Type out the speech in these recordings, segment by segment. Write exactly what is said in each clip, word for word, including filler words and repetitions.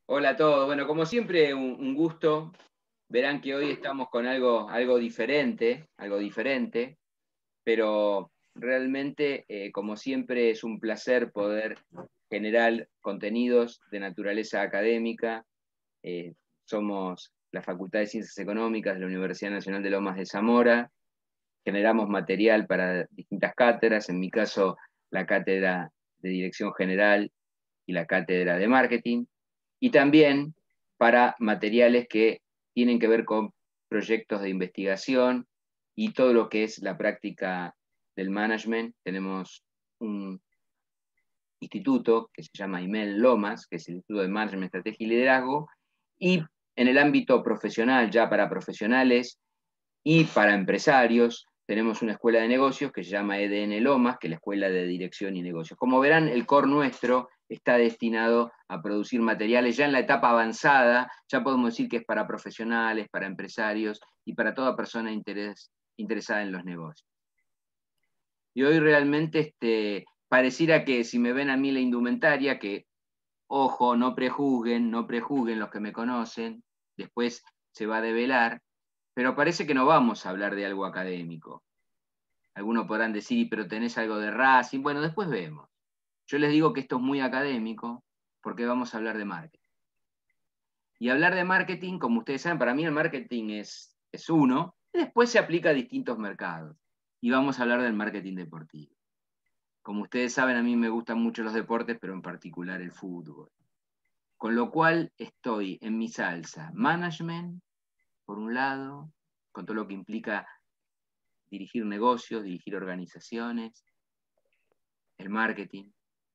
Hola a todos. Bueno, como siempre, un, un gusto. Verán que hoy estamos con algo, algo diferente, algo diferente, pero realmente, eh, como siempre, es un placer poder generar contenidos de naturaleza académica. Eh, Somos la Facultad de Ciencias Económicas de la Universidad Nacional de Lomas de Zamora. Generamos material para distintas cátedras, en mi caso, la cátedra de Dirección General y la cátedra de Marketing, y también para materiales que tienen que ver con proyectos de investigación y todo lo que es la práctica del management. Tenemos un instituto que se llama IMEL Lomas, que es el Instituto de Management, Estrategia y Liderazgo, y en el ámbito profesional, ya para profesionales y para empresarios, tenemos una escuela de negocios que se llama E D N Lomas, que es la Escuela de Dirección y Negocios. Como verán, el core nuestro está destinado a producir materiales ya en la etapa avanzada, ya podemos decir que es para profesionales, para empresarios y para toda persona interés, interesada en los negocios. Y hoy realmente este, pareciera que si me ven a mí la indumentaria, que ojo, no prejuzguen, no prejuzguen los que me conocen, después se va a develar, pero parece que no vamos a hablar de algo académico. Algunos podrán decir, pero tenés algo de Racing. Bueno, después vemos. Yo les digo que esto es muy académico porque vamos a hablar de marketing. Y hablar de marketing, como ustedes saben, para mí el marketing es, es uno, y después se aplica a distintos mercados. Y vamos a hablar del marketing deportivo. Como ustedes saben, a mí me gustan mucho los deportes, pero en particular el fútbol. Con lo cual estoy en mi salsa. Management, por un lado, con todo lo que implica dirigir negocios, dirigir organizaciones, el marketing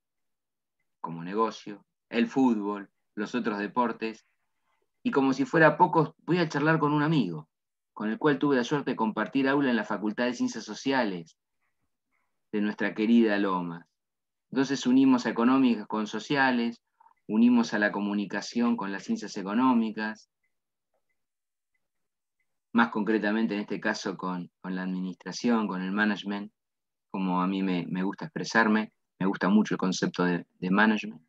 como negocio, el fútbol, los otros deportes, y como si fuera poco, voy a charlar con un amigo, con el cual tuve la suerte de compartir aula en la Facultad de Ciencias Sociales de nuestra querida Lomas. Entonces unimos a económicas con sociales, unimos a la comunicación con las ciencias económicas, más concretamente en este caso con, con la administración, con el management, como a mí me, me gusta expresarme, me gusta mucho el concepto de, de management.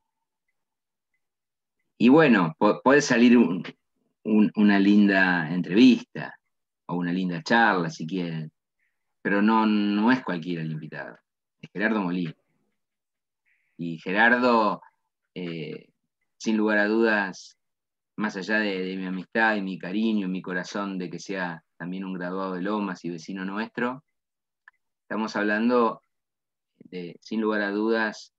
Y bueno, po puede salir un, un, una linda entrevista o una linda charla si quieren, pero no, no es cualquiera el invitado, es Gerardo Molina. Y Gerardo, eh, sin lugar a dudas, más allá de, de mi amistad y mi cariño, mi corazón de que sea también un graduado de Lomas y vecino nuestro, estamos hablando de, sin lugar a dudas,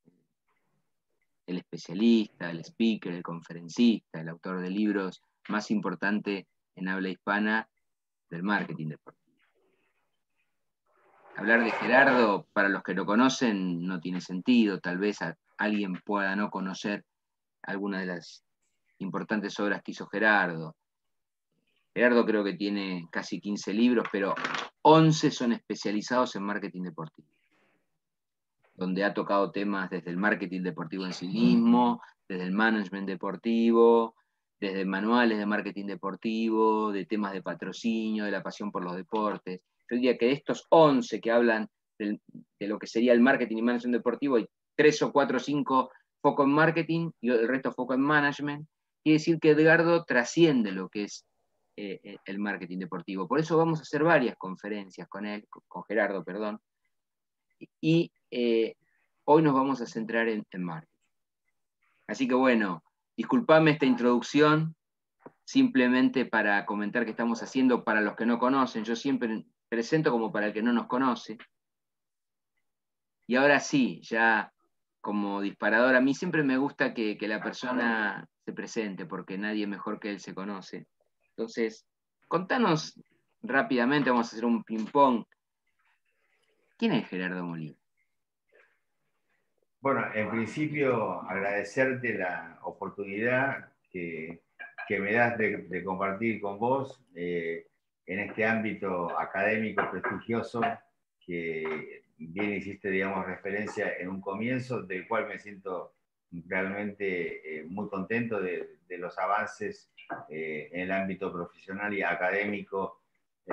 el especialista, el speaker, el conferencista, el autor de libros más importante en habla hispana del marketing deportivo. Hablar de Gerardo, para los que lo conocen, no tiene sentido. Tal vez a, alguien pueda no conocer alguna de las importantes obras que hizo Gerardo. Gerardo creo que tiene casi quince libros, pero once son especializados en marketing deportivo, donde ha tocado temas desde el marketing deportivo en sí mismo, desde el management deportivo, desde manuales de marketing deportivo, de temas de patrocinio, de la pasión por los deportes. Yo diría que de estos once que hablan del, de lo que sería el marketing y management deportivo, hay tres o cuatro o cinco foco en marketing y el resto foco en management. Quiere decir que Edgardo trasciende lo que es eh, el marketing deportivo. Por eso vamos a hacer varias conferencias con él, con Gerardo, perdón, y eh, hoy nos vamos a centrar en, en marketing. Así que bueno, disculpame esta introducción, simplemente para comentar qué estamos haciendo para los que no conocen. Yo siempre presento como para el que no nos conoce. Y ahora sí, ya como disparador, a mí siempre me gusta que, que la persona se presente, porque nadie mejor que él se conoce. Entonces, contanos rápidamente, vamos a hacer un ping-pong. ¿Quién es Gerardo Molina? Bueno, en principio agradecerte la oportunidad que, que me das de, de compartir con vos eh, en este ámbito académico prestigioso que bien hiciste, digamos, referencia en un comienzo, del cual me siento realmente eh, muy contento de, de los avances eh, en el ámbito profesional y académico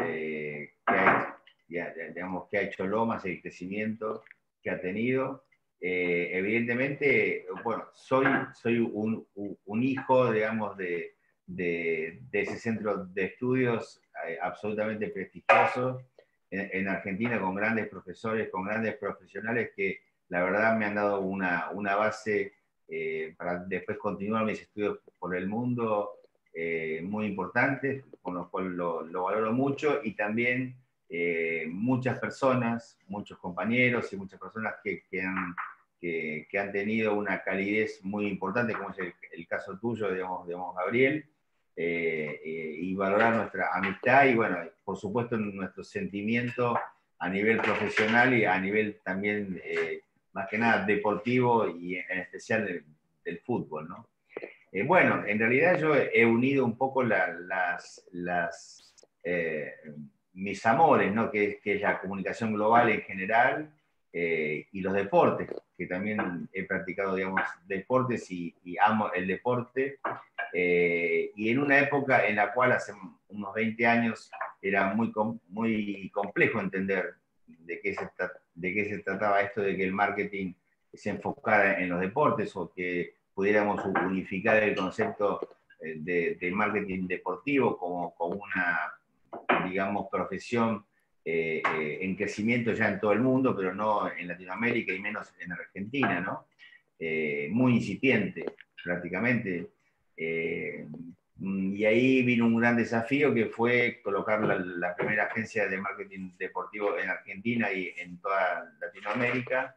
eh, que, hay, digamos, que ha hecho Lomas, el crecimiento que ha tenido. eh, evidentemente, bueno, soy, soy un, un hijo, digamos, de, de, de ese centro de estudios eh, absolutamente prestigioso en, en Argentina, con grandes profesores, con grandes profesionales que la verdad me han dado una, una base eh, para después continuar mis estudios por el mundo eh, muy importantes, con lo cual lo, lo valoro mucho, y también eh, muchas personas, muchos compañeros y muchas personas que, que, han, que, que han tenido una calidez muy importante, como es el, el caso tuyo, digamos, digamos Gabriel, eh, eh, y valorar nuestra amistad y, bueno, por supuesto, nuestro sentimiento a nivel profesional y a nivel también, eh, más que nada, deportivo y en especial del, del fútbol, ¿no? Eh, bueno, en realidad yo he unido un poco la, las, las, eh, mis amores, ¿no? que, que es la comunicación global en general eh, y los deportes, que también he practicado, digamos, deportes y, y amo el deporte. Eh, y en una época en la cual hace unos veinte años era muy, muy complejo entender de qué, se de qué se trataba esto de que el marketing se enfocara en los deportes o que pudiéramos unificar el concepto de, de marketing deportivo como, como una, digamos, profesión eh, eh, en crecimiento ya en todo el mundo, pero no en Latinoamérica y menos en Argentina, ¿no? Eh, muy incipiente, prácticamente. Eh, y ahí vino un gran desafío que fue colocar la, la primera agencia de marketing deportivo en Argentina y en toda Latinoamérica.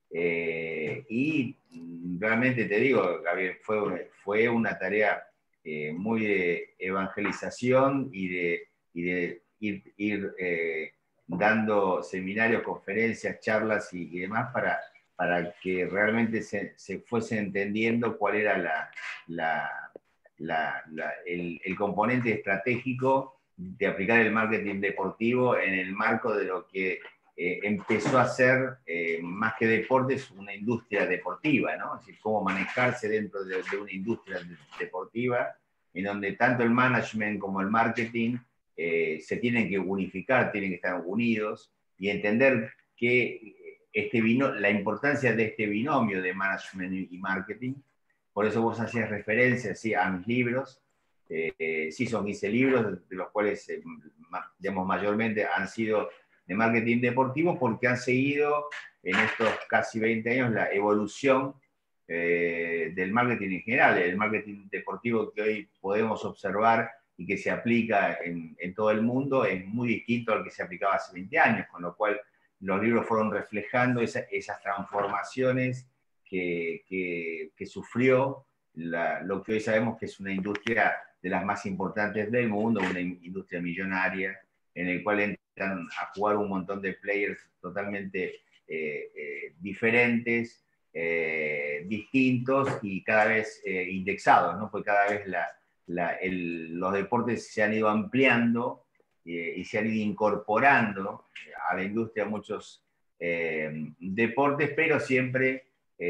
Eh, y realmente te digo, Gabriel, fue, fue una tarea eh, muy de evangelización y de, y de ir, ir eh, dando seminarios, conferencias, charlas y, y demás para, para que realmente se, se, fuese entendiendo cuál era la, la, la, la, el, el componente estratégico de aplicar el marketing deportivo en el marco de lo que eh, empezó a ser, eh, más que deportes, una industria deportiva, ¿no? Es decir, cómo manejarse dentro de, de una industria deportiva, en donde tanto el management como el marketing eh, se tienen que unificar, tienen que estar unidos, y entender que este vino, la importancia de este binomio de management y marketing. Por eso vos hacías referencia, ¿sí?, a mis libros. Eh, sí, son quince libros, de los cuales, eh, digamos, mayormente han sido de marketing deportivo, porque han seguido en estos casi veinte años la evolución eh, del marketing en general. El marketing deportivo que hoy podemos observar y que se aplica en, en todo el mundo es muy distinto al que se aplicaba hace veinte años, con lo cual los libros fueron reflejando esa, esas transformaciones que, que, que sufrió la, lo que hoy sabemos que es una industria de las más importantes del mundo, una industria millonaria, en el cual entran a jugar un montón de players totalmente eh, eh, diferentes, eh, distintos y cada vez eh, indexados, ¿no? Porque cada vez la, la, el, los deportes se han ido ampliando eh, y se han ido incorporando a la industria muchos eh, deportes, pero siempre,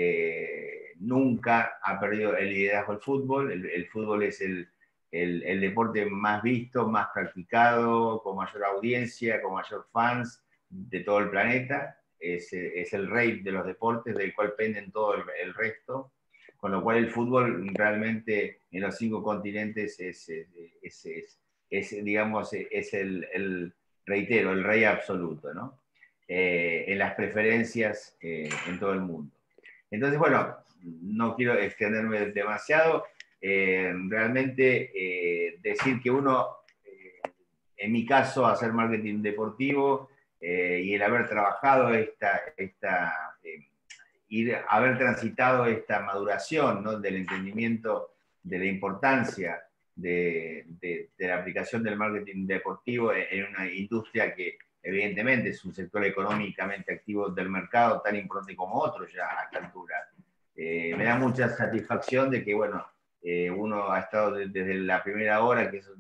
eh, nunca ha perdido el liderazgo el fútbol. El, el fútbol es el, el, el deporte más visto, más practicado, con mayor audiencia, con mayor fans de todo el planeta. Es, es el rey de los deportes, del cual penden todo el, el resto, con lo cual el fútbol realmente en los cinco continentes es, es, es, es, es digamos, es el, el, reitero, el rey absoluto, ¿no? Eh, en las preferencias eh, en todo el mundo. Entonces, bueno, no quiero extenderme demasiado. Eh, realmente eh, decir que uno, eh, en mi caso, hacer marketing deportivo eh, y el haber trabajado esta, esta eh, y haber transitado esta maduración, ¿no?, del entendimiento de la importancia de, de, de la aplicación del marketing deportivo en, en una industria que evidentemente es un sector económicamente activo del mercado tan importante como otros ya a esta altura. Eh, me da mucha satisfacción de que, bueno, eh, uno ha estado de, desde la primera hora, que es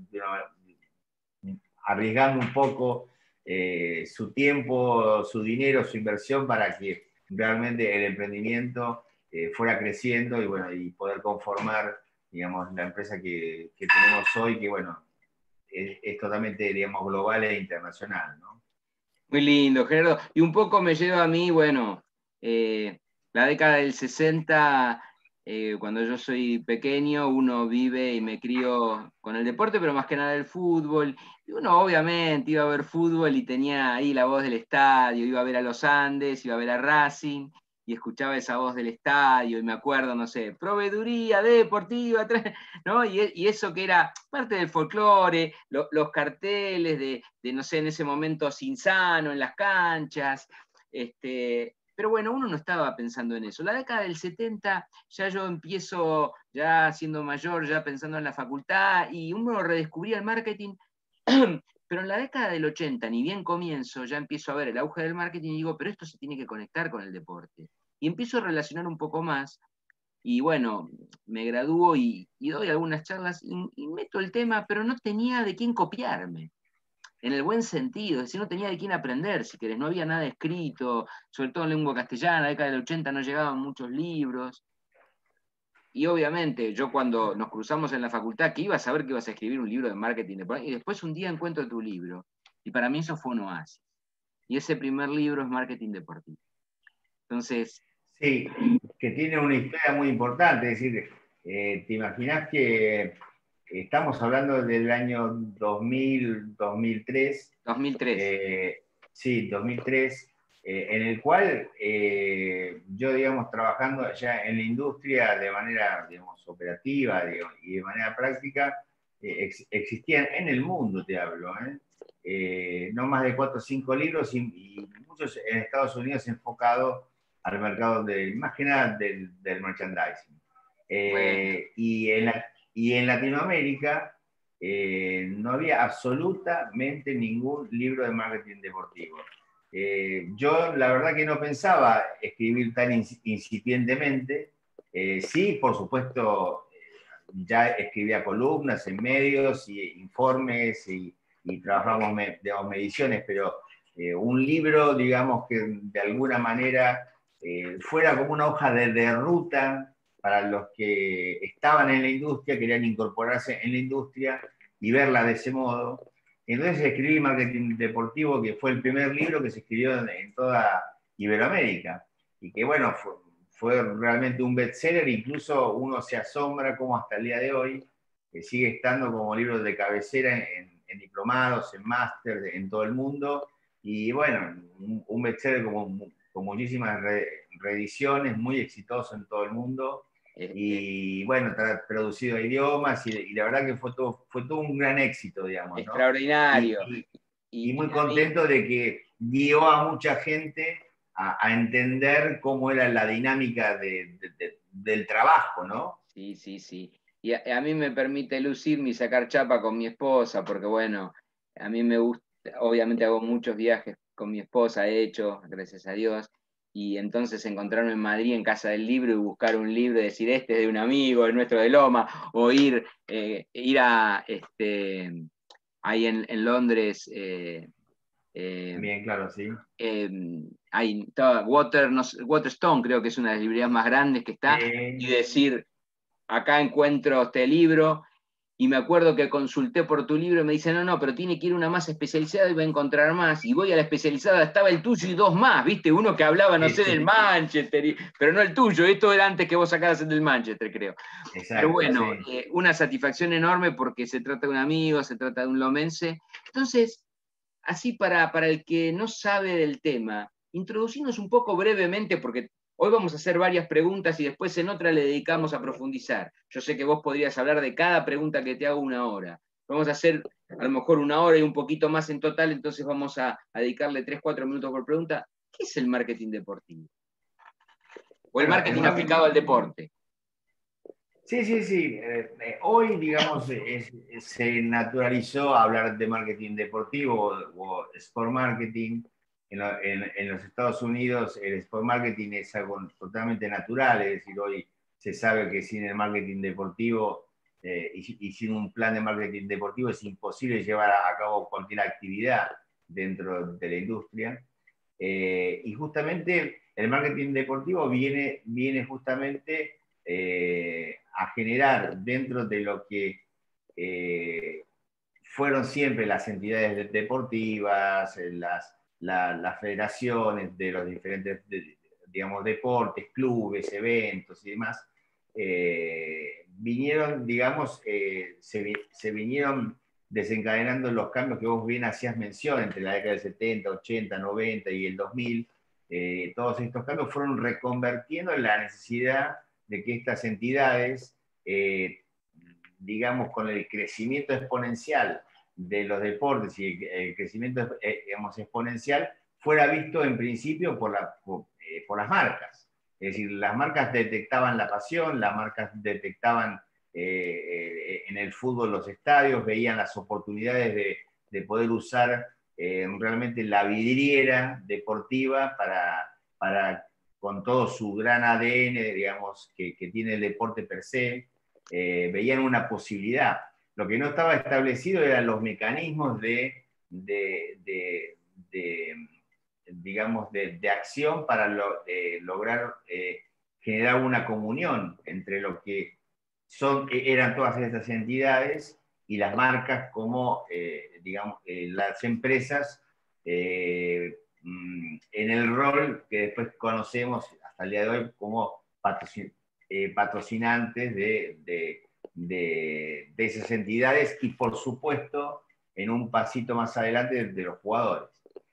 una, arriesgando un poco eh, su tiempo, su dinero, su inversión para que realmente el emprendimiento eh, fuera creciendo y, bueno, y poder conformar, digamos, la empresa que, que tenemos hoy, que, bueno, es, es totalmente, digamos, global e internacional, ¿no? Muy lindo, Gerardo. Y un poco me lleva a mí, bueno, eh, La década del sesenta, eh, cuando yo soy pequeño, uno vive y me crío con el deporte, pero más que nada el fútbol. Y uno obviamente iba a ver fútbol y tenía ahí la voz del estadio, iba a ver a los Andes, iba a ver a Racing, y escuchaba esa voz del estadio, y me acuerdo, no sé, proveeduría deportiva, ¿no? Y, y eso que era parte del folclore, lo, los carteles de, de, no sé, en ese momento Cinzano en las canchas, este, pero bueno, uno no estaba pensando en eso. La década del setenta, ya yo empiezo, ya siendo mayor, ya pensando en la facultad, y uno redescubría el marketing, pero en la década del ochenta, ni bien comienzo, ya empiezo a ver el auge del marketing y digo, pero esto se tiene que conectar con el deporte. Y empiezo a relacionar un poco más, y bueno, me gradúo y, y doy algunas charlas y, y meto el tema, pero no tenía de quién copiarme en el buen sentido, es decir, no tenía de quién aprender, si querés, no había nada escrito, sobre todo en lengua castellana, en la década del ochenta no llegaban muchos libros, y obviamente yo cuando nos cruzamos en la facultad, que iba a saber que ibas a escribir un libro de marketing, y después un día encuentro tu libro, y para mí eso fue un oasis, y ese primer libro es Marketing Deportivo. Entonces... Sí, que tiene una historia muy importante, es decir, eh, te imaginas que estamos hablando del año dos mil, dos mil tres, dos mil tres. eh, sí, dos mil tres, eh, en el cual eh, yo, digamos, trabajando ya en la industria de manera, digamos, operativa, digamos, y de manera práctica, eh, ex existían en el mundo, te hablo, ¿eh? Eh, no más de cuatro o cinco libros y, y muchos en Estados Unidos enfocados al mercado de, más que nada del, del merchandising. Bueno. Eh, y, en la, y en Latinoamérica eh, no había absolutamente ningún libro de marketing deportivo. Eh, yo la verdad que no pensaba escribir tan incipientemente. Eh, sí, por supuesto, ya escribía columnas en medios y informes y, y trabajamos digamos, mediciones, pero eh, un libro, digamos, que de alguna manera eh, fuera como una hoja de, de ruta para los que estaban en la industria, querían incorporarse en la industria y verla de ese modo. Entonces escribí Marketing Deportivo, que fue el primer libro que se escribió en, en toda Iberoamérica, y que bueno, fue, fue realmente un bestseller, incluso uno se asombra cómo hasta el día de hoy eh, sigue estando como libro de cabecera en, en diplomados, en máster, en todo el mundo, y bueno, un, un bestseller como, con muchísimas re, reediciones, muy exitoso en todo el mundo, Este, y bueno, tra traducido a idiomas, y, y, la verdad que fue todo, fue todo un gran éxito, digamos, ¿no? Y, extraordinario. y, y Y, muy y a mí, contento de que guió a mucha gente a, a entender cómo era la dinámica de, de, de, del trabajo, ¿no? sí, sí, sí. Y a, a mí me permite lucirme y sacar chapa con mi esposa, porque bueno, a mí me gusta, obviamente hago muchos viajes con mi esposa, he hecho, gracias a Dios, y entonces encontrarme en Madrid en Casa del Libro y buscar un libro y decir, este es de un amigo, es nuestro de Loma, o ir, eh, ir a, este, ahí en, en Londres, eh, eh, También, claro, sí. eh, hay toda, Water, no sé, Waterstone creo que es una de las librerías más grandes que está, y Eh, decir, acá encuentro este libro, y me acuerdo que consulté por tu libro y me dice, no, no, pero tiene que ir una más especializada y va a encontrar más, y voy a la especializada, estaba el tuyo y dos más, ¿viste? Uno que hablaba, no sí, sé, del sí, Manchester, y, pero no el tuyo, esto era antes que vos sacaras el del Manchester, creo. Pero exacto, bueno, sí. eh, una satisfacción enorme porque se trata de un amigo, se trata de un lomense. Entonces, así para, para el que no sabe del tema, introducirnos un poco brevemente, porque hoy vamos a hacer varias preguntas y después en otra le dedicamos a profundizar. Yo sé que vos podrías hablar de cada pregunta que te hago una hora. Vamos a hacer a lo mejor una hora y un poquito más en total, entonces vamos a, a dedicarle tres, cuatro minutos por pregunta. ¿Qué es el marketing deportivo? O el Bueno, el marketing aplicado al marketing, deporte. sí, sí, sí. Eh, eh, hoy, digamos, es, se naturalizó hablar de marketing deportivo o, o sport marketing. En, lo, en, en, los Estados Unidos el sport marketing es algo totalmente natural, es decir, hoy se sabe que sin el marketing deportivo eh, y, y sin un plan de marketing deportivo es imposible llevar a, a cabo cualquier actividad dentro de la industria. Eh, y justamente el marketing deportivo viene, viene justamente eh, a generar dentro de lo que eh, fueron siempre las entidades deportivas, las, la, las federaciones de los diferentes de, digamos, deportes, clubes, eventos y demás, eh, vinieron, digamos, eh, se, se vinieron desencadenando los cambios que vos bien hacías mención entre la década del setenta, ochenta, noventa y el dos mil. Eh, todos estos cambios fueron reconvertiendo en la necesidad de que estas entidades, eh, digamos, con el crecimiento exponencial de los deportes y el crecimiento, eh, digamos, exponencial, fuera visto en principio por, la, por, eh, por las marcas. Es decir, las marcas detectaban la pasión, las marcas detectaban eh, eh, en el fútbol los estadios, veían las oportunidades de, de poder usar eh, realmente la vidriera deportiva para, para, con todo su gran A D N, digamos, que, que tiene el deporte per se, eh, veían una posibilidad. Lo que no estaba establecido eran los mecanismos de, de, de, de digamos, de, de acción para lo, eh, lograr eh, generar una comunión entre lo que son, eran todas estas entidades y las marcas como, eh, digamos, eh, las empresas eh, en el rol que después conocemos hasta el día de hoy como patrocin eh, patrocinantes de, de, de, de esas entidades y, por supuesto, en un pasito más adelante de, de los jugadores.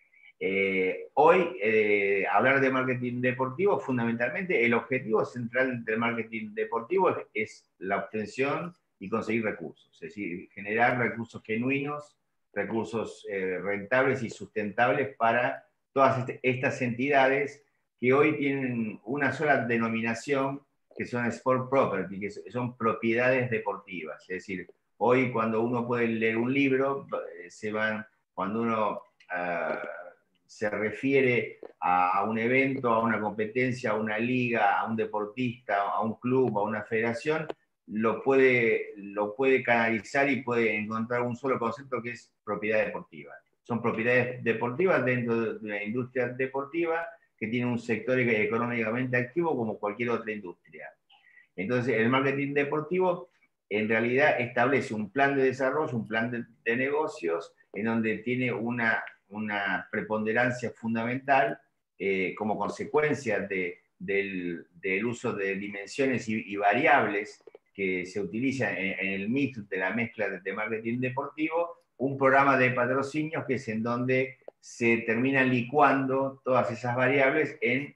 Eh, hoy, eh, hablar de marketing deportivo, fundamentalmente, el objetivo central del marketing deportivo es, es la obtención y conseguir recursos, es decir, generar recursos genuinos, recursos eh, rentables y sustentables para todas este, estas entidades que hoy tienen una sola denominación, que son Sport Property, que son propiedades deportivas. Es decir, hoy cuando uno puede leer un libro, se van, cuando uno... Uh, se refiere a, a un evento, a una competencia, a una liga, a un deportista, a un club, a una federación, lo puede, lo puede canalizar y puede encontrar un solo concepto que es propiedad deportiva. Son propiedades deportivas dentro de una industria deportiva que tiene un sector económicamente activo como cualquier otra industria. Entonces, el marketing deportivo en realidad establece un plan de desarrollo, un plan de, de negocios, en donde tiene una, una preponderancia fundamental eh, como consecuencia de, del, del uso de dimensiones y, y variables que se utilizan en, en el mix de la mezcla de, de marketing deportivo, un programa de patrocinios que es en donde se terminan licuando todas esas variables en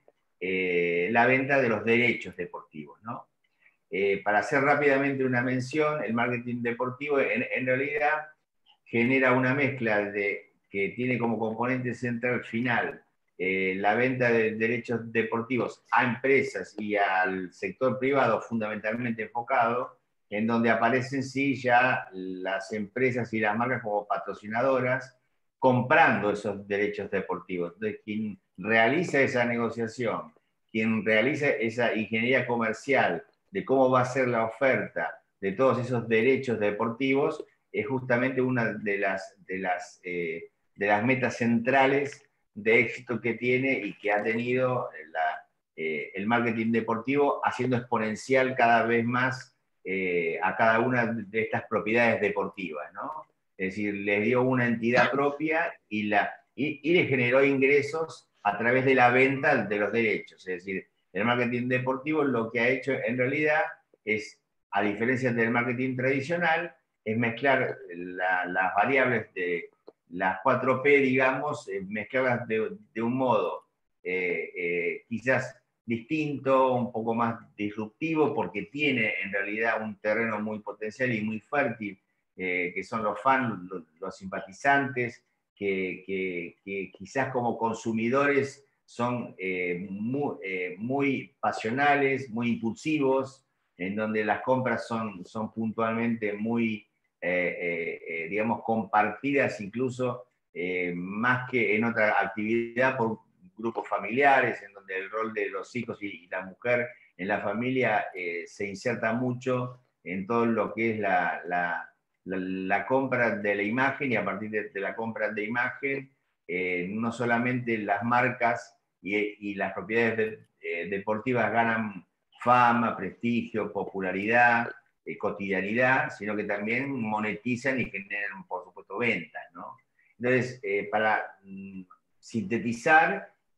eh, la venta de los derechos deportivos, ¿no? Eh, para hacer rápidamente una mención, el marketing deportivo en, en realidad genera una mezcla de, que tiene como componente central final eh, la venta de derechos deportivos a empresas y al sector privado fundamentalmente enfocado, en donde aparecen sí ya las empresas y las marcas como patrocinadoras comprando esos derechos deportivos. Entonces, quien realiza esa negociación, quien realiza esa ingeniería comercial, de cómo va a ser la oferta de todos esos derechos deportivos, es justamente una de las, de las, eh, de las metas centrales de éxito que tiene y que ha tenido la, eh, el marketing deportivo, haciendo exponencial cada vez más eh, a cada una de estas propiedades deportivas, ¿no? Es decir, les dio una entidad propia y, la, y, y le generó ingresos a través de la venta de los derechos. Es decir, el marketing deportivo lo que ha hecho en realidad es, a diferencia del marketing tradicional, es mezclar la, las variables de las cuatro P, digamos, eh, mezclarlas de, de un modo eh, eh, quizás distinto, un poco más disruptivo, porque tiene en realidad un terreno muy potencial y muy fértil, eh, que son los fans, los, los simpatizantes, que, que, que quizás como consumidores son eh, muy, eh, muy pasionales, muy impulsivos, en donde las compras son, son puntualmente muy, eh, eh, eh, digamos, compartidas incluso eh, más que en otra actividad por grupos familiares, en donde el rol de los hijos y, y la mujer en la familia eh, se inserta mucho en todo lo que es la, la, la, la compra de la imagen, y a partir de, de la compra de imagen, eh, no solamente las marcas y, y las propiedades de, eh, deportivas ganan fama, prestigio, popularidad, eh, cotidianidad, sino que también monetizan y generan, por supuesto, ventas, ¿no? Entonces, eh, para mm, sintetizar,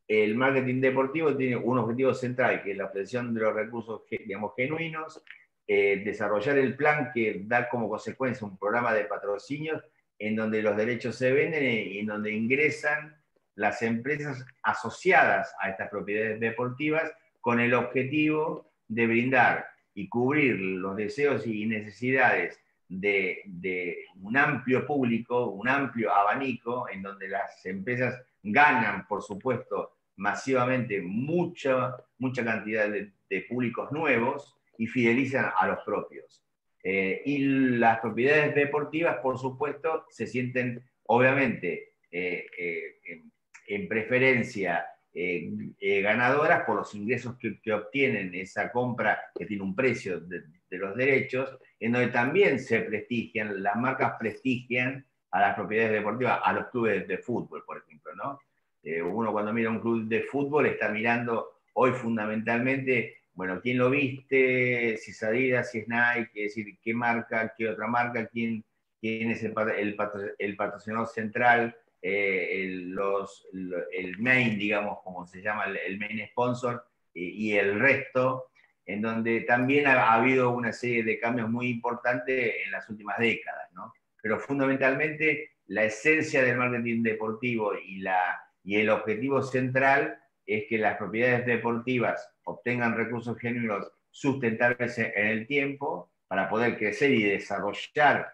el marketing deportivo tiene un objetivo central, que es la obtención de los recursos, digamos, genuinos, eh, desarrollar el plan que da como consecuencia un programa de patrocinios en donde los derechos se venden y en donde ingresan las empresas asociadas a estas propiedades deportivas con el objetivo de brindar y cubrir los deseos y necesidades de, de un amplio público, un amplio abanico, en donde las empresas ganan, por supuesto, masivamente mucha, mucha cantidad de, de públicos nuevos y fidelizan a los propios. Eh, y las propiedades deportivas, por supuesto, se sienten, obviamente, eh, eh, en, en preferencia eh, eh, ganadoras por los ingresos que, que obtienen esa compra que tiene un precio de, de los derechos, en donde también se prestigian, las marcas prestigian a las propiedades deportivas, a los clubes de fútbol, por ejemplo, ¿no? Eh, uno cuando mira un club de fútbol está mirando hoy fundamentalmente, bueno, quién lo viste, si es Adidas, si es Nike, es decir, qué marca, qué otra marca, quién, quién es el, el, el patrocinador central, eh, el, los, el main, digamos, como se llama, el, el main sponsor, y, y el resto, en donde también ha, ha habido una serie de cambios muy importantes en las últimas décadas, ¿no? Pero fundamentalmente la esencia del marketing deportivo y, la, y el objetivo central es que las propiedades deportivas obtengan recursos genuinos sustentables en el tiempo para poder crecer y desarrollar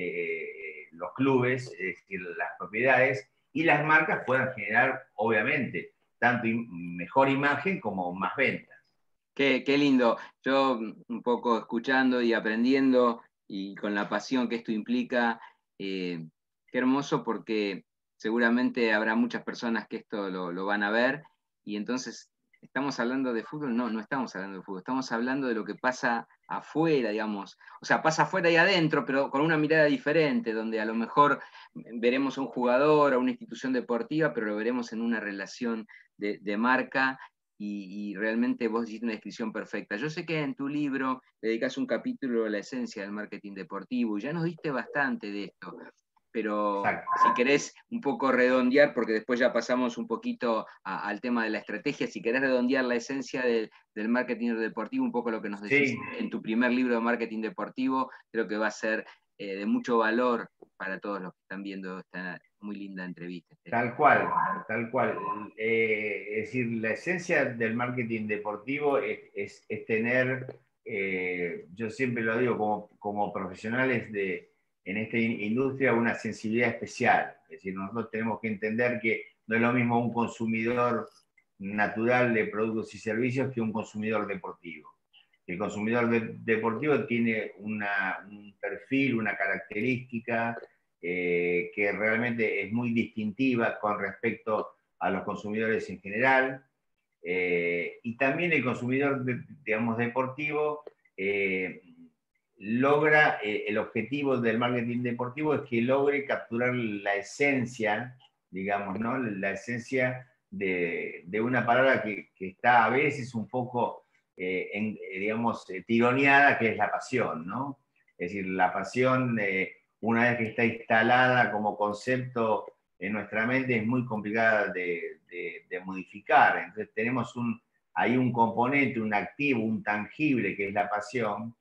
eh, los clubes, es decir, las propiedades, y las marcas puedan generar, obviamente, tanto mejor imagen como más ventas. Qué, qué lindo. Yo un poco escuchando y aprendiendo y con la pasión que esto implica, eh, qué hermoso porque seguramente habrá muchas personas que esto lo, lo van a ver y entonces estamos hablando de fútbol, no, no estamos hablando de fútbol, estamos hablando de lo que pasa afuera, digamos, o sea, pasa afuera y adentro, pero con una mirada diferente, donde a lo mejor veremos a un jugador, a una institución deportiva, pero lo veremos en una relación de, de marca. Y, y, realmente vos hiciste una descripción perfecta. Yo sé que en tu libro dedicas un capítulo a la esencia del marketing deportivo y ya nos diste bastante de esto, pero Exacto. si querés un poco redondear, porque después ya pasamos un poquito a, al tema de la estrategia, si querés redondear la esencia de, del marketing deportivo, un poco lo que nos decís sí. en tu primer libro de marketing deportivo, creo que va a ser eh, de mucho valor para todos los que están viendo esta muy linda entrevista. Tal cual, tal cual. Eh, es decir, la esencia del marketing deportivo es, es, es tener, eh, yo siempre lo digo, como, como profesionales de, en esta industria, una sensibilidad especial. Es decir, nosotros tenemos que entender que no es lo mismo un consumidor natural de productos y servicios que un consumidor deportivo. El consumidor de, deportivo tiene una, un perfil, una característica eh, que realmente es muy distintiva con respecto a los consumidores en general. Eh, y también el consumidor, de, digamos, deportivo eh, logra, eh, el objetivo del marketing deportivo es que logre capturar la esencia, digamos, ¿no? La esencia de, de una palabra que, que está a veces un poco eh, en, digamos, eh, tironeada, que es la pasión, ¿no? Es decir, la pasión, eh, una vez que está instalada como concepto en nuestra mente, es muy complicada de, de, de modificar. Entonces tenemos un, ahí un componente, un activo, un tangible, que es la pasión,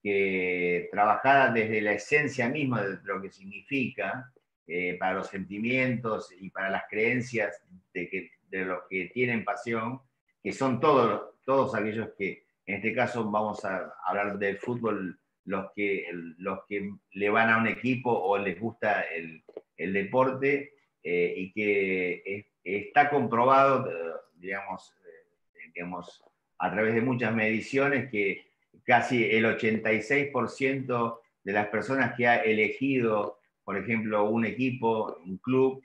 que trabajada desde la esencia misma de lo que significa, eh, para los sentimientos y para las creencias de, que, de los que tienen pasión, que son todos, todos aquellos que, en este caso vamos a hablar del fútbol, los que, los que le van a un equipo o les gusta el, el deporte, eh, y que es, está comprobado, digamos, eh, digamos, a través de muchas mediciones, que casi el ochenta y seis por ciento de las personas que ha elegido, por ejemplo, un equipo, un club,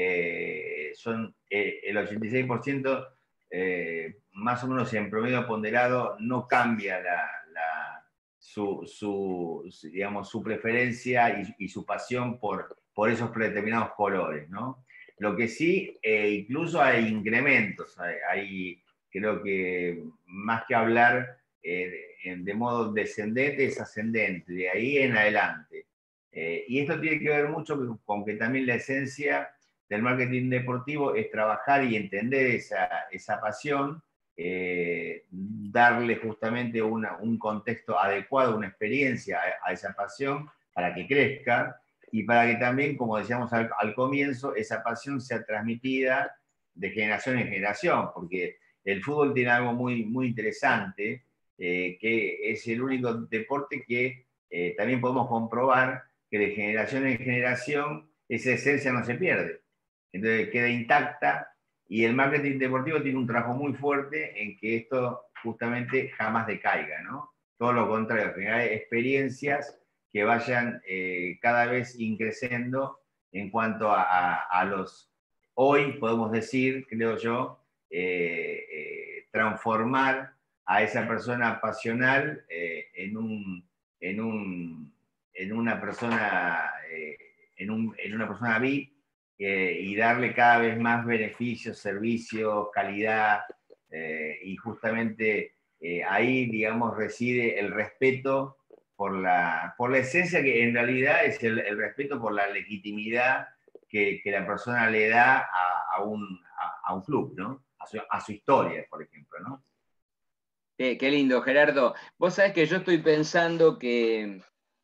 eh, son eh, el ochenta y seis por ciento eh, más o menos en promedio ponderado, no cambia la, la, su, su, digamos, su preferencia y, y su pasión por, por esos predeterminados colores, ¿no? Lo que sí, eh, incluso hay incrementos, hay, hay, creo que más que hablar eh, de, de modo descendente, es ascendente, de ahí en adelante. Eh, y esto tiene que ver mucho con que también la esencia del marketing deportivo es trabajar y entender esa, esa pasión, eh, darle justamente una, un contexto adecuado, una experiencia a, a esa pasión para que crezca y para que también, como decíamos al, al comienzo, esa pasión sea transmitida de generación en generación, porque el fútbol tiene algo muy, muy interesante, eh, que es el único deporte que eh, también podemos comprobar que de generación en generación esa esencia no se pierde. Entonces queda intacta y el marketing deportivo tiene un trabajo muy fuerte en que esto justamente jamás decaiga, ¿no? Todo lo contrario, generar experiencias que vayan eh, cada vez increciendo en cuanto a, a, a los, hoy podemos decir, creo yo, eh, eh, transformar a esa persona pasional eh, en, un, en, un, en una persona eh, en, un, en una persona V I P eh, y darle cada vez más beneficios, servicios, calidad, eh, y justamente eh, ahí, digamos, reside el respeto por la, por la esencia que en realidad es el, el respeto por la legitimidad que, que la persona le da a, a, un, a, a un club, ¿no? A su, a su historia, por ejemplo, ¿no? Qué, qué lindo, Gerardo. Vos sabés que yo estoy pensando que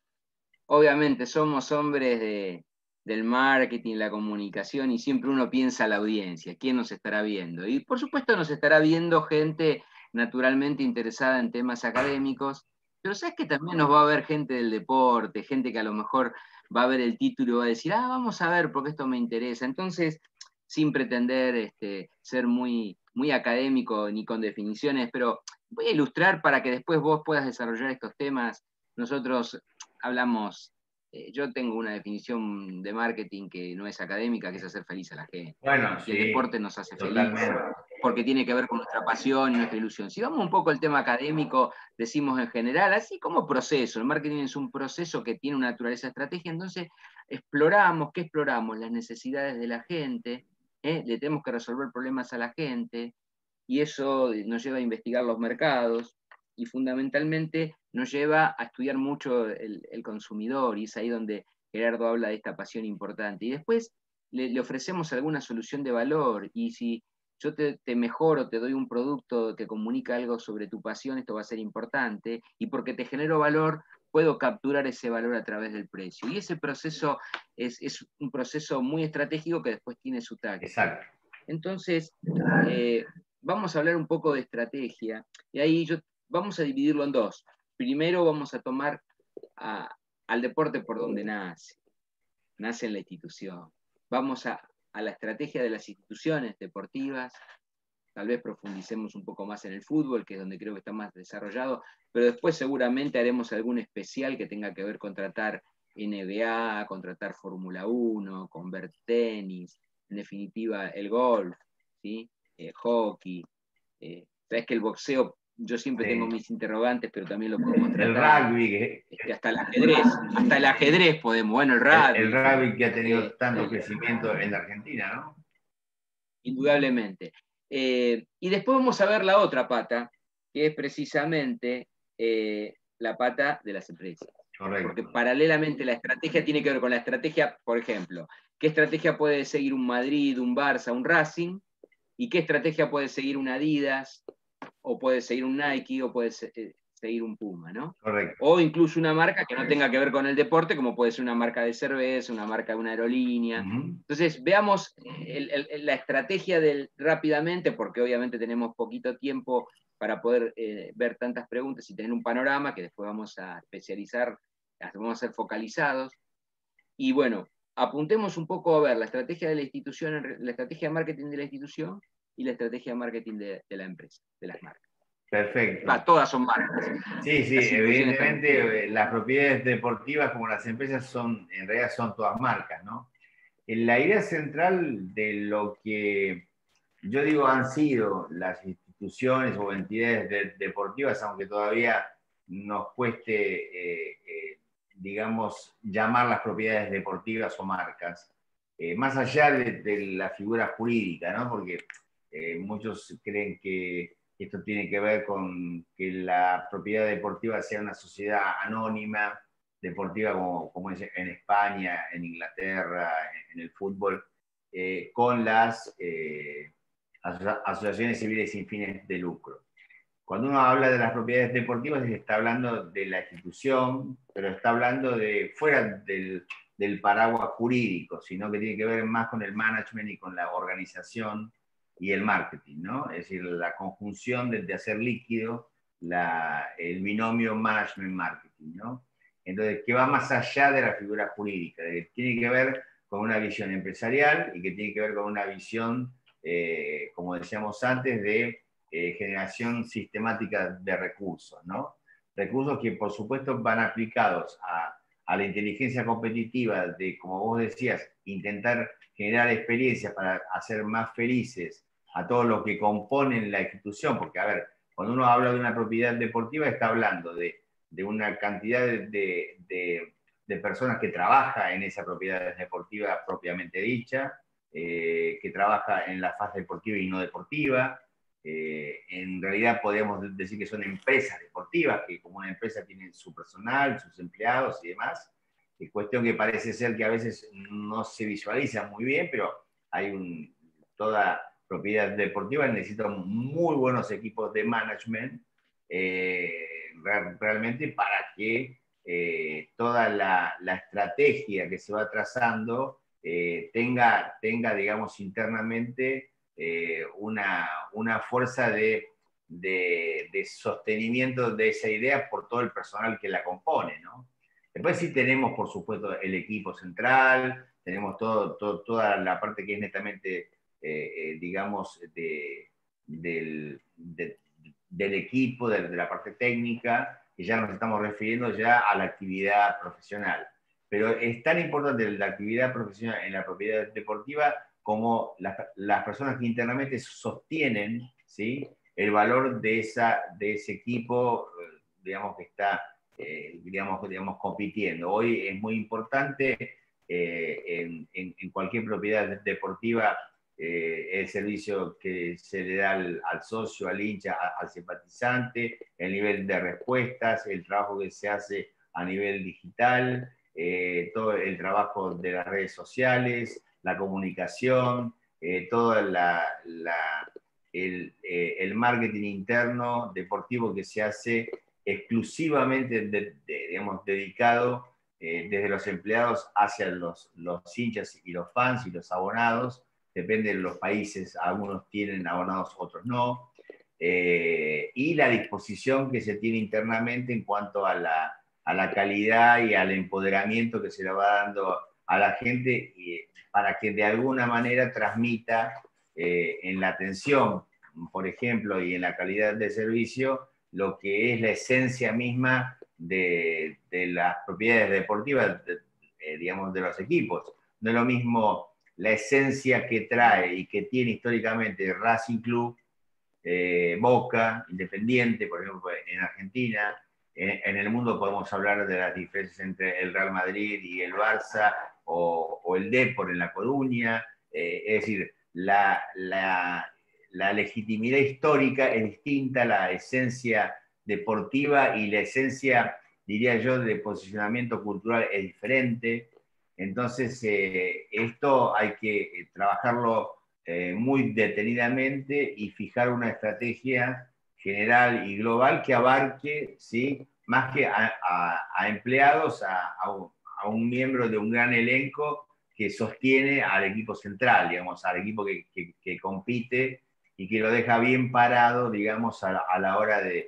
obviamente somos hombres de, del marketing, la comunicación, y siempre uno piensa a la audiencia, ¿quién nos estará viendo? Y por supuesto nos estará viendo gente naturalmente interesada en temas académicos, pero sabes que también nos va a ver gente del deporte, gente que a lo mejor va a ver el título y va a decir, ah, vamos a ver porque esto me interesa. Entonces, sin pretender este, ser muy, muy académico ni con definiciones, pero voy a ilustrar para que después vos puedas desarrollar estos temas. Nosotros hablamos, eh, yo tengo una definición de marketing que no es académica, que es hacer feliz a la gente. Bueno, Y el sí, deporte nos hace feliz totalmente. porque tiene que ver con nuestra pasión y nuestra ilusión. Si vamos un poco al tema académico, decimos en general, así como proceso, el marketing es un proceso que tiene una naturaleza estratégica, entonces exploramos, ¿qué exploramos? Las necesidades de la gente, ¿eh? Le tenemos que resolver problemas a la gente, y eso nos lleva a investigar los mercados, y fundamentalmente nos lleva a estudiar mucho el, el consumidor, y es ahí donde Gerardo habla de esta pasión importante. Y después le, le ofrecemos alguna solución de valor, y si yo te, te mejoro, te doy un producto que comunica algo sobre tu pasión, esto va a ser importante, y porque te genero valor, puedo capturar ese valor a través del precio. Y ese proceso es, es un proceso muy estratégico que después tiene su táctica. Exacto. Entonces, eh, vamos a hablar un poco de estrategia, y ahí yo, vamos a dividirlo en dos. Primero vamos a tomar a, al deporte por donde nace, nace en la institución. Vamos a, a la estrategia de las instituciones deportivas, tal vez profundicemos un poco más en el fútbol, que es donde creo que está más desarrollado, pero después seguramente haremos algún especial que tenga que ver con tratar N B A, con tratar Fórmula uno, con ver tenis, en definitiva el golf, ¿sí? Eh, hockey. Eh, sabes que el boxeo, yo siempre Sí. tengo mis interrogantes, pero también lo podemos El tratar. rugby, que, Este, hasta el ajedrez, hasta el ajedrez podemos, bueno, el el, el rugby. rugby que ha tenido Eh, tanto crecimiento en la Argentina, ¿no? Indudablemente. Eh, y después vamos a ver la otra pata, que es precisamente eh, la pata de las empresas. Correcto. Porque paralelamente la estrategia tiene que ver con la estrategia, por ejemplo, ¿qué estrategia puede seguir un Madrid, un Barça, un Racing? ¿Y qué estrategia puede seguir un Adidas? ¿O puede seguir un Nike? ¿O puede seguir un Puma? ¿no? Correcto. O incluso una marca que no tenga que ver con el deporte, como puede ser una marca de cerveza, una marca de una aerolínea. Uh-huh. Entonces, veamos el, el, la estrategia del, rápidamente, porque obviamente tenemos poquito tiempo para poder eh, ver tantas preguntas y tener un panorama que después vamos a especializar, vamos a ser focalizados. Y bueno, apuntemos un poco a ver la estrategia de la institución, la estrategia de marketing de la institución y la estrategia de marketing de, de la empresa, de las marcas. Perfecto. Va, todas son marcas. Sí, sí, evidentemente también. Las propiedades deportivas como las empresas son, en realidad son todas marcas, ¿no? La idea central de lo que yo digo han sido las instituciones o entidades de, deportivas, aunque todavía nos cueste, eh, eh, digamos, llamar las propiedades deportivas o marcas, eh, más allá de, de la figura jurídica, ¿no? Porque eh, muchos creen que esto tiene que ver con que la propiedad deportiva sea una sociedad anónima, deportiva como, como es en España, en Inglaterra, en, en el fútbol. eh, con las eh, aso asociaciones civiles sin fines de lucro. Cuando uno habla de las propiedades deportivas, está hablando de la institución, pero está hablando de fuera del, del paraguas jurídico, sino que tiene que ver más con el management y con la organización y el marketing, ¿no? Es decir, la conjunción de, de hacer líquido la, el binomio management-marketing, ¿no? Entonces, que va más allá de la figura jurídica, que tiene que ver con una visión empresarial y que tiene que ver con una visión, eh, como decíamos antes, de eh, generación sistemática de recursos, ¿no? Recursos que, por supuesto, van aplicados a, a la inteligencia competitiva de, como vos decías, intentar generar experiencias para hacer más felices a todos los que componen la institución, porque, a ver, cuando uno habla de una propiedad deportiva, está hablando de de una cantidad de, de, de, de personas que trabaja en esa propiedad deportiva propiamente dicha, eh, que trabaja en la fase deportiva y no deportiva. Eh, en realidad podríamos decir que son empresas deportivas, que como una empresa tienen su personal, sus empleados y demás. Es cuestión que parece ser que a veces no se visualiza muy bien, pero hay un, toda propiedad deportiva necesita muy buenos equipos de management, eh, realmente para que eh, toda la, la, estrategia que se va trazando eh, tenga, tenga, digamos, internamente eh, una, una fuerza de, de, de sostenimiento de esa idea por todo el personal que la compone, ¿no? Después sí tenemos, por supuesto, el equipo central, tenemos todo, todo, toda la parte que es netamente, eh, eh, digamos, de, del, de, del equipo, de, de la parte técnica, y ya nos estamos refiriendo ya a la actividad profesional. Pero es tan importante la actividad profesional en la propiedad deportiva como las, las personas que internamente sostienen, ¿sí?, el valor de, esa, de ese equipo, digamos, que está, eh, digamos, digamos, compitiendo. Hoy es muy importante eh, en, en, en cualquier propiedad deportiva Eh, el servicio que se le da al, al socio, al hincha, a, al simpatizante, el nivel de respuestas, el trabajo que se hace a nivel digital, eh, todo el trabajo de las redes sociales, la comunicación, eh, todo la, la, el, eh, el marketing interno deportivo que se hace exclusivamente, de, de, digamos, dedicado eh, desde los empleados hacia los, los hinchas y los fans y los abonados. Depende de los países, algunos tienen abonados, otros no, eh, y la disposición que se tiene internamente en cuanto a la, a la calidad y al empoderamiento que se le va dando a la gente y, para que de alguna manera transmita eh, en la atención, por ejemplo, y en la calidad de servicio, lo que es la esencia misma de, de las propiedades deportivas, de, eh, digamos, de los equipos. No es lo mismo la esencia que trae y que tiene históricamente Racing Club, eh, Boca, Independiente, por ejemplo, en Argentina. En, en el mundo podemos hablar de las diferencias entre el Real Madrid y el Barça, o, o el Depor en La Coruña. Eh, es decir, la, la, la legitimidad histórica es distinta, la esencia deportiva y la esencia, diría yo, de posicionamiento cultural es diferente. Entonces, eh, esto hay que eh, trabajarlo eh, muy detenidamente y fijar una estrategia general y global que abarque, ¿sí?, más que a, a, a empleados, a, a, un, a, un, miembro de un gran elenco que sostiene al equipo central, digamos, al equipo que, que, que compite y que lo deja bien parado, digamos, a, a la hora de,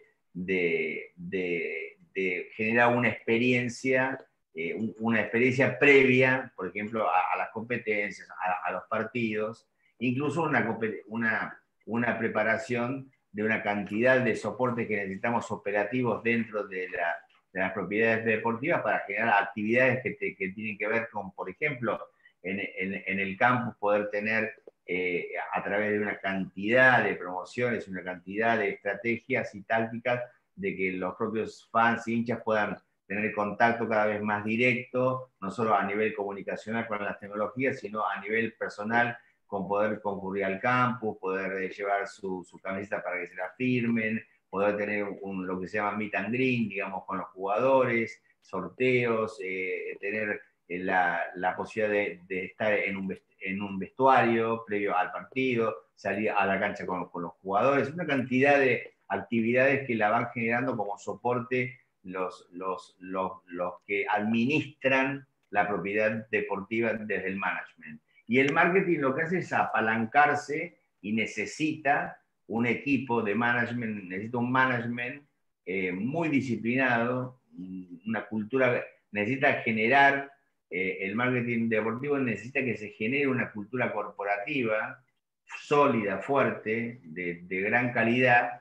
de, de, de generar una experiencia Eh, una experiencia previa, por ejemplo, a, a las competencias, a, a, los partidos, incluso una, una, una preparación de una cantidad de soportes que necesitamos operativos dentro de, la, de las propiedades deportivas para generar actividades que, te, que tienen que ver con, por ejemplo, en, en, en el campus poder tener eh, a través de una cantidad de promociones, una cantidad de estrategias y tácticas de que los propios fans y hinchas puedan tener contacto cada vez más directo, no solo a nivel comunicacional con las tecnologías, sino a nivel personal, con poder concurrir al campus, poder eh, llevar su, su camiseta para que se la firmen, poder tener un, lo que se llama meet and greet, digamos, con los jugadores, sorteos, eh, tener eh, la, la posibilidad de, de estar en un, en un vestuario previo al partido, salir a la cancha con, con los jugadores, una cantidad de actividades que la van generando como soporte los, los, los, los que administran la propiedad deportiva desde el management. Y el marketing lo que hace es apalancarse y necesita un equipo de management, necesita un management eh, muy disciplinado, una cultura, necesita generar, eh, el marketing deportivo necesita que se genere una cultura corporativa sólida, fuerte, de, de gran calidad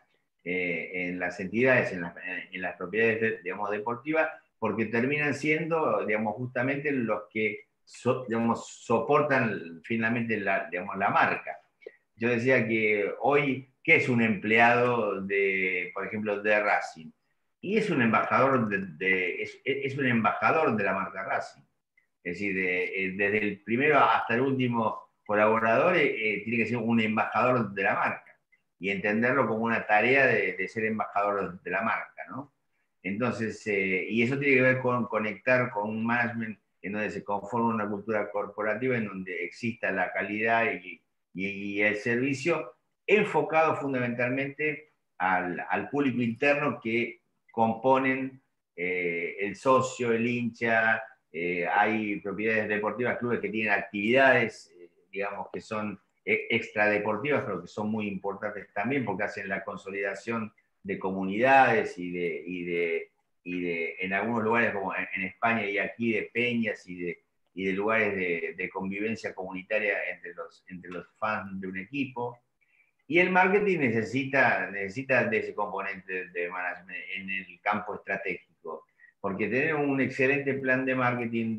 eh, en las entidades, en las, en las propiedades de, digamos, deportivas, porque terminan siendo, digamos, justamente los que so, digamos, soportan finalmente la, digamos, la marca. Yo decía que hoy, ¿qué es un empleado de, por ejemplo, de Racing? Y es un embajador de, de es, es, un embajador de la marca Racing. Es decir, de, desde el primero hasta el último colaborador eh, tiene que ser un embajador de la marca y entenderlo como una tarea de, de ser embajador de la marca, ¿no? Entonces, eh, y eso tiene que ver con conectar con un management en donde se conforma una cultura corporativa, en donde exista la calidad y, y, y el servicio enfocado fundamentalmente al, al público interno que componen eh, el socio, el hincha. Eh, hay propiedades deportivas, clubes que tienen actividades, eh, digamos, que son extradeportivas, pero que son muy importantes también porque hacen la consolidación de comunidades y de, y de, y de en algunos lugares como en, en España y aquí de peñas y de, y de lugares de, de convivencia comunitaria entre los, entre los fans de un equipo. Y el marketing necesita, necesita de ese componente de management en el campo estratégico, porque tener un excelente plan de marketing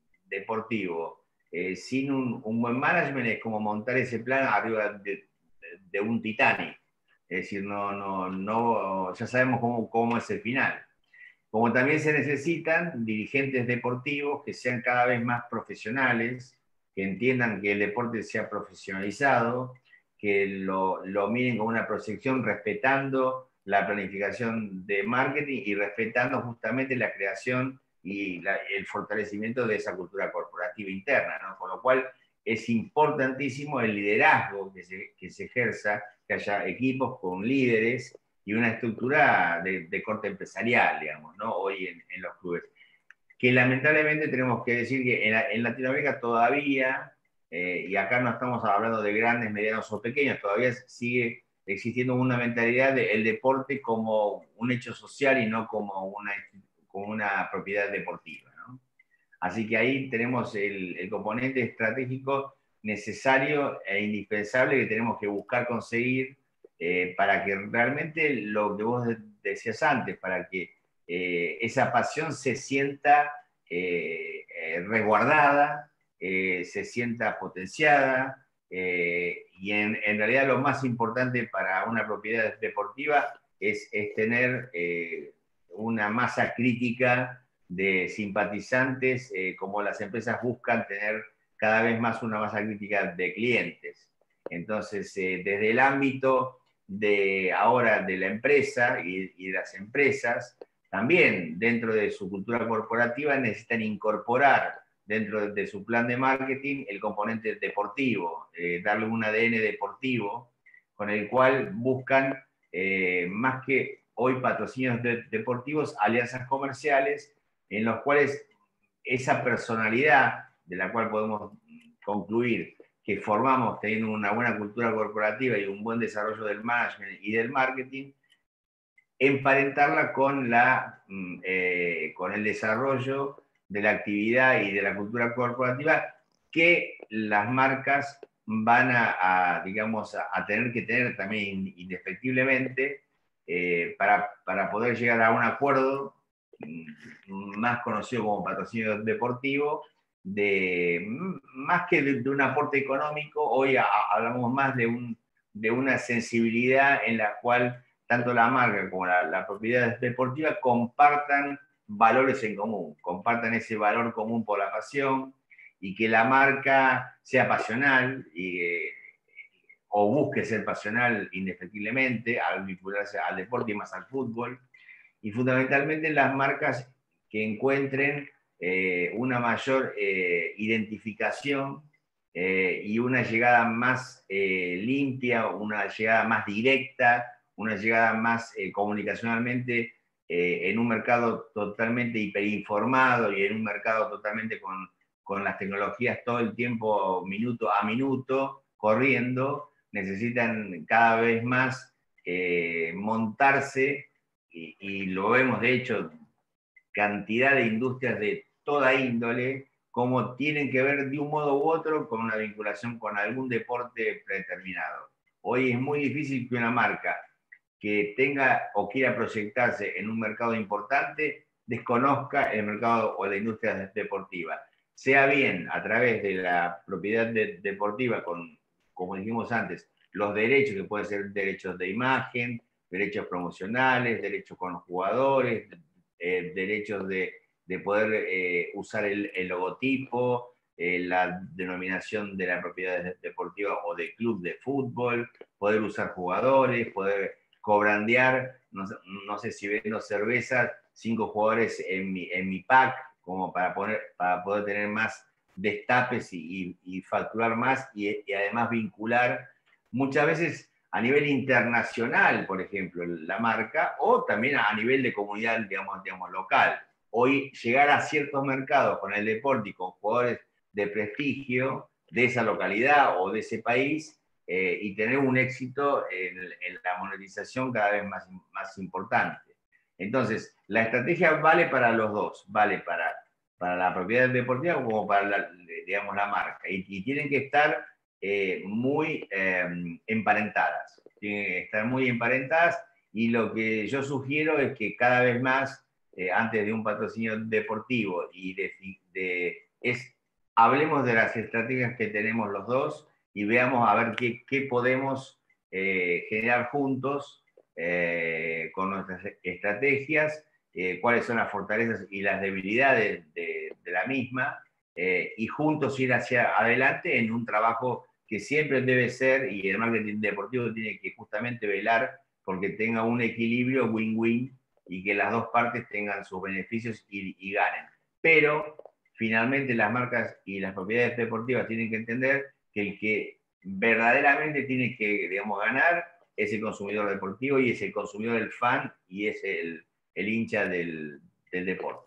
deportivo eh, sin un, un buen management es como montar ese plan arriba de, de, de un Titanic. Es decir, no, no, no, ya sabemos cómo, cómo es el final. Como también se necesitan dirigentes deportivos que sean cada vez más profesionales, que entiendan que el deporte sea profesionalizado, que lo, lo miren con una proyección respetando la planificación de marketing y respetando justamente la creación y la, el fortalecimiento de esa cultura corporativa interna, ¿no? Con lo cual es importantísimo el liderazgo que se, que se ejerza, que haya equipos con líderes y una estructura de, de corte empresarial, digamos, ¿no? Hoy en, en los clubes. Que lamentablemente tenemos que decir que en, en Latinoamérica todavía, eh, y acá no estamos hablando de grandes, medianos o pequeños, todavía sigue existiendo una mentalidad del deporte como un hecho social y no como una, como una propiedad deportiva, ¿no? Así que ahí tenemos el, el componente estratégico necesario e indispensable que tenemos que buscar conseguir eh, para que realmente lo que vos decías antes, para que eh, esa pasión se sienta eh, eh, resguardada, eh, se sienta potenciada, eh, y en, en, realidad lo más importante para una propiedad deportiva es, es tener eh, una masa crítica de simpatizantes, eh, como las empresas buscan tener cada vez más una masa crítica de clientes. Entonces, eh, desde el ámbito de ahora de la empresa y, y de las empresas, también dentro de su cultura corporativa necesitan incorporar dentro de su plan de marketing el componente deportivo, eh, darle un A D N deportivo con el cual buscan eh, más que hoy patrocinios de, deportivos, alianzas comerciales en los cuales esa personalidad de la cual podemos concluir que formamos teniendo una buena cultura corporativa y un buen desarrollo del management y del marketing, emparentarla con, la, eh, con el desarrollo de la actividad y de la cultura corporativa que las marcas van a, a digamos, a tener que tener también indefectiblemente eh, para, para poder llegar a un acuerdo más conocido como patrocinio deportivo, de, más que de, de un aporte económico, hoy a, hablamos más de, un, de una sensibilidad en la cual tanto la marca como la, la propiedad deportiva compartan valores en común, compartan ese valor común por la pasión y que la marca sea pasional y, eh, o busque ser pasional indefectiblemente al vincularse al deporte y más al fútbol. Y fundamentalmente las marcas que encuentren eh, una mayor eh, identificación eh, y una llegada más eh, limpia, una llegada más directa, una llegada más eh, comunicacionalmente eh, en un mercado totalmente hiperinformado y en un mercado totalmente con, con las tecnologías todo el tiempo, minuto a minuto, corriendo, necesitan cada vez más eh, montarse, y, y lo vemos de hecho, cantidad de industrias de toda índole, como tienen que ver de un modo u otro con una vinculación con algún deporte predeterminado. Hoy es muy difícil que una marca que tenga o quiera proyectarse en un mercado importante desconozca el mercado o la industria deportiva, sea bien a través de la propiedad de, deportiva, con, como dijimos antes, los derechos que pueden ser derechos de imagen, derechos promocionales, derechos con los jugadores, eh, derechos de, de poder eh, usar el, el logotipo, eh, la denominación de la propiedad deportiva o del club de fútbol, poder usar jugadores, poder cobrandear, no, no sé si vendo cervezas, cinco jugadores en mi, en mi pack, como para, poner, para poder tener más destapes y, y, y facturar más y, y además vincular muchas veces a nivel internacional, por ejemplo, la marca, o también a nivel de comunidad, digamos, digamos local. Hoy llegar a ciertos mercados con el deporte y con jugadores de prestigio de esa localidad o de ese país, eh, y tener un éxito en, en la monetización cada vez más, más importante. Entonces, la estrategia vale para los dos, vale para, para la propiedad deportiva como para la, digamos, la marca, y, y tienen que estar eh, muy eh, emparentadas, tienen que estar muy emparentadas, y lo que yo sugiero es que cada vez más, eh, antes de un patrocinio deportivo, y de, de, es, hablemos de las estrategias que tenemos los dos, y veamos a ver qué, qué podemos eh, generar juntos eh, con nuestras estrategias, eh, cuáles son las fortalezas y las debilidades de, de la misma, eh, y juntos ir hacia adelante en un trabajo que siempre debe ser, y el marketing deportivo tiene que justamente velar porque tenga un equilibrio win-win y que las dos partes tengan sus beneficios y, y ganen. Pero finalmente las marcas y las propiedades deportivas tienen que entender que el que verdaderamente tiene que, digamos, ganar es el consumidor deportivo, y es el consumidor, el fan, y es el, el hincha del, del deporte.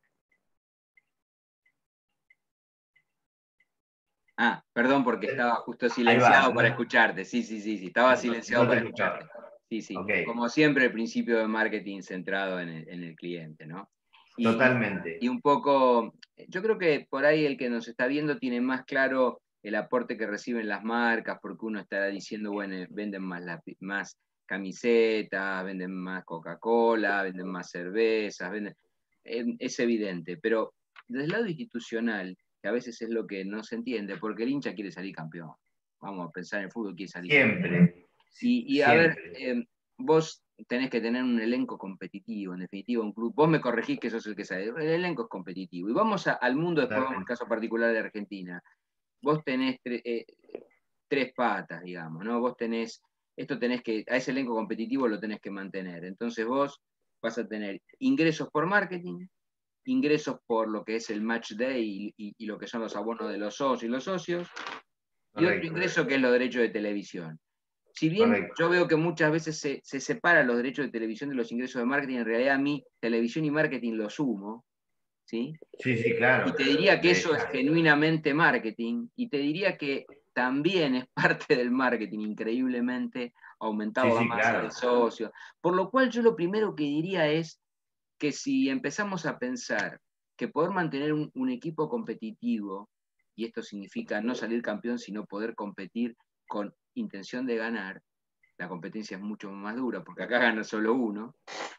Ah, perdón, porque estaba justo Ahí va, silenciado ¿no? para escucharte. Sí, sí, sí, sí, estaba silenciado No te para escuchaba. escucharte. Sí, sí. Okay. Como siempre, el principio de marketing centrado en el, en el cliente, ¿no? Y, Totalmente. y un poco, yo creo que por ahí el que nos está viendo tiene más claro el aporte que reciben las marcas, porque uno estará diciendo, bueno, venden más, la, más camisetas, venden más Coca-Cola, venden más cervezas, venden... Es evidente, pero desde el lado institucional, que a veces es lo que no se entiende, porque el hincha quiere salir campeón. Vamos a pensar en el fútbol, quiere salir Siempre. campeón. Y, y a ver, Siempre. eh, vos tenés que tener un elenco competitivo, en definitiva, un club. Vos me corregís que sos el que sabe. El elenco es competitivo. Y vamos a, al mundo, después vamos al caso particular de Argentina. Vos tenés tre, eh, tres patas, digamos, ¿no? Vos tenés, esto tenés que, a ese elenco competitivo lo tenés que mantener. Entonces vos vas a tener ingresos por marketing, ingresos por lo que es el match day y, y, y lo que son los abonos de los socios y los socios, y Correcto. otro ingreso que es los derechos de televisión. Si bien Correcto. yo veo que muchas veces se, se separan los derechos de televisión de los ingresos de marketing, en realidad a mí televisión y marketing lo sumo, ¿sí? Sí, sí, claro. Y te diría que De eso ya. es genuinamente marketing, y te diría que también es parte del marketing, increíblemente aumentado Sí, la sí, masa claro. de socios. Por lo cual yo lo primero que diría es que si empezamos a pensar que poder mantener un, un equipo competitivo, y esto significa no salir campeón, sino poder competir con intención de ganar, la competencia es mucho más dura, porque acá gana solo uno,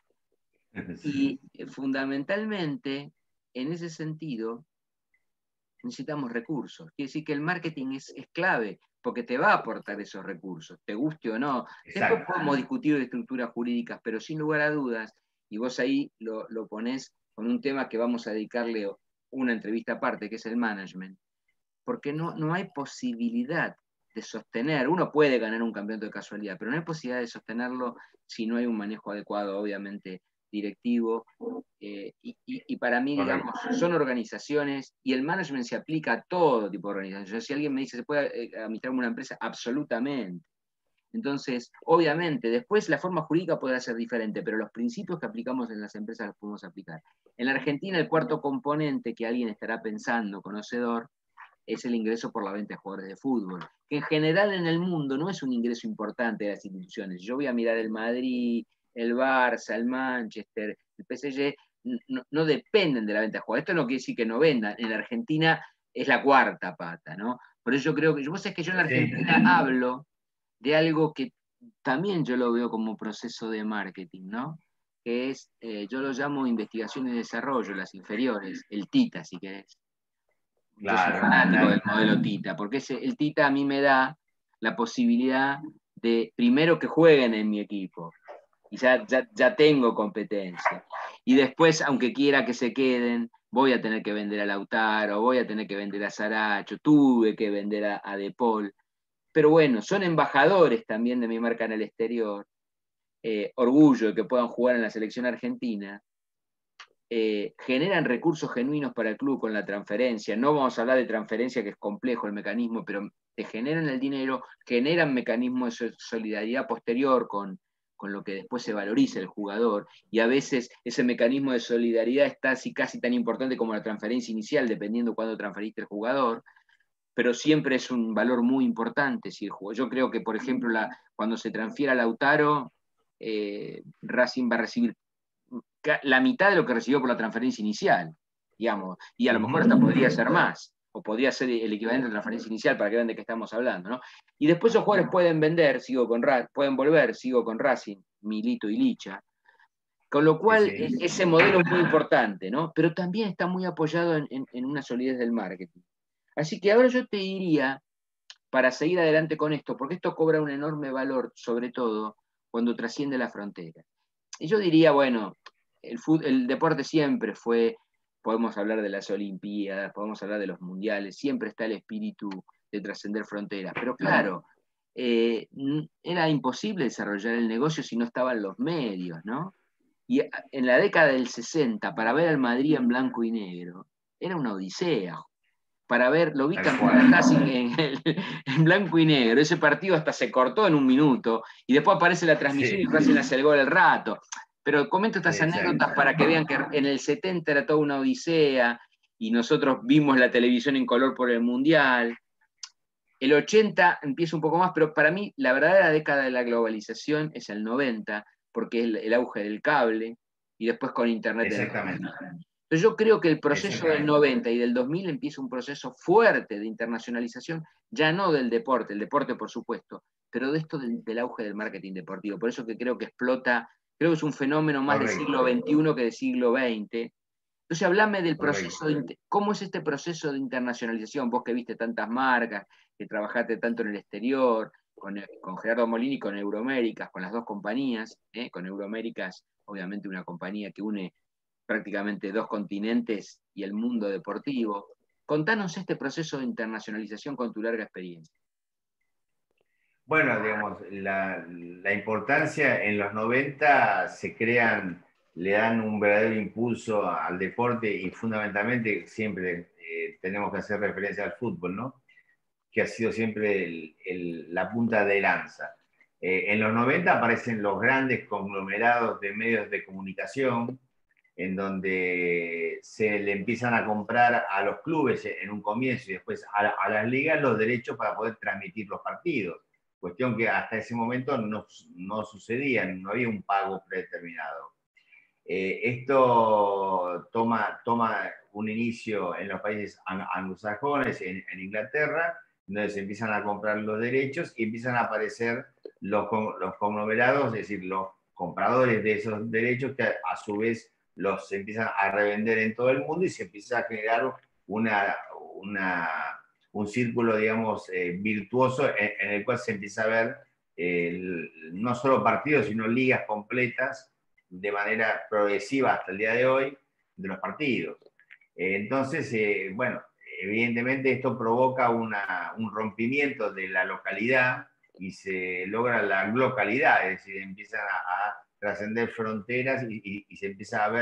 Sí. y fundamentalmente, en ese sentido, necesitamos recursos. Quiere decir que el marketing es, es clave, porque te va a aportar esos recursos, te guste o no. Exacto. Después podemos discutir de estructuras jurídicas, pero sin lugar a dudas, y vos ahí lo, lo ponés con un tema que vamos a dedicarle una entrevista aparte, que es el management, porque no, no hay posibilidad de sostener, uno puede ganar un campeonato de casualidad, pero no hay posibilidad de sostenerlo si no hay un manejo adecuado, obviamente, directivo, Eh, y, y, y para mí, Correcto. digamos, son organizaciones y el management se aplica a todo tipo de organizaciones. Si alguien me dice, ¿se puede eh, administrar una empresa? Absolutamente. Entonces, obviamente, después la forma jurídica podrá ser diferente, pero los principios que aplicamos en las empresas los podemos aplicar. En la Argentina, el cuarto componente que alguien estará pensando, conocedor, es el ingreso por la venta de jugadores de fútbol, que en general en el mundo no es un ingreso importante de las instituciones. Yo voy a mirar el Madrid, el Barça, el Manchester, el P S G, no, no dependen de la venta de jugadores. Esto no quiere decir que no vendan. En la Argentina es la cuarta pata, ¿no? Por eso yo creo que, vos sabés que yo en la Argentina sí. hablo de algo que también yo lo veo como proceso de marketing, ¿no? Que es, eh, yo lo llamo investigación y desarrollo, las inferiores, el TITA, si querés. Claro, yo soy fanático claro. del modelo TITA, porque ese, el TITA a mí me da la posibilidad de, primero, que jueguen en mi equipo, y ya, ya, ya tengo competencia. Y después, aunque quiera que se queden, voy a tener que vender a Lautaro, voy a tener que vender a Saracho, tuve que vender a, a De Paul. Pero bueno, son embajadores también de mi marca en el exterior. Eh, orgullo de que puedan jugar en la selección argentina. Eh, generan recursos genuinos para el club con la transferencia. No vamos a hablar de transferencia, que es complejo el mecanismo, pero te generan el dinero, generan mecanismos de solidaridad posterior con, con lo que después se valoriza el jugador. Y a veces ese mecanismo de solidaridad está así casi tan importante como la transferencia inicial, dependiendo cuándo transferiste el jugador. Pero siempre es un valor muy importante. Si el juego, yo creo que, por ejemplo, la, cuando se transfiera a Lautaro, eh, Racing va a recibir la mitad de lo que recibió por la transferencia inicial, digamos, y a lo mejor hasta podría ser más, o podría ser el equivalente a la transferencia inicial para que vean de qué estamos hablando, ¿no? Y después esos jugadores pueden vender, sigo con pueden volver, sigo con Racing, Milito y Licha, con lo cual sí, sí. ese modelo es muy importante, ¿no? Pero también está muy apoyado en, en, en una solidez del marketing. Así que ahora yo te diría, para seguir adelante con esto, porque esto cobra un enorme valor, sobre todo cuando trasciende la frontera. Y yo diría, bueno, el, fútbol, el deporte siempre fue, podemos hablar de las Olimpiadas, podemos hablar de los mundiales, siempre está el espíritu de trascender fronteras. Pero claro, eh, era imposible desarrollar el negocio si no estaban los medios, ¿no? Y en la década del sesenta, para ver al Madrid en blanco y negro, era una odisea. Para ver, lo vi campeón en, en blanco y negro. Ese partido hasta se cortó en un minuto y después aparece la transmisión sí, y Racing sí. hace el gol al rato. Pero comento estas Exacto. anécdotas para que vean que en el setenta era toda una odisea y nosotros vimos la televisión en color por el Mundial. El ochenta empieza un poco más, pero para mí la verdadera década de la globalización es el noventa, porque es el, el auge del cable y después con Internet. Exactamente. Entonces yo creo que el proceso del noventa y del dos mil empieza un proceso fuerte de internacionalización, ya no del deporte, el deporte por supuesto, pero de esto del, del auge del marketing deportivo. Por eso que creo que explota, creo que es un fenómeno más Correcto. del siglo veintiuno que del siglo veinte. Entonces hablame del proceso, de, ¿cómo es este proceso de internacionalización? Vos que viste tantas marcas, que trabajaste tanto en el exterior, con, con Gerardo Molini, con Euroaméricas, con las dos compañías, ¿eh? Con Euroaméricas, obviamente una compañía que une prácticamente dos continentes y el mundo deportivo. Contanos este proceso de internacionalización con tu larga experiencia. Bueno, digamos, la, la importancia en los noventa se crean, le dan un verdadero impulso al deporte y fundamentalmente siempre eh, tenemos que hacer referencia al fútbol, ¿no? Que ha sido siempre el, el, la punta de lanza. Eh, en los noventa aparecen los grandes conglomerados de medios de comunicación, en donde se le empiezan a comprar a los clubes en un comienzo y después a, a las ligas los derechos para poder transmitir los partidos. Cuestión que hasta ese momento no, no sucedía, no había un pago predeterminado. Eh, esto toma, toma un inicio en los países anglosajones, en, en Inglaterra, donde se empiezan a comprar los derechos y empiezan a aparecer los, los conglomerados, es decir, los compradores de esos derechos que a, a su vez los empiezan a revender en todo el mundo y se empieza a generar una, una, un círculo, digamos, eh, virtuoso en, en el cual se empieza a ver eh, no solo partidos, sino ligas completas de manera progresiva hasta el día de hoy de los partidos. Eh, entonces, eh, bueno, evidentemente esto provoca una, un rompimiento de la localidad y se logra la localidad, es decir, empiezan a, a trascender fronteras y, y, y se empieza a ver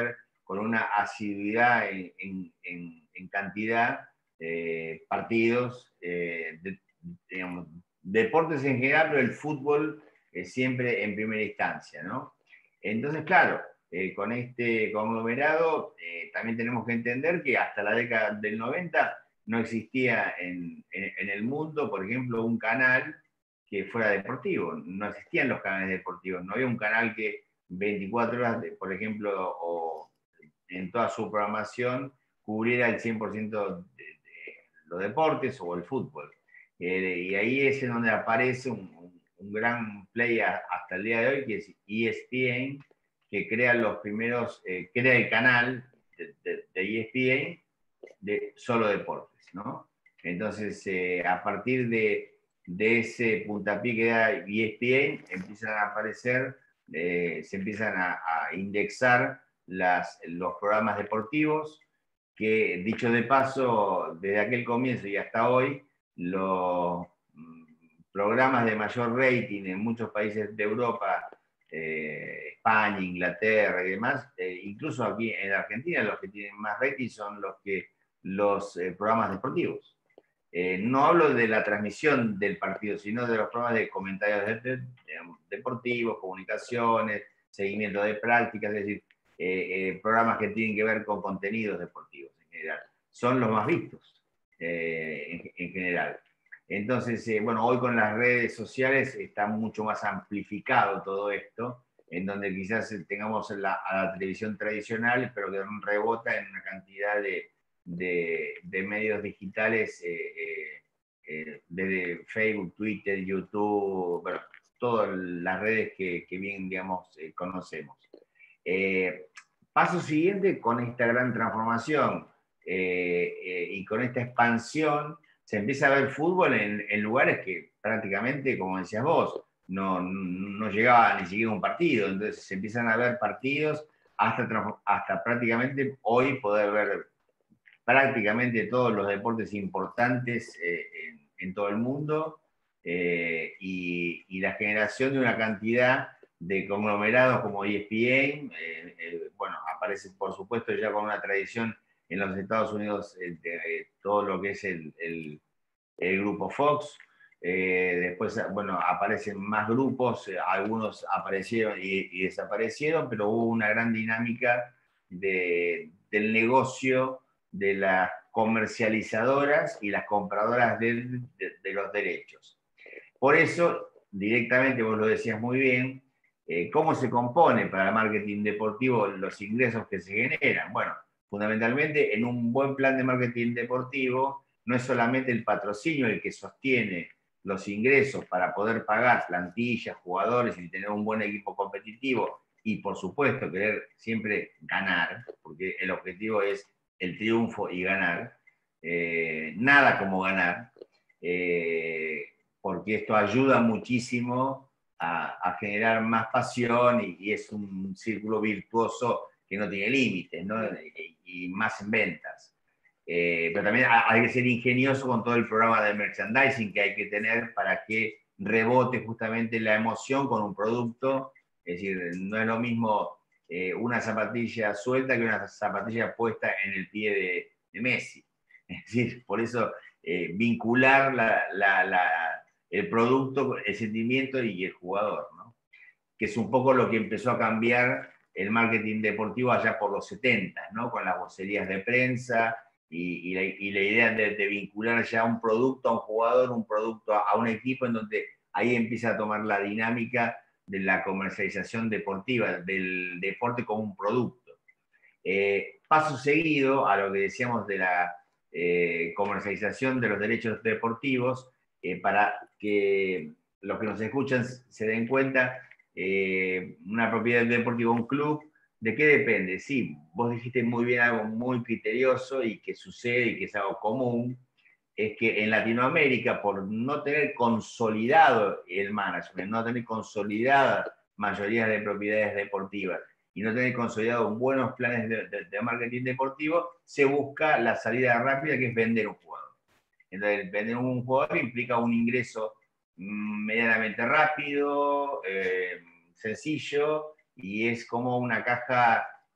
con una asiduidad en, en, en, en cantidad, eh, partidos, eh, de, digamos, deportes en general, pero el fútbol eh, siempre en primera instancia, ¿no? Entonces, claro, eh, con este conglomerado eh, también tenemos que entender que hasta la década del noventa no existía en, en, en el mundo, por ejemplo, un canal que fuera deportivo. No existían los canales deportivos. No había un canal que veinticuatro horas, de, por ejemplo, o en toda su programación, cubriera el cien por ciento de, de los deportes o el fútbol. Eh, y ahí es en donde aparece un, un, un gran play a, hasta el día de hoy, que es E S P N, que crea los primeros, eh, crea el canal de, de, de E S P N de solo deportes, ¿no? Entonces, eh, a partir de, de ese puntapié que da E S P N, empiezan a aparecer, eh, se empiezan a, a indexar las, los programas deportivos, que dicho de paso, desde aquel comienzo y hasta hoy, los programas de mayor rating en muchos países de Europa, eh, España, Inglaterra y demás, eh, incluso aquí en Argentina, los que tienen más rating son los, que, los eh, programas deportivos. Eh, no hablo de la transmisión del partido, sino de los programas de comentarios de, de, de, deportivos, comunicaciones, seguimiento de prácticas, es decir, eh, eh, programas que tienen que ver con contenidos deportivos en general. Son los más vistos eh, en, en general. Entonces, eh, bueno, hoy con las redes sociales está mucho más amplificado todo esto, en donde quizás tengamos la, a la televisión tradicional, pero que rebota en una cantidad de, de, de medios digitales, eh, eh, eh, desde Facebook, Twitter, YouTube, bueno, todas las redes que, que bien, digamos, eh, conocemos. Eh, paso siguiente, con esta gran transformación eh, eh, y con esta expansión, se empieza a ver fútbol en, en lugares que prácticamente, como decías vos, no, no llegaba ni siquiera un partido. Entonces se empiezan a ver partidos hasta, hasta prácticamente hoy poder ver prácticamente todos los deportes importantes eh, en, en todo el mundo eh, y, y la generación de una cantidad de conglomerados como E S P N, eh, eh, bueno, aparece por supuesto ya con una tradición en los Estados Unidos, eh, de, eh, todo lo que es el, el, el grupo Fox. Eh, después, bueno, aparecen más grupos, eh, algunos aparecieron y, y desaparecieron, pero hubo una gran dinámica de, del negocio de las comercializadoras y las compradoras de, de, de los derechos. Por eso, directamente, vos lo decías muy bien, eh, ¿cómo se compone para el marketing deportivo los ingresos que se generan? Bueno, fundamentalmente en un buen plan de marketing deportivo no es solamente el patrocinio el que sostiene los ingresos para poder pagar plantillas, jugadores y tener un buen equipo competitivo y por supuesto querer siempre ganar, porque el objetivo es el triunfo y ganar, eh, nada como ganar, eh, porque esto ayuda muchísimo a, a generar más pasión y, y es un círculo virtuoso que no tiene límites, ¿no? Y, y más en ventas. Eh, pero también hay que ser ingenioso con todo el programa de merchandising que hay que tener para que rebote justamente la emoción con un producto. Es decir, no es lo mismo eh, una zapatilla suelta que una zapatilla puesta en el pie de, de Messi. Es decir, por eso eh, vincular la, la, la, el producto, el sentimiento y el jugador, ¿no? Que es un poco lo que empezó a cambiar el marketing deportivo allá por los setenta, ¿no? Con las vocerías de prensa y, y, la, y la idea de, de vincular ya un producto a un jugador, un producto a, a un equipo, en donde ahí empieza a tomar la dinámica de la comercialización deportiva, del deporte como un producto. Eh, paso seguido a lo que decíamos de la eh, comercialización de los derechos deportivos, eh, para que los que nos escuchan se den cuenta, eh, una propiedad deportiva, un club, ¿de qué depende? Sí, vos dijiste muy bien algo muy criterioso y que sucede y que es algo común, es que en Latinoamérica, por no tener consolidado el management, no tener consolidadas mayorías de propiedades deportivas y no tener consolidado buenos planes de, de, de marketing deportivo, se busca la salida rápida, que es vender un jugador. Entonces, vender un jugador implica un ingreso medianamente rápido, eh, sencillo, y es como una caja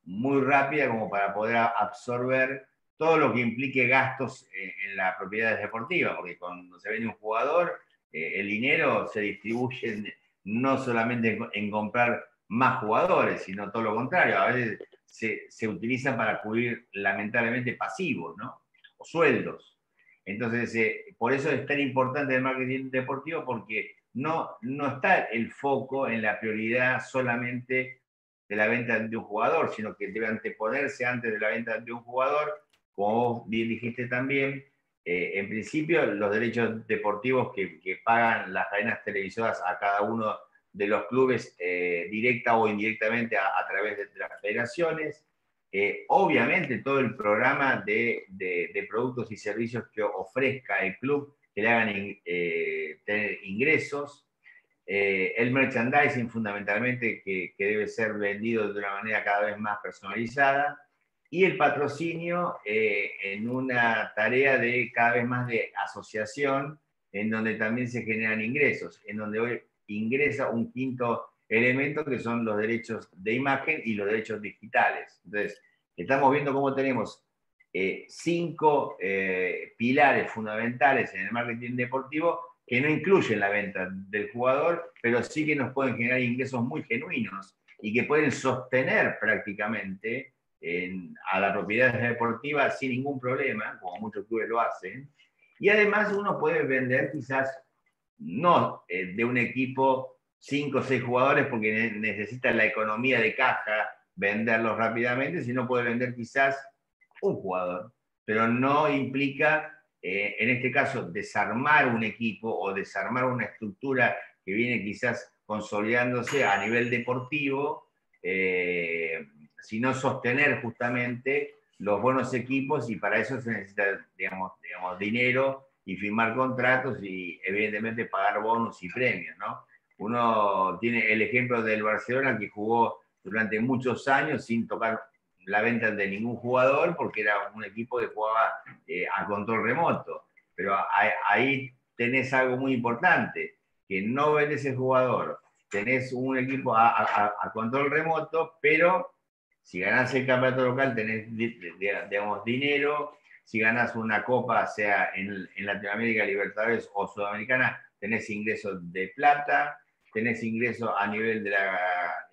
muy rápida como para poder absorber todo lo que implique gastos en, en las propiedades deportivas, porque cuando se vende un jugador, eh, el dinero se distribuye no solamente en, en comprar más jugadores, sino todo lo contrario, a veces se, se utiliza para cubrir lamentablemente pasivos, ¿no? O sueldos. Entonces, eh, por eso es tan importante el marketing deportivo, porque no, no está el foco en la prioridad solamente de la venta de un jugador, sino que debe anteponerse antes de la venta de un jugador, como vos bien dijiste también, eh, en principio los derechos deportivos que, que pagan las cadenas televisoras a cada uno de los clubes, eh, directa o indirectamente a, a través de las federaciones. Eh, obviamente todo el programa de, de, de productos y servicios que ofrezca el club, que le hagan in, eh, tener ingresos. Eh, el merchandising fundamentalmente, que, que debe ser vendido de una manera cada vez más personalizada, y el patrocinio eh, en una tarea de cada vez más de asociación, en donde también se generan ingresos, en donde hoy ingresa un quinto elemento que son los derechos de imagen y los derechos digitales. Entonces, estamos viendo cómo tenemos eh, cinco eh, pilares fundamentales en el marketing deportivo que no incluyen la venta del jugador, pero sí que nos pueden generar ingresos muy genuinos y que pueden sostener prácticamente en, a la propiedad deportiva sin ningún problema, como muchos clubes lo hacen. Y además uno puede vender quizás no eh, de un equipo cinco o seis jugadores porque ne necesita la economía de caja venderlos rápidamente, sino puede vender quizás un jugador, pero no implica, eh, en este caso, desarmar un equipo o desarmar una estructura que viene quizás consolidándose a nivel deportivo, eh, sino sostener justamente los buenos equipos, y para eso se necesita, digamos, digamos dinero y firmar contratos y evidentemente pagar bonos y premios, ¿no? Uno tiene el ejemplo del Barcelona, que jugó durante muchos años sin tocar la venta de ningún jugador porque era un equipo que jugaba eh, a control remoto. Pero ahí, ahí tenés algo muy importante, que no vendes el jugador, tenés un equipo a, a, a control remoto, pero si ganás el campeonato local tenés, digamos, dinero. Si ganas una copa, sea en, en Latinoamérica, Libertadores o Sudamericana, tenés ingresos de plata, tenés ingresos a nivel de la,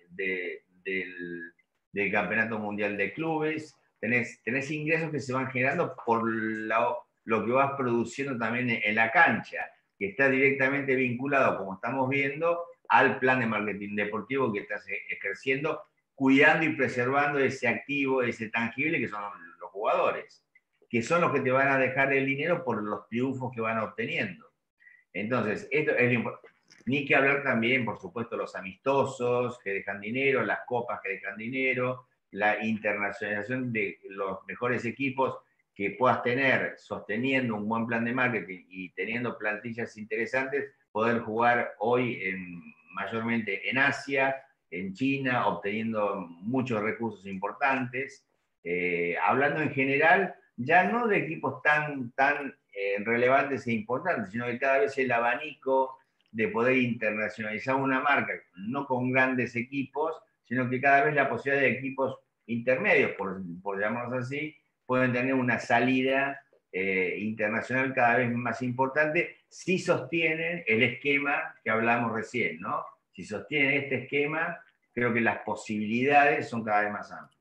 de, del, del Campeonato Mundial de Clubes, tenés, tenés ingresos que se van generando por la, lo que vas produciendo también en, en la cancha, que está directamente vinculado, como estamos viendo, al plan de marketing deportivo que estás ejerciendo, cuidando y preservando ese activo, ese tangible que son los jugadores, que son los que te van a dejar el dinero por los triunfos que van obteniendo. Entonces, esto es lo importante. Ni que hablar también, por supuesto, los amistosos que dejan dinero, las copas que dejan dinero, la internacionalización de los mejores equipos que puedas tener sosteniendo un buen plan de marketing y teniendo plantillas interesantes, poder jugar hoy en, mayormente en Asia, en China, obteniendo muchos recursos importantes. Eh, hablando en general, ya no de equipos tan, tan eh, relevantes e importantes, sino que cada vez el abanico de poder internacionalizar una marca, no con grandes equipos, sino que cada vez la posibilidad de equipos intermedios, por, por llamarlos así, pueden tener una salida eh, internacional cada vez más importante, si sostienen el esquema que hablamos recién, ¿no? Si sostienen este esquema, creo que las posibilidades son cada vez más amplias.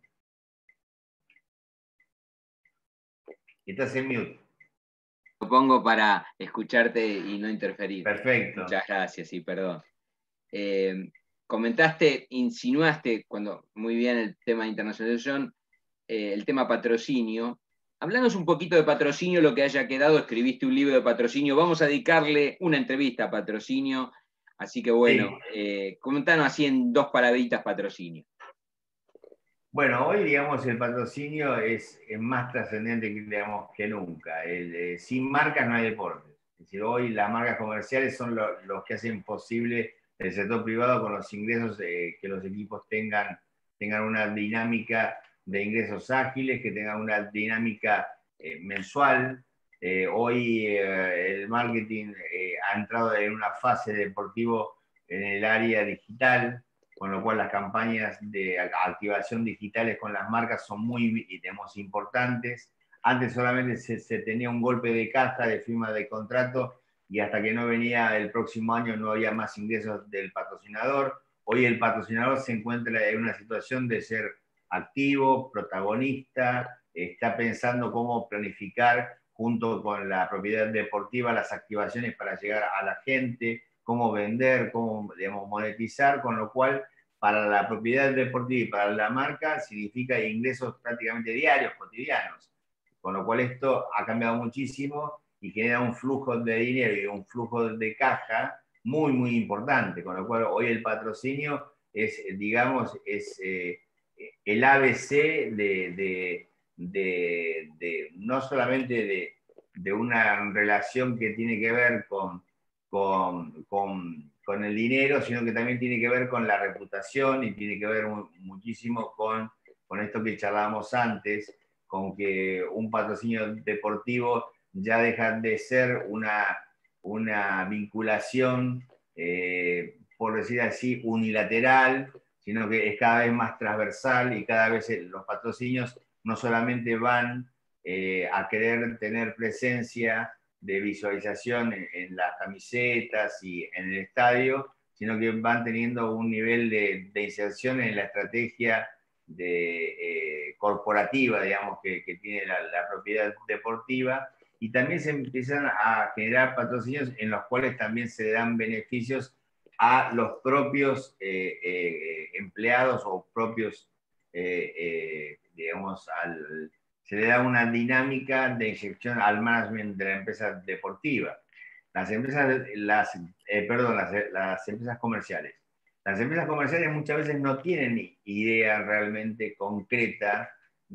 Estás en mute. Lo pongo para escucharte y no interferir. Perfecto. Muchas gracias, y perdón. Eh, comentaste, insinuaste, cuando muy bien el tema de internacionalización, eh, el tema patrocinio. Hablanos un poquito de patrocinio, lo que haya quedado. Escribiste un libro de patrocinio. Vamos a dedicarle una entrevista a patrocinio. Así que bueno, sí. eh, comentanos así en dos palabritas patrocinio. Bueno, hoy, digamos, el patrocinio es, es más trascendente, digamos, que nunca. El, eh, sin marcas no hay deporte. Es decir, hoy las marcas comerciales son lo, los que hacen posible el sector privado con los ingresos, eh, que los equipos tengan, tengan una dinámica de ingresos ágiles, que tengan una dinámica eh, mensual. Eh, hoy eh, el marketing eh, ha entrado en una fase deportivo en el área digital. con lo cual las campañas de activación digitales con las marcas son muy, digamos, importantes. Antes solamente se, se tenía un golpe de caja de firma de contrato y hasta que no venía el próximo año no había más ingresos del patrocinador. Hoy el patrocinador se encuentra en una situación de ser activo, protagonista, está pensando cómo planificar junto con la propiedad deportiva las activaciones para llegar a la gente, cómo vender, cómo, digamos, monetizar, con lo cual para la propiedad deportiva y para la marca significa ingresos prácticamente diarios, cotidianos. Con lo cual esto ha cambiado muchísimo y genera un flujo de dinero y un flujo de caja muy, muy importante. Con lo cual hoy el patrocinio es, digamos, es eh, el A B C de, de, de, de no solamente de, de una relación que tiene que ver con, con, con, con el dinero, sino que también tiene que ver con la reputación y tiene que ver muchísimo con, con esto que charlábamos antes, con que un patrocinio deportivo ya deja de ser una, una vinculación, eh, por decir así, unilateral, sino que es cada vez más transversal y cada vez los patrocinios no solamente van eh, a querer tener presencia de visualización en, en las camisetas y en el estadio, sino que van teniendo un nivel de, de inserción en la estrategia de, eh, corporativa, digamos, que, que tiene la, la propiedad deportiva, y también se empiezan a generar patrocinios en los cuales también se dan beneficios a los propios eh, eh, empleados o propios, eh, eh, digamos, al, se le da una dinámica de inyección al management de la empresa deportiva. Las empresas, las, eh, perdón, las, las empresas comerciales. Las empresas comerciales muchas veces no tienen idea realmente concreta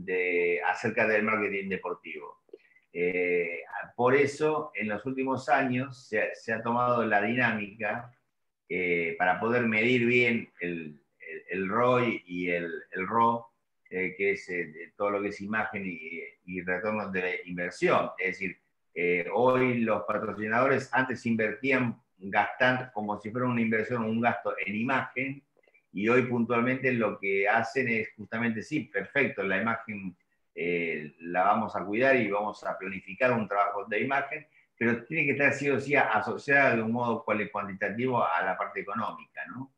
de, acerca del marketing deportivo. Eh, por eso, en los últimos años se, se ha tomado la dinámica eh, para poder medir bien el, el, el R O I y el, el R O, eh, que es eh, todo lo que es imagen y, y retornos de la inversión. Es decir, eh, hoy los patrocinadores antes invertían gastando como si fuera una inversión, un gasto en imagen, y hoy puntualmente lo que hacen es justamente, sí, perfecto, la imagen eh, la vamos a cuidar y vamos a planificar un trabajo de imagen, pero tiene que estar sí o sí asociada de un modo cuantitativo a la parte económica, ¿no?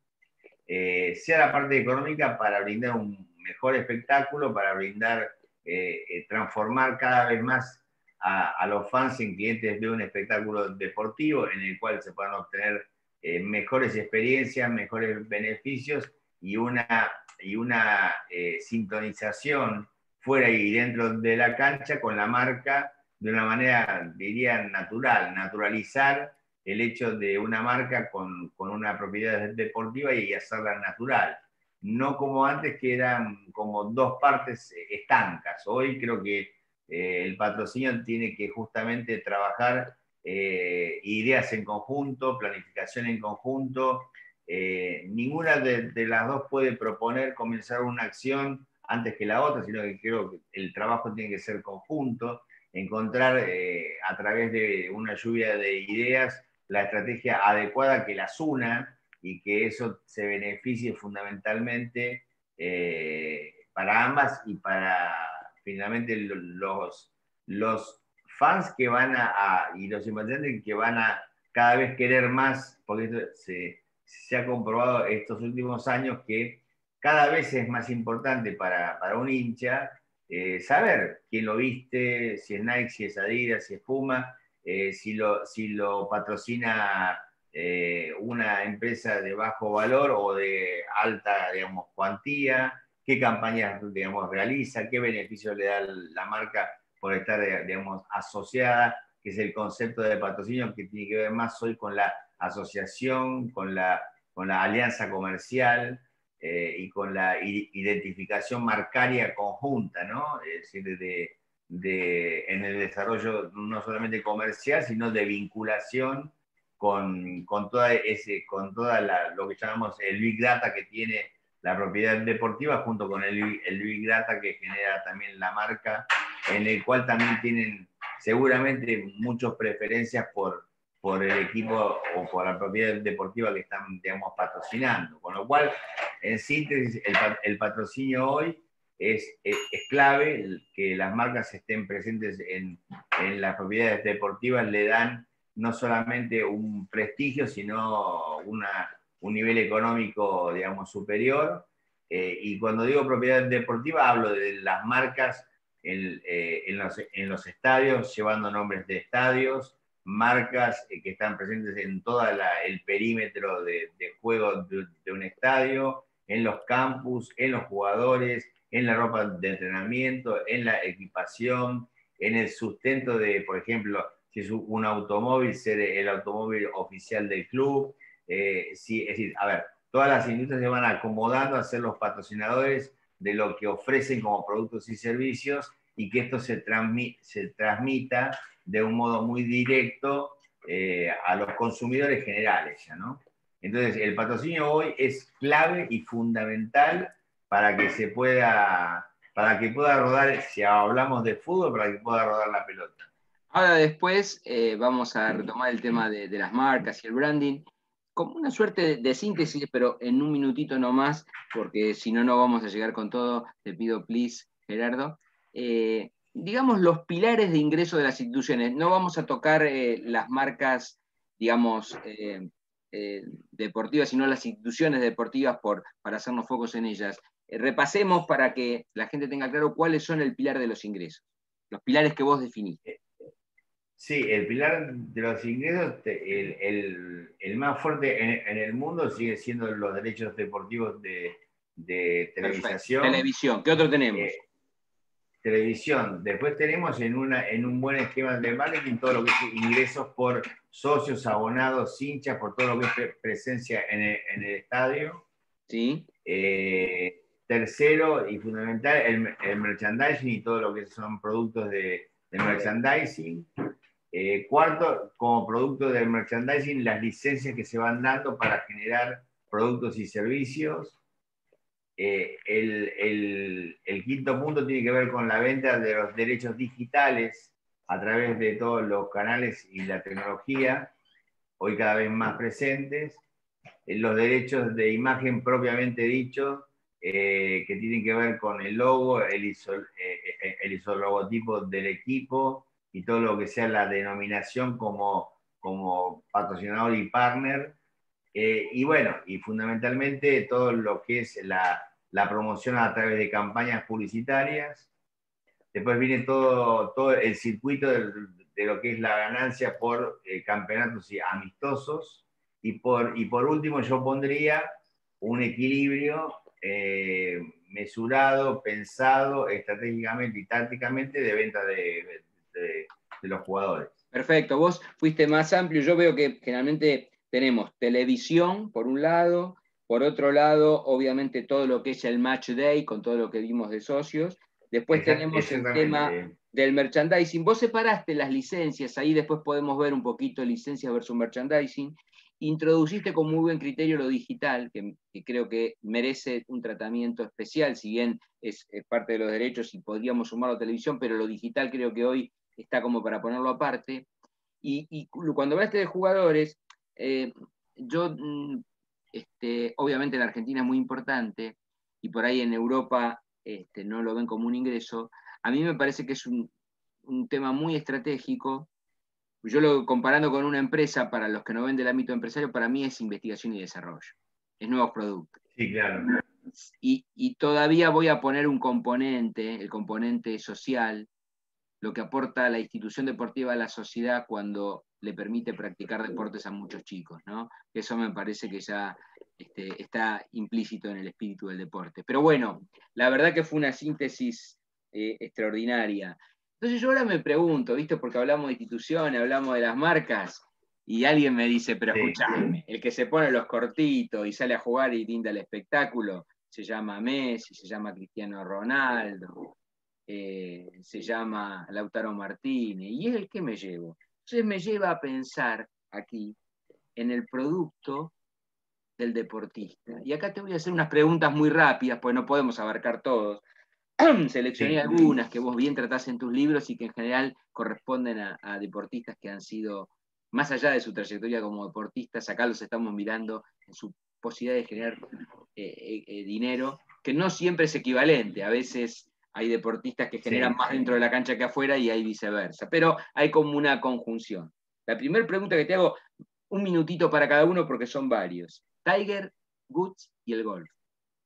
Eh, sea la parte económica para brindar un mejor espectáculo, para brindar, eh, eh, transformar cada vez más a, a los fans en clientes de un espectáculo deportivo en el cual se puedan obtener eh, mejores experiencias, mejores beneficios y una, y una eh, sintonización fuera y dentro de la cancha con la marca de una manera, diría, natural, naturalizar el hecho de una marca con, con una propiedad deportiva y hacerla natural. No como antes, que eran como dos partes estancas. Hoy creo que eh, el patrocinio tiene que justamente trabajar eh, ideas en conjunto, planificación en conjunto. Eh, ninguna de, de las dos puede proponer comenzar una acción antes que la otra, sino que creo que el trabajo tiene que ser conjunto, encontrar eh, a través de una lluvia de ideas la estrategia adecuada que las una y que eso se beneficie fundamentalmente eh, para ambas y para finalmente los, los fans que van a, a, y los simpatizantes que van a cada vez querer más, porque esto se, se ha comprobado estos últimos años que cada vez es más importante para, para un hincha eh, saber quién lo viste, si es Nike, si es Adidas, si es Puma, eh, si, lo, si lo patrocina eh, una empresa de bajo valor o de alta, digamos, cuantía, qué campañas, digamos, realiza, qué beneficio le da la marca por estar, digamos, asociada, que es el concepto de patrocinio que tiene que ver más hoy con la asociación, con la, con la alianza comercial eh, y con la identificación marcaria conjunta, ¿no? Es decir, de, de, en el desarrollo no solamente comercial, sino de vinculación con, con toda, ese, con toda la, lo que llamamos el Big Data que tiene la propiedad deportiva, junto con el, el Big Data que genera también la marca, en el cual también tienen seguramente muchas preferencias por, por el equipo o por la propiedad deportiva que están, digamos, patrocinando. Con lo cual, en síntesis, el, el patrocinio hoy es, es, es clave, el, que las marcas estén presentes en, en las propiedades deportivas le dan no solamente un prestigio, sino una, un nivel económico, digamos, superior. Eh, y cuando digo propiedad deportiva, hablo de las marcas en, eh, en, los, en los estadios, llevando nombres de estadios, marcas eh, que están presentes en todo el perímetro de, de juego de, de un estadio, en los campus, en los jugadores, en la ropa de entrenamiento, en la equipación, en el sustento de, por ejemplo, si es un automóvil, ser el automóvil oficial del club. Eh, sí, es decir, a ver, todas las industrias se van acomodando a ser los patrocinadores de lo que ofrecen como productos y servicios y que esto se, transmi se transmita de un modo muy directo eh, a los consumidores generales, ¿ya, ¿no? Entonces, el patrocinio hoy es clave y fundamental para que se pueda, para que pueda rodar, si hablamos de fútbol, para que pueda rodar la pelota. Ahora después eh, vamos a retomar el tema de, de las marcas y el branding, como una suerte de, de síntesis, pero en un minutito nomás, porque si no, no vamos a llegar con todo. Te pido, please, Gerardo. Eh, digamos, los pilares de ingreso de las instituciones. No vamos a tocar eh, las marcas, digamos, eh, eh, deportivas, sino las instituciones deportivas por, para hacernos focos en ellas. Eh, repasemos para que la gente tenga claro cuáles son el pilar de los ingresos, los pilares que vos definiste. Sí, el pilar de los ingresos, el, el, el más fuerte en, en, el mundo sigue siendo los derechos deportivos de, de televisación. Perfecto. Televisión, ¿qué otro tenemos? Eh, televisión. Después tenemos en, una, en un buen esquema de marketing todo lo que es ingresos por socios, abonados, hinchas, por todo lo que es presencia en el, en el estadio. Sí. Eh, tercero y fundamental, el, el merchandising y todo lo que son productos de, de merchandising. Eh, cuarto, como producto del merchandising, las licencias que se van dando para generar productos y servicios. Eh, el, el, el quinto punto tiene que ver con la venta de los derechos digitales a través de todos los canales y la tecnología, hoy cada vez más presentes. Eh, los derechos de imagen propiamente dicho, eh, que tienen que ver con el logo, el, iso, eh, el isologotipo del equipo y todo lo que sea la denominación como, como patrocinador y partner. Eh, y bueno, y fundamentalmente todo lo que es la, la promoción a través de campañas publicitarias. Después viene todo, todo el circuito de, de lo que es la ganancia por eh, campeonatos amistosos. Y por, y por último yo pondría un equilibrio eh, mesurado, pensado estratégicamente y tácticamente de venta de, de, de los jugadores. Perfecto, vos fuiste más amplio. Yo veo que generalmente tenemos televisión, por un lado, por otro lado, obviamente todo lo que es el match day, con todo lo que vimos de socios. Después Exact, tenemos el tema del merchandising. Vos separaste las licencias, ahí después podemos ver un poquito licencias versus merchandising. Introduciste con muy buen criterio lo digital, que, que creo que merece un tratamiento especial, si bien es, es parte de los derechos y podríamos sumarlo a televisión, pero lo digital creo que hoy está como para ponerlo aparte. Y, y cuando hablaste de jugadores, eh, yo, este, obviamente en Argentina es muy importante, y por ahí en Europa este, no lo ven como un ingreso. A mí me parece que es un, un tema muy estratégico. Yo lo comparando con una empresa, para los que no ven del ámbito empresario, para mí es investigación y desarrollo, es nuevos productos. Sí, claro. Y, y todavía voy a poner un componente, el componente social, lo que aporta la institución deportiva a la sociedad cuando le permite practicar deportes a muchos chicos, ¿no? Eso me parece que ya este, está implícito en el espíritu del deporte. Pero bueno, la verdad que fue una síntesis eh, extraordinaria. Entonces yo ahora me pregunto, ¿viste? Porque hablamos de instituciones, hablamos de las marcas, y alguien me dice, pero escuchame, el que se pone los cortitos y sale a jugar y linda el espectáculo, se llama Messi, se llama Cristiano Ronaldo, Eh, se llama Lautaro Martínez, y es el que me llevo. Entonces me lleva a pensar aquí en el producto del deportista. Y acá te voy a hacer unas preguntas muy rápidas, pues no podemos abarcar todos. Seleccioné sí. algunas que vos bien tratás en tus libros y que en general corresponden a, a deportistas que han sido, más allá de su trayectoria como deportistas, acá los estamos mirando en su posibilidad de generar eh, eh, dinero, que no siempre es equivalente. A veces hay deportistas que generan Sí, más sí. dentro de la cancha que afuera y hay viceversa. Pero hay como una conjunción. La primera pregunta que te hago, un minutito para cada uno porque son varios. Tiger, Woods y el golf.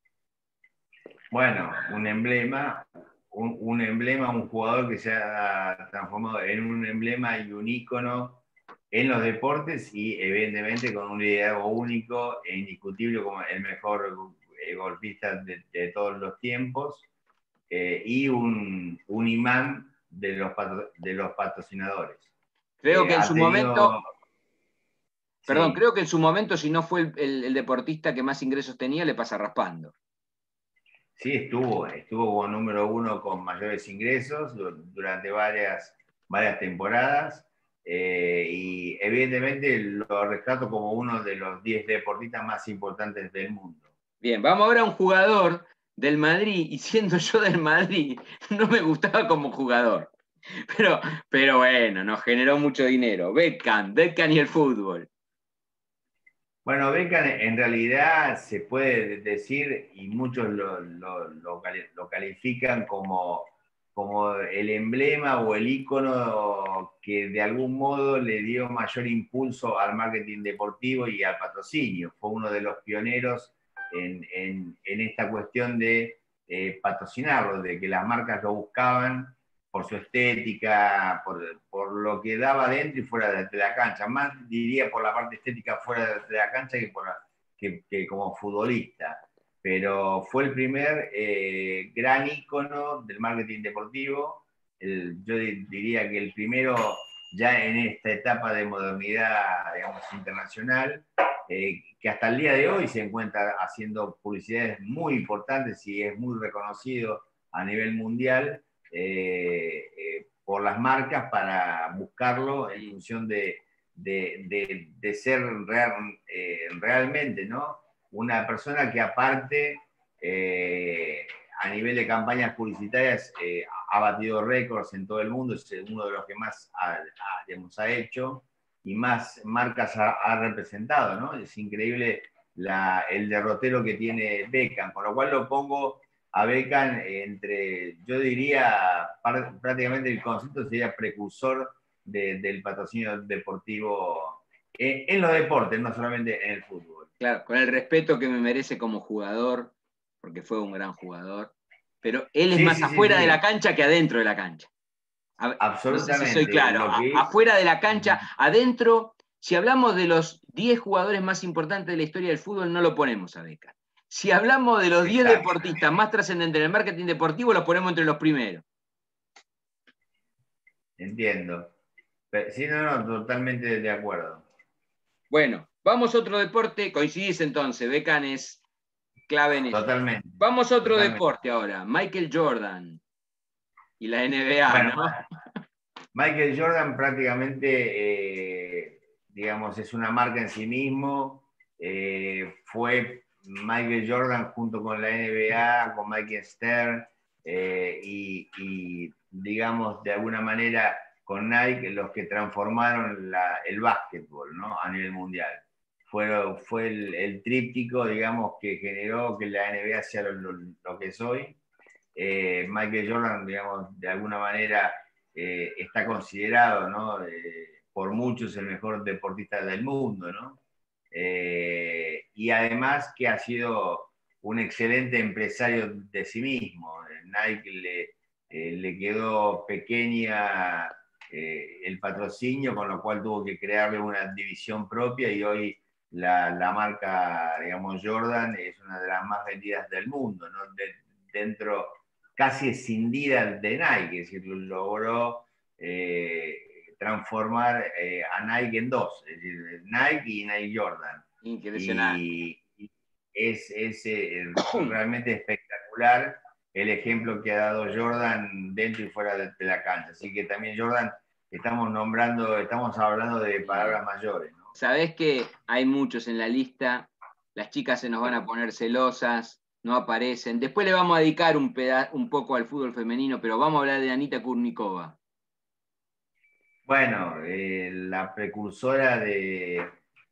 Bueno, un emblema, un, un emblema, un jugador que se ha transformado en un emblema y un ícono en los deportes y evidentemente con un liderazgo único e indiscutible como el mejor eh, golfista de, de todos los tiempos eh, y un, un imán de los, patro, de los patrocinadores. Creo Eh, que en ha su tenido, momento, perdón, sí, creo que en su momento, si no fue el, el, el deportista que más ingresos tenía, le pasa raspando. sí, estuvo, estuvo como número uno con mayores ingresos durante varias, varias temporadas eh, y evidentemente lo rescato como uno de los diez deportistas más importantes del mundo. Bien, vamos ahora a un jugador del Madrid, y siendo yo del Madrid, no me gustaba como jugador. Pero, pero bueno, nos generó mucho dinero. Beckham, Beckham y el fútbol. Bueno, Beckham en realidad se puede decir, y muchos lo, lo, lo, lo califican como, como el emblema o el ícono que de algún modo le dio mayor impulso al marketing deportivo y al patrocinio. Fue uno de los pioneros en, en, en esta cuestión de eh, patrocinarlo, de que las marcas lo buscaban por su estética, por, por lo que daba dentro y fuera de, de la cancha. Más diría por la parte estética fuera de, de la cancha que, por la, que, que, como futbolista. Pero fue el primer eh, gran ícono del marketing deportivo. El, yo diría que el primero ya en esta etapa de modernidad, digamos, internacional, eh, que hasta el día de hoy se encuentra haciendo publicidades muy importantes y es muy reconocido a nivel mundial. Eh, eh, por las marcas para buscarlo en función de, de, de, de ser real, eh, realmente, ¿no? Una persona que aparte eh, a nivel de campañas publicitarias eh, ha batido récords en todo el mundo, es uno de los que más ha, ha, digamos, ha hecho y más marcas ha, ha representado, ¿no? Es increíble la, el derrotero que tiene Beckham, con lo cual lo pongo a Beckham entre, yo diría, prácticamente el concepto sería precursor de, del patrocinio deportivo en, en los deportes, no solamente en el fútbol. Claro, con el respeto que me merece como jugador, porque fue un gran jugador, pero él es Sí, más sí, sí, afuera de la sí. cancha que adentro de la cancha. A, no sé si soy Absolutamente. claro, Lo a, que... afuera de la cancha, adentro, si hablamos de los diez jugadores más importantes de la historia del fútbol, no lo ponemos a Beckham. Si hablamos de los diez Exacto. deportistas más trascendentes en el marketing deportivo, los ponemos entre los primeros. Entiendo. Pero, sí, no, no, totalmente de acuerdo. Bueno, vamos a otro deporte. Coincidís entonces, Beckham es clave en eso. Totalmente. Vamos a otro Totalmente. deporte ahora. Michael Jordan y la N B A, Bueno, ¿no? Michael Jordan prácticamente, eh, digamos, es una marca en sí mismo. Eh, fue Michael Jordan junto con la N B A, con Michael Stern eh, y, y, digamos, de alguna manera con Nike los que transformaron la, el básquetbol, ¿no? A nivel mundial. Fue, fue el, el tríptico, digamos, que generó que la N B A sea lo, lo, lo que es hoy. Eh, Michael Jordan, digamos, de alguna manera eh, está considerado, ¿no? Eh, por muchos el mejor deportista del mundo, ¿no? Eh, y además que ha sido un excelente empresario de sí mismo. Nike le, eh, le quedó pequeña eh, el patrocinio, con lo cual tuvo que crearle una división propia y hoy la, la marca, digamos, Jordan es una de las más vendidas del mundo, ¿no? De, dentro casi escindida de Nike, es decir, logró eh, transformar eh, a Nike en dos, es decir, Nike y Nike Jordan. Impresionante. Y, y es, es eh, realmente espectacular el ejemplo que ha dado Jordan dentro y fuera de, de la cancha. Así que también Jordan, estamos nombrando, estamos hablando de palabras mayores, ¿no? Sabés que hay muchos en la lista, las chicas se nos van a poner celosas, no aparecen. Después le vamos a dedicar un, peda un poco al fútbol femenino, pero vamos a hablar de Anita Kurnikova. Bueno, eh, la precursora de,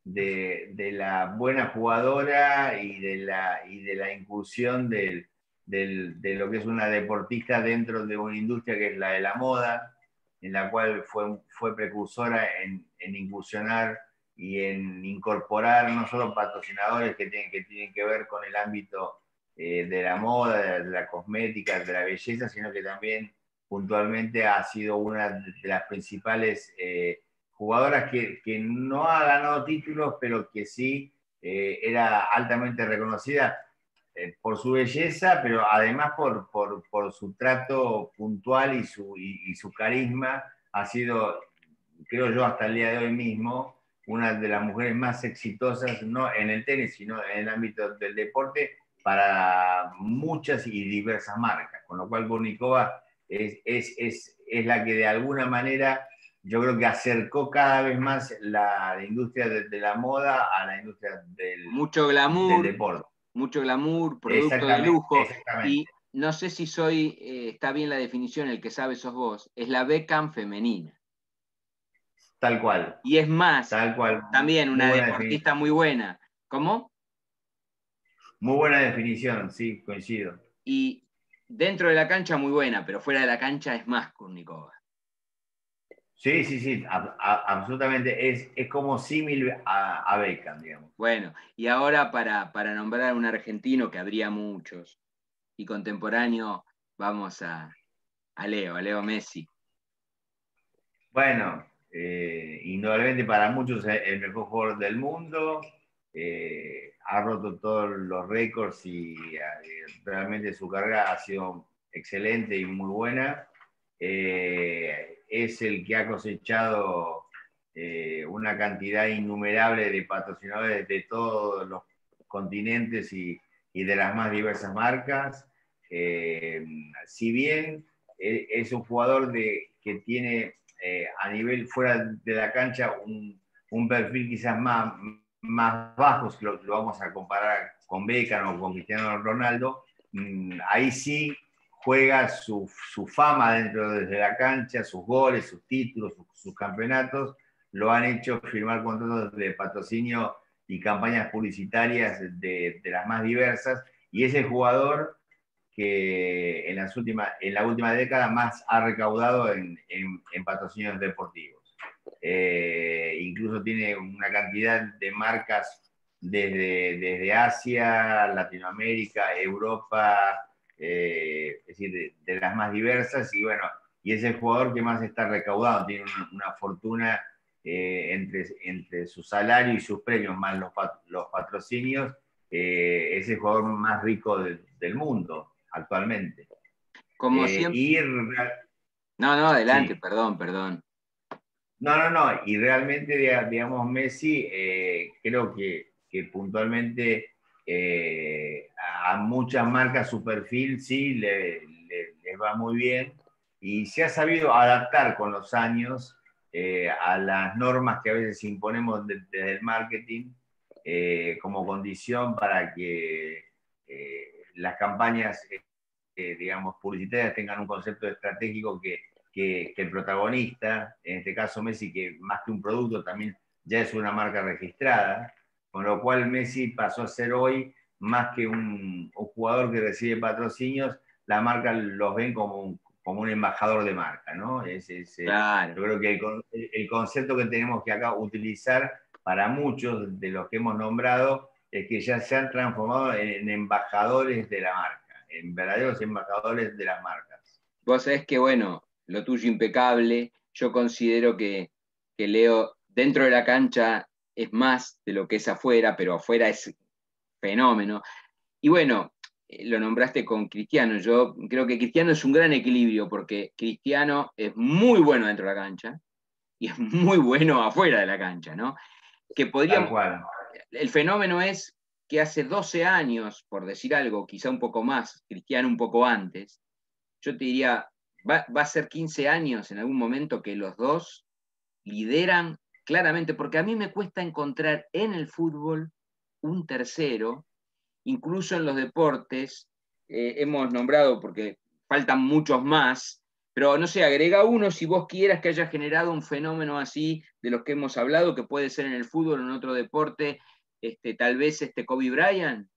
de, de la buena jugadora y de la, y de la incursión del, del, de lo que es una deportista dentro de una industria que es la de la moda, en la cual fue, fue precursora en, en incursionar y en incorporar no solo patrocinadores que tienen que, tienen que ver con el ámbito eh, de la moda, de la, de la cosmética, de la belleza, sino que también puntualmente ha sido una de las principales eh, jugadoras que, que no ha ganado títulos, pero que sí eh, era altamente reconocida eh, por su belleza, pero además por, por, por su trato puntual y su, y, y su carisma. Ha sido, creo yo, hasta el día de hoy mismo, una de las mujeres más exitosas, no en el tenis, sino en el ámbito del deporte, para muchas y diversas marcas. Con lo cual, Kurnikova es, es, es, es la que de alguna manera yo creo que acercó cada vez más la industria de, de la moda a la industria del, Mucho del glamour, deporte. mucho glamour, producto de Exactamente, lujo, exactamente. y no sé si soy, eh, está bien la definición, el que sabe sos vos, es la Beckham femenina. Tal cual, Y es más, tal cual. también Muy una buena deportista definición. muy buena. ¿Cómo? Muy buena definición, sí, coincido. Y dentro de la cancha muy buena, pero fuera de la cancha es más Kurnikova. Sí, sí, sí, a, a, absolutamente. Es, es como símil a, a Beckham, digamos. Bueno, y ahora para, para nombrar a un argentino, que habría muchos, y contemporáneo, vamos a, a Leo, a Leo Messi. Bueno, eh, indudablemente para muchos es el mejor jugador del mundo. Eh, ha roto todos los récords y eh, realmente su carrera ha sido excelente y muy buena. Eh, es el que ha cosechado eh, una cantidad innumerable de patrocinadores de todos los continentes y, y de las más diversas marcas. Eh, si bien eh, es un jugador de, que tiene eh, a nivel fuera de la cancha un, un perfil quizás más, más bajo, si lo, lo, vamos a comparar con Beckham o con Cristiano Ronaldo, mmm, ahí sí juega su, su fama dentro de la cancha, sus goles, sus títulos, sus, sus campeonatos, lo han hecho firmar contratos de patrocinio y campañas publicitarias de, de las más diversas, y ese jugador que en, las últimas, en la última década más ha recaudado en, en, en patrocinios deportivos. Eh, incluso tiene una cantidad de marcas desde, desde Asia, Latinoamérica, Europa, eh, es decir, de, de, las más diversas, y bueno, y es el jugador que más está recaudando, tiene una, una fortuna eh, entre, entre su salario y sus premios, más los, los patrocinios, eh, es el jugador más rico de, del mundo actualmente. Como Eh, siempre. y, No, no, adelante, sí. perdón, perdón. No, no, no, y realmente, digamos, Messi, eh, creo que, que puntualmente eh, a muchas marcas su perfil sí le, le, les va muy bien, y se ha sabido adaptar con los años eh, a las normas que a veces imponemos desde de, el marketing eh, como condición para que eh, las campañas, eh, digamos, publicitarias tengan un concepto estratégico que Que, que el protagonista, en este caso Messi, que más que un producto también ya es una marca registrada, con lo cual Messi pasó a ser hoy más que un, un jugador que recibe patrocinios, la marca los ven como un, como un embajador de marca, ¿no? Es, es, Claro. yo creo que el, el concepto que tenemos que acá utilizar para muchos de los que hemos nombrado es que ya se han transformado en, en embajadores de la marca, en verdaderos embajadores de las marcas. Vos sabés que, bueno, lo tuyo impecable. Yo considero que, que Leo dentro de la cancha es más de lo que es afuera, pero afuera es fenómeno. Y bueno, lo nombraste con Cristiano. Yo creo que Cristiano es un gran equilibrio porque Cristiano es muy bueno dentro de la cancha y es muy bueno afuera de la cancha, ¿no? Que podríamos, Tal cual. el fenómeno es que hace doce años, por decir algo, quizá un poco más, Cristiano un poco antes, yo te diría, va, va a ser quince años en algún momento que los dos lideran claramente, porque a mí me cuesta encontrar en el fútbol un tercero, incluso en los deportes, eh, hemos nombrado, porque faltan muchos más, Pero no sé, agrega uno si vos quieras que haya generado un fenómeno así de los que hemos hablado, que puede ser en el fútbol o en otro deporte, este, tal vez este Kobe Bryant,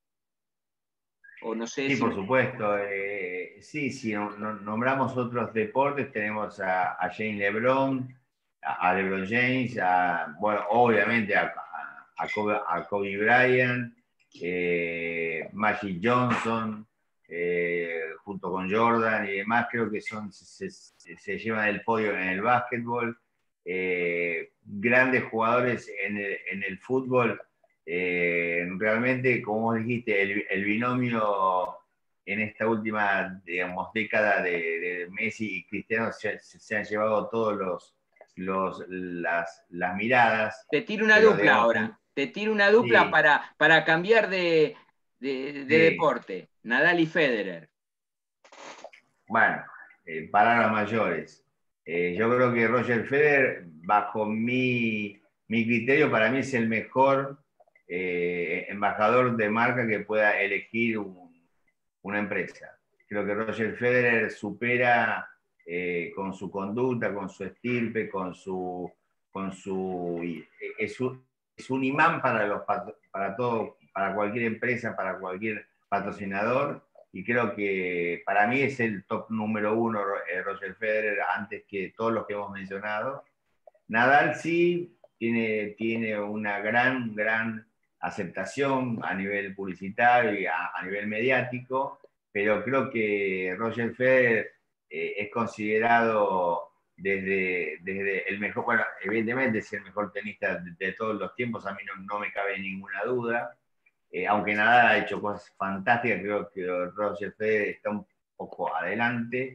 o no sé Sí, si... por supuesto. Eh, sí, si no, no, nombramos otros deportes, tenemos a, a Jane LeBron, a, a LeBron James, a, bueno, obviamente a, a, a, Kobe, a Kobe Bryant, eh, Magic Johnson, eh, junto con Jordan y demás, creo que son, se, se, se llevan el podio en el básquetbol. Eh, grandes jugadores en el, en el fútbol. Eh, realmente, como vos dijiste, el, el, binomio en esta última, digamos, década de, de Messi y Cristiano se, se, han llevado todos los, los las, las miradas, Te tiro una pero dupla digamos, ahora, te tiro una dupla sí, para, para cambiar de, de, de sí. deporte, Nadal y Federer. Bueno, eh, palabras mayores. Eh, yo creo que Roger Federer, bajo mi, mi criterio, para mí es el mejor eh, embajador de marca que pueda elegir un, una empresa. Creo que Roger Federer supera eh, con su conducta, con su estirpe, con su... Con su es, un, es un imán para, los, para, todo, para cualquier empresa, para cualquier patrocinador, y creo que para mí es el top número uno Roger Federer antes que todos los que hemos mencionado. Nadal sí tiene, tiene una gran, gran aceptación a nivel publicitario y a, a nivel mediático, pero creo que Roger Federer eh, es considerado desde, desde el mejor, bueno, evidentemente es el mejor tenista de, de todos los tiempos, a mí no, no me cabe ninguna duda, eh, aunque Nadal ha hecho cosas fantásticas, creo que Roger Federer está un poco adelante.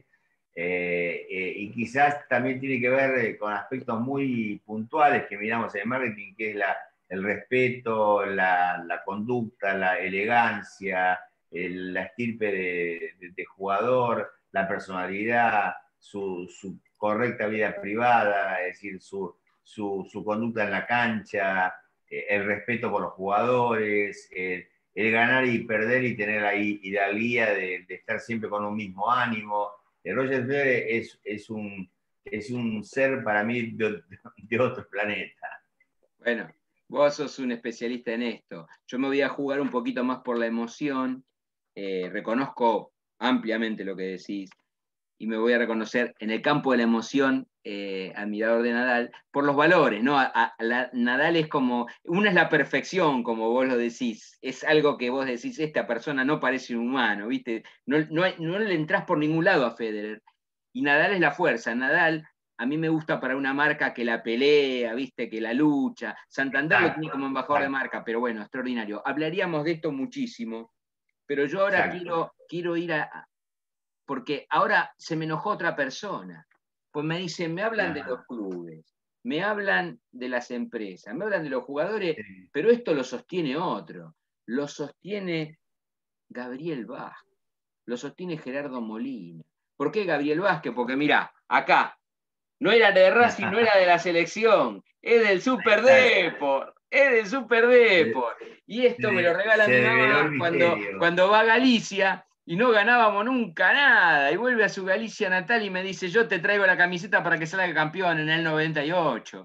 Eh, eh, y quizás también tiene que ver eh, con aspectos muy puntuales que miramos en el marketing, que es la, el respeto, la, la, conducta, la elegancia, el, la estirpe de, de, de, jugador, la personalidad, su, su, correcta vida privada, es decir, su, su, su conducta en la cancha, eh, el respeto por los jugadores, el, el ganar y perder y tener ahí la guía de, de estar siempre con un mismo ánimo. Roger Federer es, es, un, es un ser para mí de, de otro planeta. Bueno, vos sos un especialista en esto. Yo me voy a jugar un poquito más por la emoción. Eh, reconozco ampliamente lo que decís y me voy a reconocer en el campo de la emoción, eh, admirador de Nadal, por los valores, ¿no? A, a, la, Nadal es como, una es la perfección, como vos lo decís, es algo que vos decís, esta persona no parece un humano, ¿viste? No, no, no le entrás por ningún lado a Federer. Y Nadal es la fuerza, Nadal a mí me gusta para una marca que la pelea, ¿viste? Que la lucha. Santander exacto, lo tiene como embajador exacto. de marca, pero bueno, extraordinario. Hablaríamos de esto muchísimo, pero yo ahora quiero, quiero ir a, porque ahora se me enojó otra persona. Pues me dicen, me hablan Ajá. de los clubes, me hablan de las empresas, me hablan de los jugadores, sí. pero esto lo sostiene otro. Lo sostiene Gabriel Vázquez, lo sostiene Gerardo Molina. ¿Por qué Gabriel Vázquez? Porque mirá, acá, no era de Racing, no era de la selección, es del Super Depor, es del Super Depor. Y esto me lo regala mi mamá cuando, cuando va a Galicia y no ganábamos nunca nada. Y vuelve a su Galicia natal y me dice, yo te traigo la camiseta para que salga campeón en el noventa y ocho.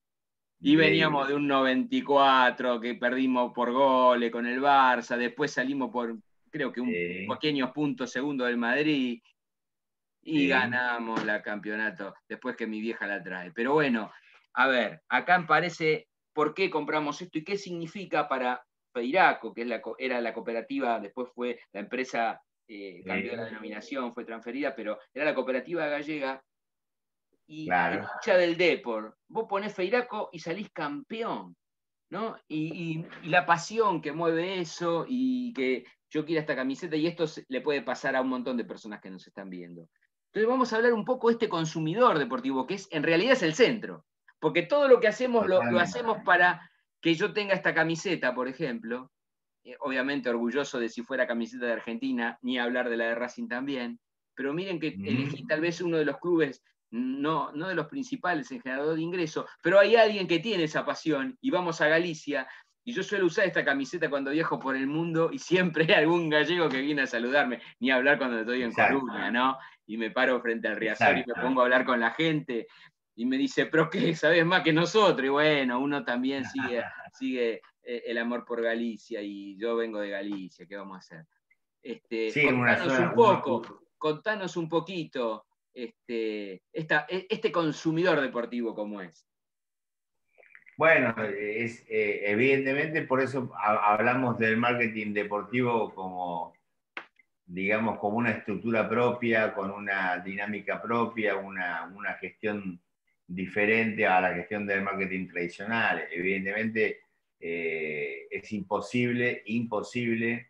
Y veníamos de un noventa y cuatro que perdimos por goles con el Barça, después salimos por, creo que un sí. pequeños puntos segundo del Madrid. Y sí. ganamos la campeonato después que mi vieja la trae. Pero bueno, a ver, acá me parece por qué compramos esto y qué significa para Feiraco, que es la, era la cooperativa, después fue la empresa, eh, cambió sí. la denominación, fue transferida, pero era la cooperativa gallega. Y claro. el hincha del Depor, vos ponés Feiraco y salís campeón, ¿no? Y, y, y la pasión que mueve eso y que yo quiera esta camiseta, y esto le puede pasar a un montón de personas que nos están viendo. Entonces vamos a hablar un poco de este consumidor deportivo, que es, en realidad es el centro, porque todo lo que hacemos lo, lo hacemos para que yo tenga esta camiseta, por ejemplo, eh, obviamente orgulloso de si fuera camiseta de Argentina, ni hablar de la de Racing también, pero miren que mm. elegí tal vez uno de los clubes, no, no de los principales en generador de ingresos, pero hay alguien que tiene esa pasión, y vamos a Galicia, Y yo suelo usar esta camiseta cuando viajo por el mundo y siempre hay algún gallego que viene a saludarme, ni hablar cuando estoy en Exacto. Coruña, ¿no? Y me paro frente al Riazor y me Exacto. pongo a hablar con la gente y me dice, pero ¿qué? ¿Sabés más que nosotros? Y bueno, uno también sigue, sigue el amor por Galicia y yo vengo de Galicia, ¿qué vamos a hacer? Este, Sí, una contanos zona, un una, poco, contanos un poquito este, esta, este consumidor deportivo como es. Bueno, es, eh, evidentemente por eso ha- hablamos del marketing deportivo como, digamos, como una estructura propia, con una dinámica propia, una, una gestión diferente a la gestión del marketing tradicional. Evidentemente eh, es imposible, imposible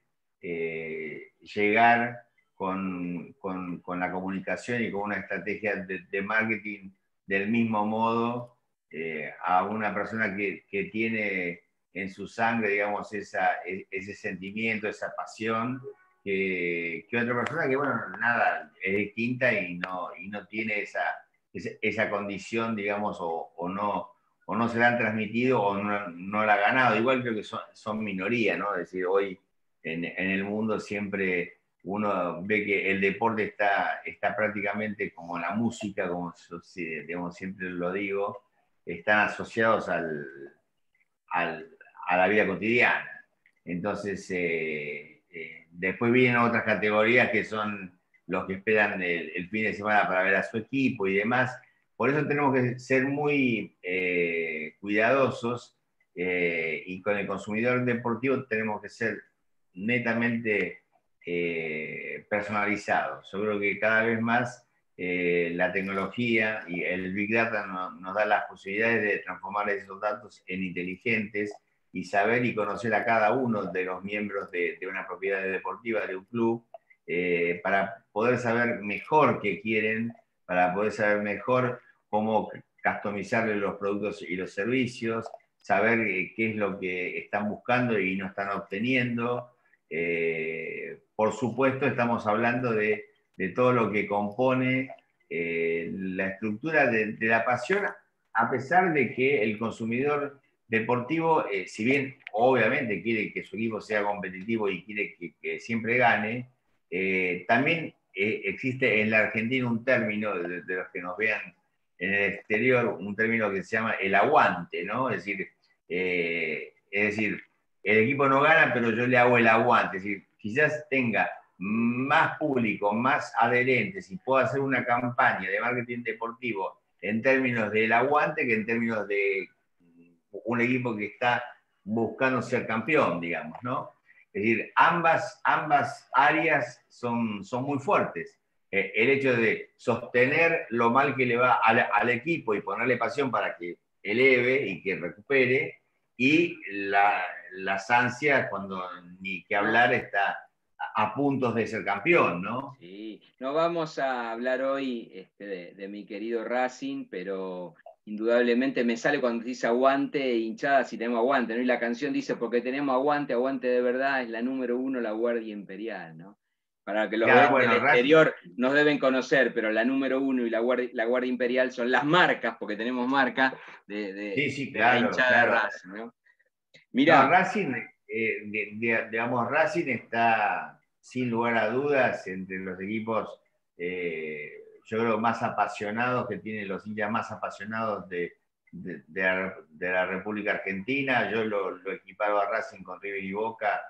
eh, llegar con, con, con, la comunicación y con una estrategia de, de marketing del mismo modo eh, a una persona que, que tiene en su sangre, digamos, esa, ese sentimiento, esa pasión, que, que otra persona que, bueno, nada, es distinta y no, y no tiene esa, esa, esa condición, digamos, o, o, no, o no se la han transmitido o no, no la ha ganado. Igual creo que son, son minoría, ¿no? Es decir, hoy en, en el mundo siempre uno ve que el deporte está, está prácticamente como la música, como digamos, siempre lo digo, están asociados al, al, a la vida cotidiana. Entonces, eh, eh, después vienen otras categorías que son los que esperan el, el, fin de semana para ver a su equipo y demás. Por eso tenemos que ser muy eh, cuidadosos eh, y con el consumidor deportivo tenemos que ser netamente eh, personalizados. Yo creo que cada vez más eh, la tecnología y el Big Data no, nos da las posibilidades de transformar esos datos en inteligentes y saber y conocer a cada uno de los miembros de, de una propiedad deportiva, de un club, eh, para poder saber mejor qué quieren, para poder saber mejor cómo customizarle los productos y los servicios, saber eh, qué es lo que están buscando y no están obteniendo. Eh, por supuesto, estamos hablando de, de todo lo que compone eh, la estructura de, de la pasión, a pesar de que el consumidor deportivo, eh, si bien obviamente quiere que su equipo sea competitivo y quiere que, que siempre gane, eh, también eh, existe en la Argentina un término, de, de los que nos vean en el exterior, un término que se llama el aguante, ¿no? Es decir, eh, es decir, el equipo no gana, pero yo le hago el aguante, es decir, quizás tenga más público, más adherentes y puedo hacer una campaña de marketing deportivo en términos del aguante que en términos de un equipo que está buscando ser campeón, digamos, ¿no? Es decir, ambas, ambas áreas son, son muy fuertes. Eh, el hecho de sostener lo mal que le va al, al equipo y ponerle pasión para que eleve y que recupere, y la, las ansias cuando ni que hablar está a puntos de ser campeón, ¿no? Sí, no vamos a hablar hoy este, de, de mi querido Racing, pero indudablemente me sale cuando dice aguante, hinchada si tenemos aguante, ¿no? Y la canción dice, porque tenemos aguante, aguante de verdad, es la número uno, la Guardia Imperial, ¿no? Para que los Claro, ven bueno, del exterior nos deben conocer, pero la número uno y la Guardia, la Guardia Imperial son las marcas, porque tenemos marca de, de, sí, sí, de la claro, hinchada de claro. Racing, ¿no? No, Mirá, Racing, eh, de, de, digamos, Racing está sin lugar a dudas entre los equipos, eh, yo creo, más apasionados, que tienen los hinchas más apasionados de, de, de, la, de la República Argentina. Yo lo, lo equiparo a Racing con River y Boca.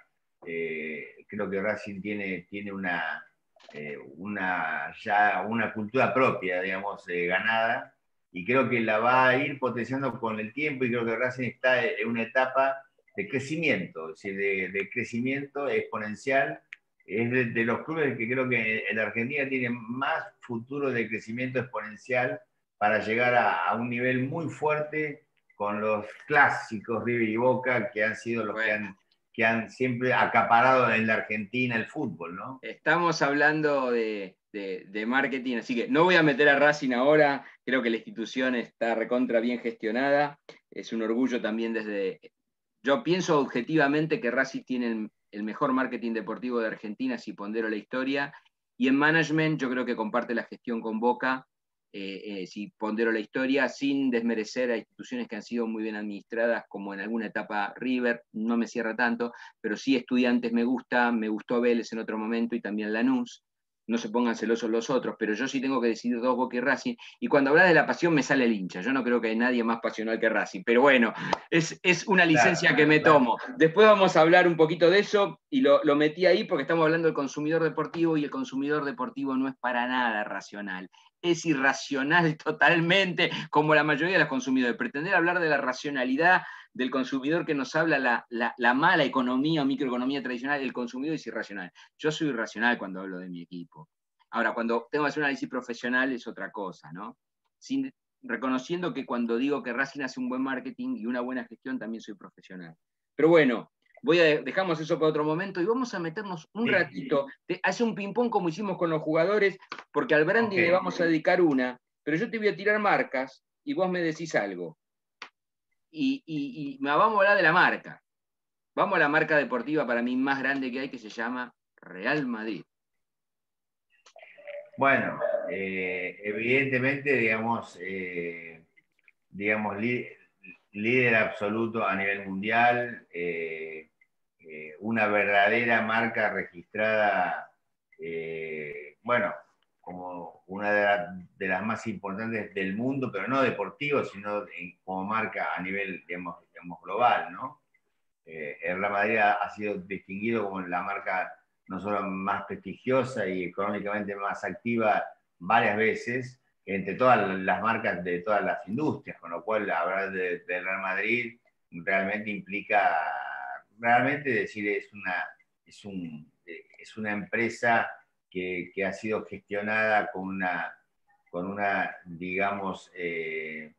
Eh, creo que Racing tiene, tiene una, eh, una, ya una cultura propia, digamos, eh, ganada, y creo que la va a ir potenciando con el tiempo, y creo que Racing está en una etapa de crecimiento, es decir, de, de crecimiento exponencial. Es de, de, los clubes que creo que en la Argentina tienen más futuro de crecimiento exponencial para llegar a, a un nivel muy fuerte con los clásicos River y Boca, que han sido los bueno. que, han, que han siempre acaparado en la Argentina el fútbol, ¿no? Estamos hablando de, de, de marketing, así que no voy a meter a Racing ahora, creo que la institución está recontra bien gestionada, es un orgullo también desde... Yo pienso objetivamente que Racing tiene el, el mejor marketing deportivo de Argentina, si pondero la historia, y en management yo creo que comparte la gestión con Boca, eh, eh, si pondero la historia, sin desmerecer a instituciones que han sido muy bien administradas, como en alguna etapa River, no me cierra tanto, pero sí Estudiantes me gusta, me gustó Vélez en otro momento y también Lanús. No se pongan celosos los otros, pero yo sí tengo que decidir dos, Boca y Racing. Y cuando hablas de la pasión me sale el hincha. Yo no creo que hay nadie más pasional que Racing, pero bueno, es, es una licencia Claro, que me claro. tomo. Después vamos a hablar un poquito de eso y lo, lo metí ahí porque estamos hablando del consumidor deportivo y el consumidor deportivo no es para nada racional. Es irracional totalmente, como la mayoría de los consumidores. Pretender hablar de la racionalidad del consumidor que nos habla la, la, la mala economía o microeconomía tradicional, el consumidor es irracional. Yo soy irracional cuando hablo de mi equipo. Ahora, cuando tengo que hacer un análisis profesional es otra cosa, ¿no? Sin, reconociendo que cuando digo que Racing hace un buen marketing y una buena gestión, también soy profesional. Pero bueno, voy a, dejamos eso para otro momento y vamos a meternos un Sí. ratito, de, hace un ping-pong como hicimos con los jugadores, porque al branding Okay. le vamos a dedicar una, pero yo te voy a tirar marcas y vos me decís algo. Y, y, y vamos a hablar de la marca. Vamos a la marca deportiva para mí más grande que hay, que se llama Real Madrid. Bueno, eh, evidentemente, digamos, eh, digamos líder absoluto a nivel mundial, eh, eh, una verdadera marca registrada, eh, bueno, como una de, la, de, las más importantes del mundo, pero no deportivo, sino en, como marca a nivel, digamos, digamos global, ¿no? Eh, el Real Madrid ha, ha sido distinguido como la marca no solo más prestigiosa y económicamente más activa varias veces, entre todas las marcas de todas las industrias, con lo cual hablar del de Real Madrid realmente implica, realmente decir, es una, es un, es una empresa que, que ha sido gestionada con una, con una digamos, eh,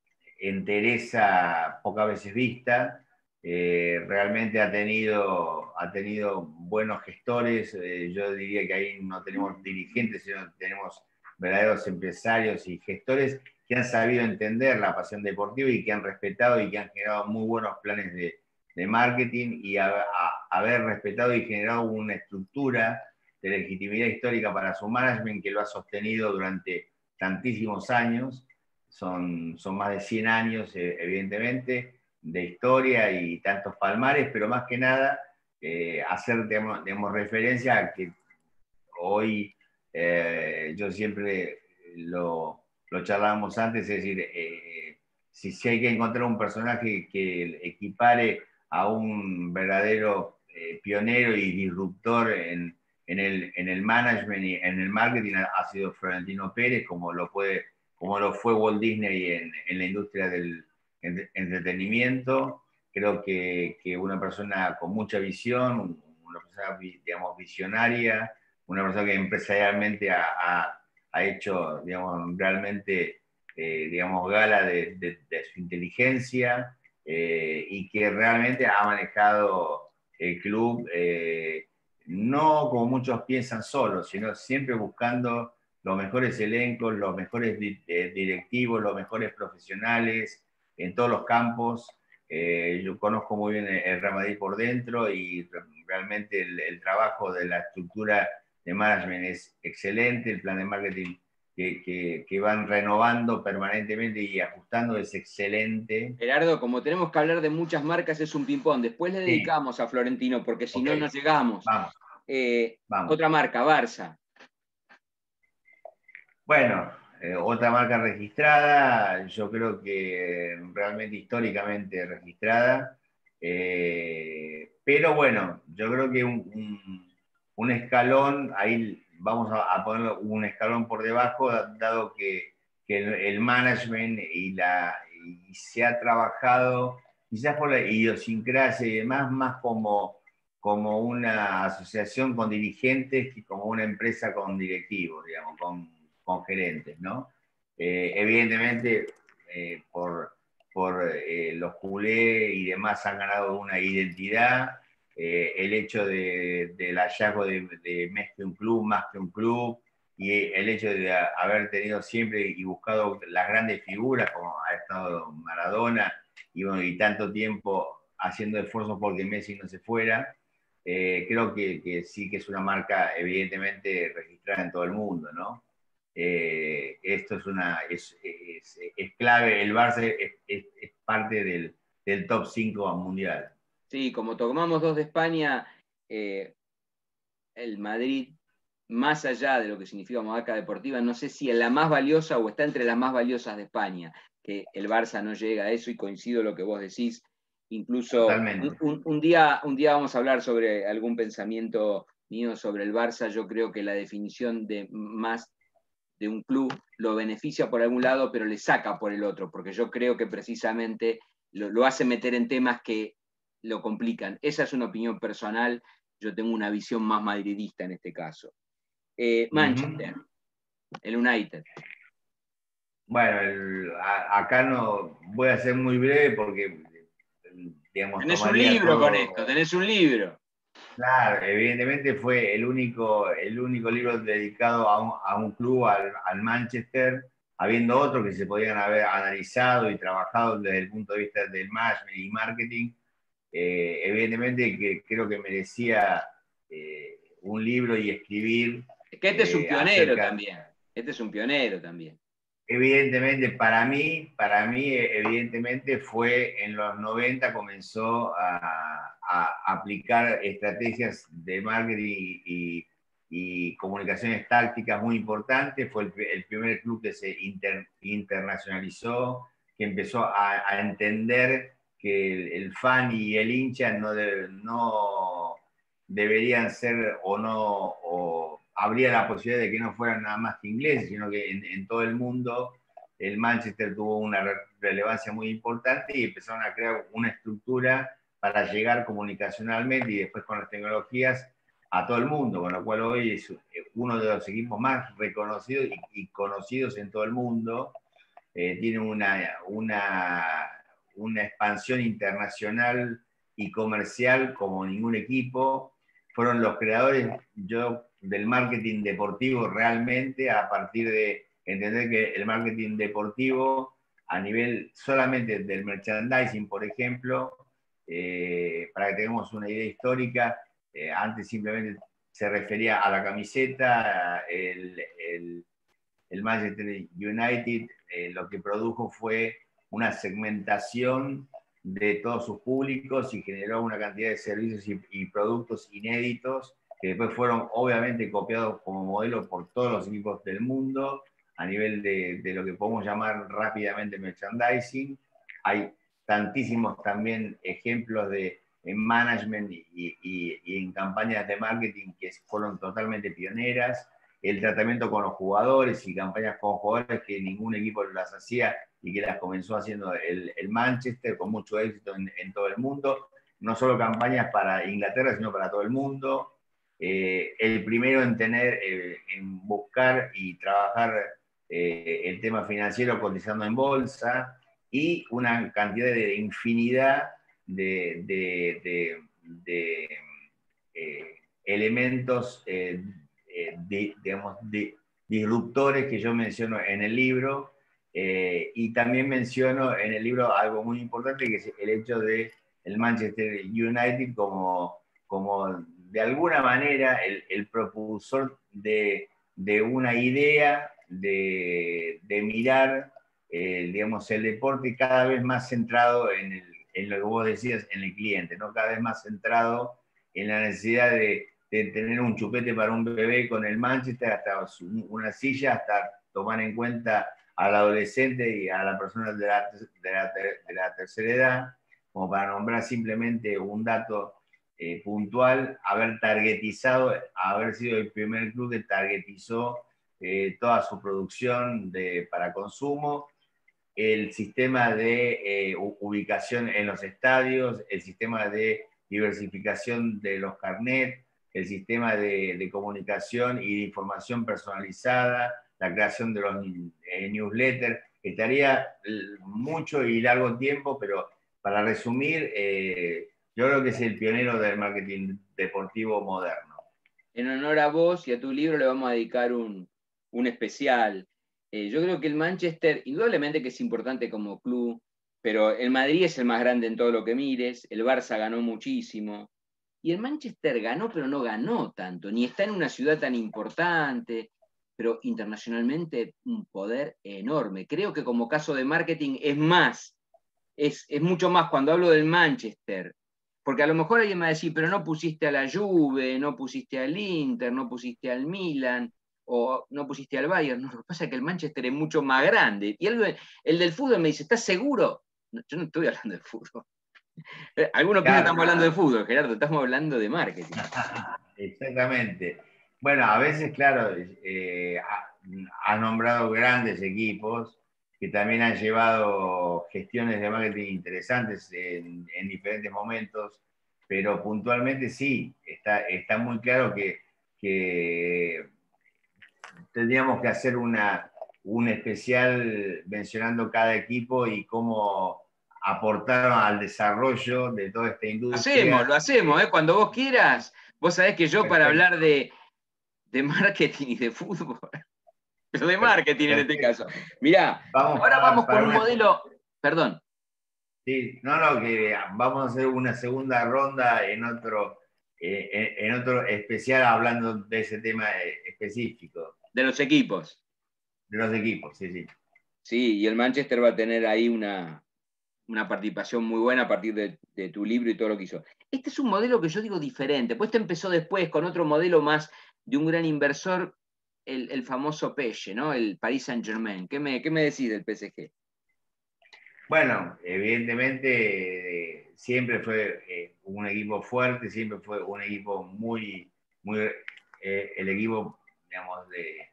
entereza pocas veces vista. Eh, realmente ha tenido, ha tenido buenos gestores. Eh, yo diría que ahí no tenemos dirigentes, sino tenemos verdaderos empresarios y gestores que han sabido entender la pasión deportiva y que han respetado y que han generado muy buenos planes de, de marketing y a, a, haber respetado y generado una estructura de legitimidad histórica para su management que lo ha sostenido durante tantísimos años. Son, son más de cien años, eh, evidentemente, de historia y tantos palmares, pero más que nada eh, hacer, digamos, digamos, referencia a que hoy eh, yo siempre lo, lo charlábamos antes, es decir, eh, si, si hay que encontrar un personaje que equipare a un verdadero eh, pionero y disruptor en, en, el, en el management y en el marketing, ha sido Florentino Pérez, como lo, puede, como lo fue Walt Disney en, en la industria del entretenimiento. Creo que, que una persona con mucha visión, una persona, digamos, visionaria, una persona que empresarialmente ha, ha, ha hecho, digamos, realmente, eh, digamos, gala de, de, de su inteligencia eh, y que realmente ha manejado el club, eh, no como muchos piensan solo, sino siempre buscando los mejores elencos, los mejores di directivos, los mejores profesionales en todos los campos. Eh, yo conozco muy bien el Real Madrid por dentro y realmente el, el trabajo de la estructura de management es excelente, el plan de marketing que, que, que van renovando permanentemente y ajustando es excelente. Gerardo, como tenemos que hablar de muchas marcas, es un ping-pong. Después le dedicamos sí. a Florentino, porque si okay. no, no llegamos. Vamos. Eh, Vamos. Otra marca, Barça. Bueno, eh, otra marca registrada, yo creo que realmente históricamente registrada, eh, pero bueno, yo creo que un, un, un escalón, ahí vamos a, a poner un escalón por debajo, dado que, que el, el management y, la, y se ha trabajado, quizás por la idiosincrasia y demás, más como, como una asociación con dirigentes que como una empresa con directivos, digamos, con con gerentes, ¿no? Eh, evidentemente, eh, por, por eh, los culés y demás han ganado una identidad, eh, el hecho de, del hallazgo de, de más que un club, más que un club, y el hecho de haber tenido siempre y buscado las grandes figuras, como ha estado Maradona, y, bueno, y tanto tiempo haciendo esfuerzos porque Messi no se fuera, eh, creo que, que sí que es una marca evidentemente registrada en todo el mundo, ¿no? eh, esto es, una, es, es, es clave, el Barça es, es, es parte del, del top cinco mundial. Sí, como tomamos dos de España, eh, el Madrid, más allá de lo que significa marca deportiva, no sé si es la más valiosa o está entre las más valiosas de España, que el Barça no llega a eso y coincido lo que vos decís. Incluso un, un, un, día, un día vamos a hablar sobre algún pensamiento mío sobre el Barça. Yo creo que la definición de más de un club lo beneficia por algún lado, pero le saca por el otro, porque yo creo que precisamente lo, lo hace meter en temas que lo complican. Esa es una opinión personal. Yo tengo una visión más madridista en este caso. Eh, Manchester, uh-huh. El United. Bueno, el, a, acá no voy a ser muy breve porque, digamos, tenés un libro todo... con esto, tenés un libro. Claro, evidentemente fue el único, el único libro dedicado a un, a un club, al, al Manchester, habiendo otros que se podían haber analizado y trabajado desde el punto de vista del management y marketing. Eh, evidentemente que creo que merecía eh, un libro y escribir. Es que este eh, es un pionero acerca... también. Este es un pionero también. Evidentemente, para mí, para mí, evidentemente fue en los noventa comenzó a, a aplicar estrategias de marketing y, y comunicaciones tácticas muy importantes. Fue el, el primer club que se inter, internacionalizó, que empezó a, a entender que el, el fan y el hincha no, de, no deberían ser o no... O, habría la posibilidad de que no fueran nada más que ingleses, sino que en, en todo el mundo el Manchester tuvo una re relevancia muy importante y empezaron a crear una estructura para llegar comunicacionalmente y después con las tecnologías a todo el mundo, con lo cual hoy es uno de los equipos más reconocidos y, y conocidos en todo el mundo. Eh, tiene una, una, una expansión internacional y comercial como ningún equipo. Fueron los creadores, yo del marketing deportivo realmente, a partir de entender que el marketing deportivo a nivel solamente del merchandising, por ejemplo, eh, para que tengamos una idea histórica, eh, antes simplemente se refería a la camiseta, el, el, el Manchester United eh, lo que produjo fue una segmentación de todos sus públicos y generó una cantidad de servicios y, y productos inéditos que después fueron obviamente copiados como modelo por todos los equipos del mundo a nivel de, de lo que podemos llamar rápidamente merchandising. Hay tantísimos también ejemplos de en management y, y, y en campañas de marketing que fueron totalmente pioneras. El tratamiento con los jugadores y campañas con jugadores que ningún equipo las hacía y que las comenzó haciendo el, el Manchester con mucho éxito en, en todo el mundo. No solo campañas para Inglaterra, sino para todo el mundo. Eh, el primero en tener, eh, en buscar y trabajar eh, el tema financiero cotizando en bolsa y una cantidad de infinidad de, de, de, de eh, elementos eh, de, digamos, de, disruptores que yo menciono en el libro. Eh, y también menciono en el libro algo muy importante, que es el hecho de el Manchester United como, como de alguna manera el, el propulsor de, de una idea de, de mirar eh, digamos, el deporte cada vez más centrado en, el, en lo que vos decías, en el cliente, ¿no? Cada vez más centrado en la necesidad de, de tener un chupete para un bebé con el Manchester, hasta una silla, hasta tomar en cuenta al adolescente y a la persona de la, de la, de la tercera edad, como para nombrar simplemente un dato eh, puntual, haber targetizado, haber sido el primer club que targetizó eh, toda su producción de, para consumo, el sistema de eh, ubicación en los estadios, el sistema de diversificación de los carnets, el sistema de, de comunicación y de información personalizada, la creación de los eh, newsletters. Estaría mucho y largo tiempo, pero para resumir, eh, yo creo que es el pionero del marketing deportivo moderno. En honor a vos y a tu libro le vamos a dedicar un, un especial. Eh, yo creo que el Manchester, indudablemente que es importante como club, pero el Madrid es el más grande en todo lo que mires, el Barça ganó muchísimo, y el Manchester ganó, pero no ganó tanto, ni está en una ciudad tan importante. pero internacionalmente un poder enorme. Creo que como caso de marketing es más, es, es mucho más cuando hablo del Manchester, porque a lo mejor alguien me va a decir, pero no pusiste a la Juve, no pusiste al Inter, no pusiste al Milan, o no pusiste al Bayern. No, lo que pasa es que el Manchester es mucho más grande. Y el, el del fútbol me dice, ¿estás seguro? No, yo no estoy hablando de fútbol. Algunos piensan que estamos hablando de fútbol, Gerardo, estamos hablando de marketing. Exactamente. Bueno, a veces, claro, eh, ha, ha nombrado grandes equipos que también han llevado gestiones de marketing interesantes en, en diferentes momentos, pero puntualmente sí, está, está muy claro que, que tendríamos que hacer una, un especial mencionando cada equipo y cómo aportaron al desarrollo de toda esta Lo hacemos, industria. lo hacemos, ¿eh? Cuando vos quieras. Vos sabés que yo para Perfecto, hablar de, de marketing y de fútbol, pero de marketing en este caso. perfecto. Mirá, Vamos ahora para, vamos con para un una... modelo, perdón, Sí, no, no, que vamos a hacer una segunda ronda en otro, eh, en, en otro especial hablando de ese tema eh, específico, de los equipos. de los equipos, sí, sí. Sí, y el Manchester va a tener ahí una, una participación muy buena a partir de, de tu libro y todo lo que hizo. Este es un modelo que yo digo diferente, pues este empezó después con otro modelo más de un gran inversor, el, el famoso Peche, ¿no? El Paris Saint-Germain. ¿Qué me, qué me decís del P S G? Bueno, evidentemente eh, siempre fue eh, un equipo fuerte, siempre fue un equipo muy, muy eh, el equipo, digamos, de,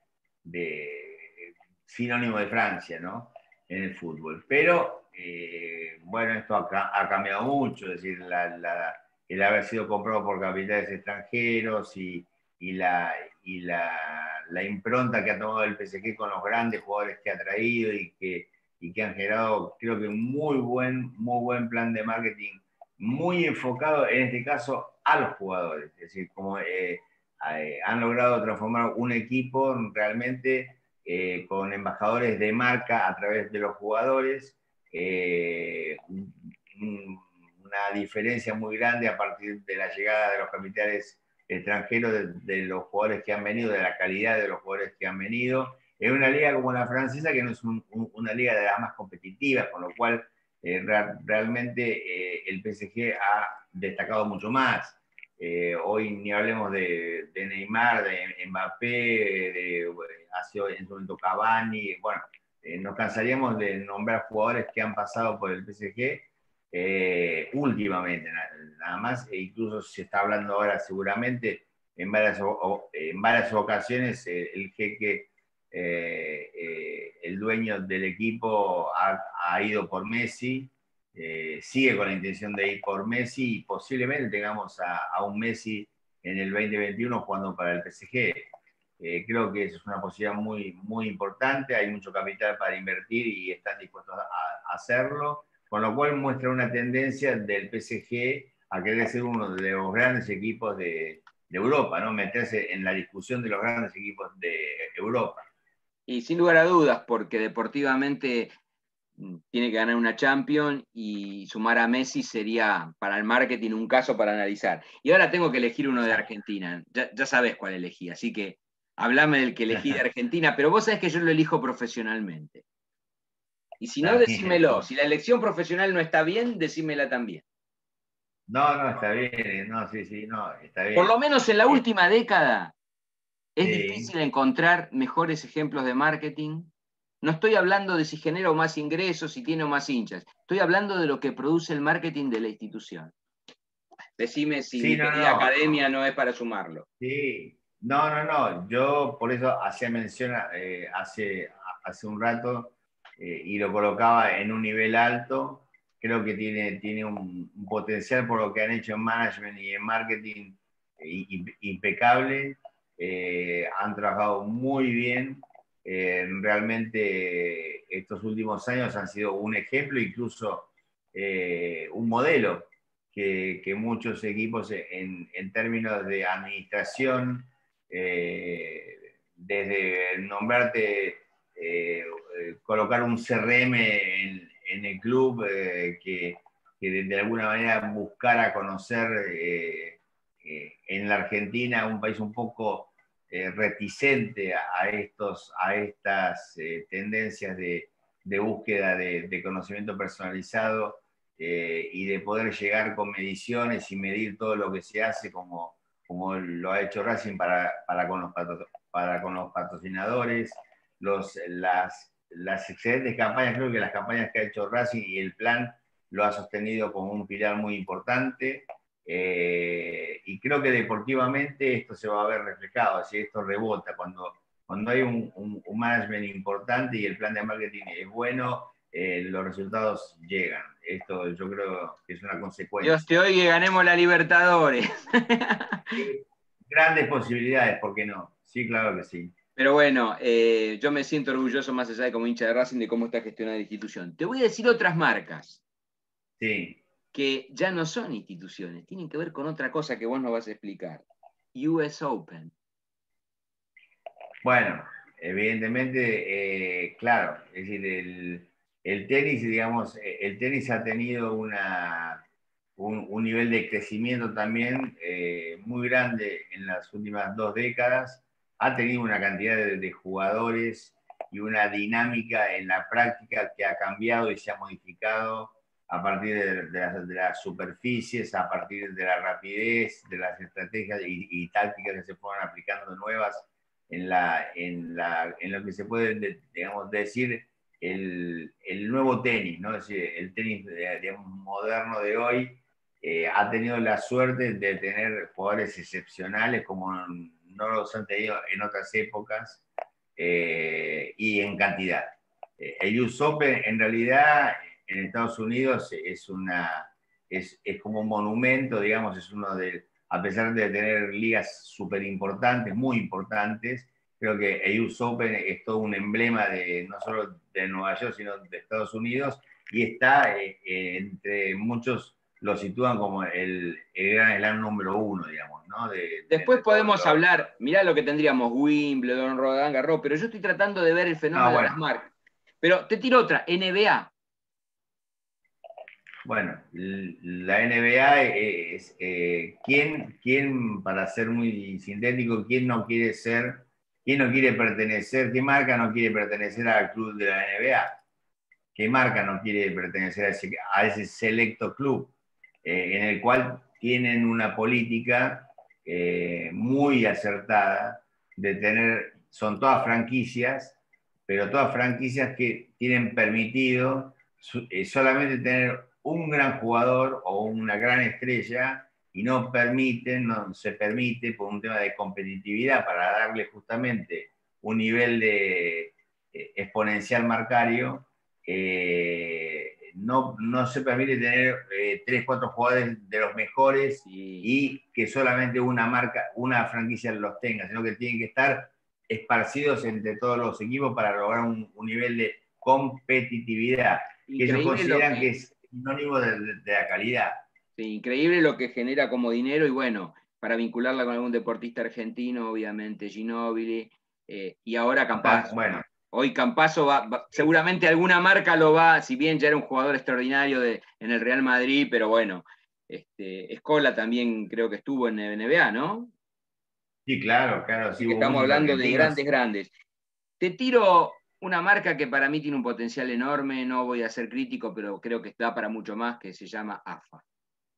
de sinónimo de Francia, ¿no? En el fútbol. Pero, eh, bueno, esto ha, ha, cambiado mucho, es decir, la, la, el haber sido comprado por capitales extranjeros y, y, la, y la, la impronta que ha tomado el P S G con los grandes jugadores que ha traído y que y que han generado, creo que un muy buen, muy buen plan de marketing, muy enfocado en este caso a los jugadores. Es decir, como eh, eh, han logrado transformar un equipo realmente eh, con embajadores de marca a través de los jugadores, eh, una diferencia muy grande a partir de la llegada de los capitales extranjeros, de, de los jugadores que han venido, de la calidad de los jugadores que han venido en una liga como la francesa, que no es un, un, una liga de las más competitivas, con lo cual eh, re, realmente eh, el P S G ha destacado mucho más. Eh, hoy ni hablemos de, de Neymar, de Mbappé, de, hace en su momento Cavani, bueno, eh, nos cansaríamos de nombrar jugadores que han pasado por el P S G eh, últimamente, nada, nada más, e incluso se está hablando ahora seguramente en varias, en varias ocasiones eh, el jeque eh, eh, el dueño del equipo ha, ha ido por Messi, eh, sigue con la intención de ir por Messi y posiblemente tengamos a, a un Messi en el veinte veintiuno jugando para el P S G. Eh, creo que eso es una posibilidad muy, muy importante, hay mucho capital para invertir y están dispuestos a, a hacerlo, con lo cual muestra una tendencia del P S G a querer ser uno de los grandes equipos de, de Europa, ¿no? Meterse en la discusión de los grandes equipos de Europa. Y sin lugar a dudas, porque deportivamente tiene que ganar una Champions y sumar a Messi sería para el marketing un caso para analizar. Y ahora tengo que elegir uno de Argentina. Ya, ya sabes cuál elegí, así que hablame del que elegí de Argentina, pero vos sabés que yo lo elijo profesionalmente. Y si no, decímelo. Si la elección profesional no está bien, decímela también. No, no, está bien, no, sí, sí, no, está Por lo bien. menos en la Eh, última década es sí, difícil encontrar mejores ejemplos de marketing. No estoy hablando de si genera más ingresos, si tiene más hinchas. Estoy hablando de lo que produce el marketing de la institución. Decime si sí, mi no, querida no, academia no es para sumarlo. sí, no, no, no, yo por eso hacía mención eh, hace, hace un rato eh, y lo colocaba en un nivel alto. Creo que tiene, tiene un, un potencial por lo que han hecho en management y en marketing eh, impecable. Eh, han trabajado muy bien. Eh, realmente estos últimos años han sido un ejemplo, incluso eh, un modelo que, que muchos equipos en, en, términos de administración, eh, desde nombrarte, eh, colocar un C R M en, en el club eh, que, que de, de, alguna manera buscara conocer eh, eh, en la Argentina, un país un poco eh, reticente a, estos, a estas eh, tendencias de, de búsqueda de, de conocimiento personalizado eh, y de poder llegar con mediciones y medir todo lo que se hace como, como lo ha hecho Racing para, para, con, los para con los patrocinadores, los, las, las excelentes campañas. Creo que las campañas que ha hecho Racing y el plan lo ha sostenido como un pilar muy importante. Eh, y creo que deportivamente esto se va a ver reflejado, así esto rebota cuando, cuando hay un, un, un management importante y el plan de marketing es bueno, eh, los resultados llegan. Esto yo creo que es una consecuencia. Dios te oiga y ganemos la Libertadores. Grandes posibilidades, ¿por qué no? Sí, claro que sí. Pero bueno, eh, yo me siento orgulloso más allá de como hincha de Racing de cómo está gestionada la institución. Te voy a decir otras marcas. Sí. Que ya no son instituciones, tienen que ver con otra cosa que vos nos vas a explicar. U S Open. Bueno, evidentemente, eh, claro, es decir, el, el tenis, digamos, el tenis ha tenido una, un, un nivel de crecimiento también eh, muy grande en las últimas dos décadas, ha tenido una cantidad de, de jugadores y una dinámica en la práctica que ha cambiado y se ha modificado a partir de, de, las, de las superficies, a partir de la rapidez, de las estrategias y, y tácticas que se fueron aplicando nuevas en, la, en, la, en lo que se puede, digamos, decir el, el nuevo tenis, ¿no? Es decir, el tenis, digamos, moderno de hoy eh, ha tenido la suerte de tener jugadores excepcionales como no los han tenido en otras épocas eh, y en cantidad. Eh, el U S Open en realidad en Estados Unidos es, una, es, es como un monumento, digamos, es uno de, a pesar de tener ligas súper importantes, muy importantes, creo que el U S Open es todo un emblema de, no solo de Nueva York, sino de Estados Unidos, y está eh, entre muchos, lo sitúan como el, el gran slam número uno, digamos, ¿no? De, de, Después de podemos los... hablar, mirá lo que tendríamos, Wimbledon, Roland Garros, pero yo estoy tratando de ver el fenómeno Ah, bueno. de las marcas. Pero te tiro otra, N B A. Bueno, la N B A es, eh, ¿quién, quién, para ser muy sintético, quién no quiere ser, quién no quiere pertenecer, qué marca no quiere pertenecer al club de la N B A? ¿Qué marca no quiere pertenecer a ese, a ese selecto club? Eh, en el cual tienen una política eh, muy acertada de tener, son todas franquicias, pero todas franquicias que tienen permitido eh, solamente tener un gran jugador o una gran estrella y no permiten, no se permite por un tema de competitividad para darle justamente un nivel de eh, exponencial marcario, eh, no, no se permite tener eh, tres, cuatro jugadores de los mejores sí. y que solamente una marca, una franquicia los tenga, sino que tienen que estar esparcidos entre todos los equipos para lograr un, un nivel de competitividad que ellos consideran que... que es sinónimo de, de, de la calidad. Sí, increíble lo que genera como dinero y bueno, para vincularla con algún deportista argentino, obviamente Ginóbili, eh, y ahora Campazzo. Bueno. Hoy Campazzo va, va, seguramente alguna marca lo va, si bien ya era un jugador extraordinario de, en el Real Madrid, pero bueno, este, Escola también creo que estuvo en N B A, ¿no? Sí, claro, claro. Así Sí, que estamos hablando de grandes, grandes. Te tiro una marca que para mí tiene un potencial enorme, no voy a ser crítico, pero creo que está para mucho más, que se llama A F A.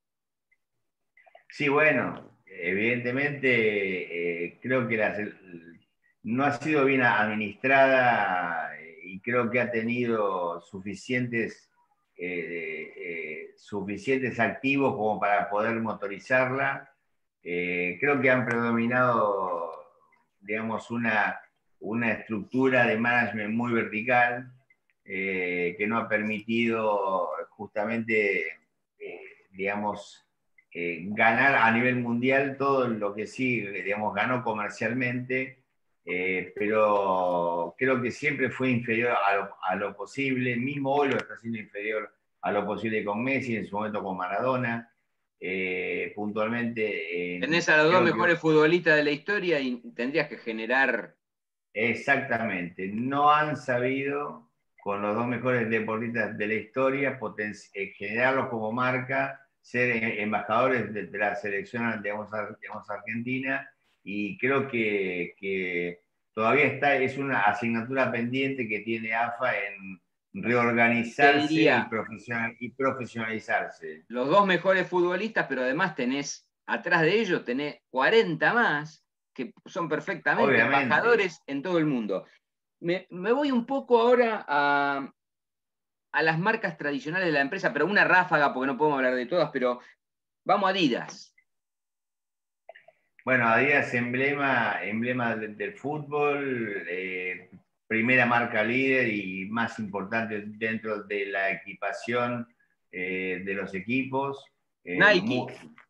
Sí, bueno, evidentemente eh, creo que la, no ha sido bien administrada eh, y creo que ha tenido suficientes, eh, eh, suficientes activos como para poder motorizarla. Eh, creo que han predominado, digamos, una, una estructura de management muy vertical eh, que no ha permitido justamente, eh, digamos, Eh, ganar a nivel mundial todo lo que sí, digamos, ganó comercialmente, eh, pero creo que siempre fue inferior a lo, a lo posible, mismo hoy lo está haciendo inferior a lo posible con Messi, en su momento con Maradona, eh, puntualmente. Eh, Tenés a los dos mejores que... futbolistas de la historia y tendrías que generar... Exactamente, no han sabido, con los dos mejores deportistas de la historia, generarlos como marca, ser embajadores de, de la selección digamos, digamos, argentina y creo que, que todavía está, es una asignatura pendiente que tiene A F A en Te reorganizarse y, diría, profesional, y profesionalizarse. los dos mejores futbolistas, pero además tenés, atrás de ellos tenés cuarenta más que son perfectamente Obviamente. embajadores en todo el mundo. Me, me voy un poco ahora a, a las marcas tradicionales de la empresa, pero una ráfaga, porque no podemos hablar de todas, pero vamos a Adidas. Bueno, Adidas emblema, emblema del, del fútbol, eh, primera marca líder y más importante dentro de la equipación eh, de los equipos. Eh, Nike. muy,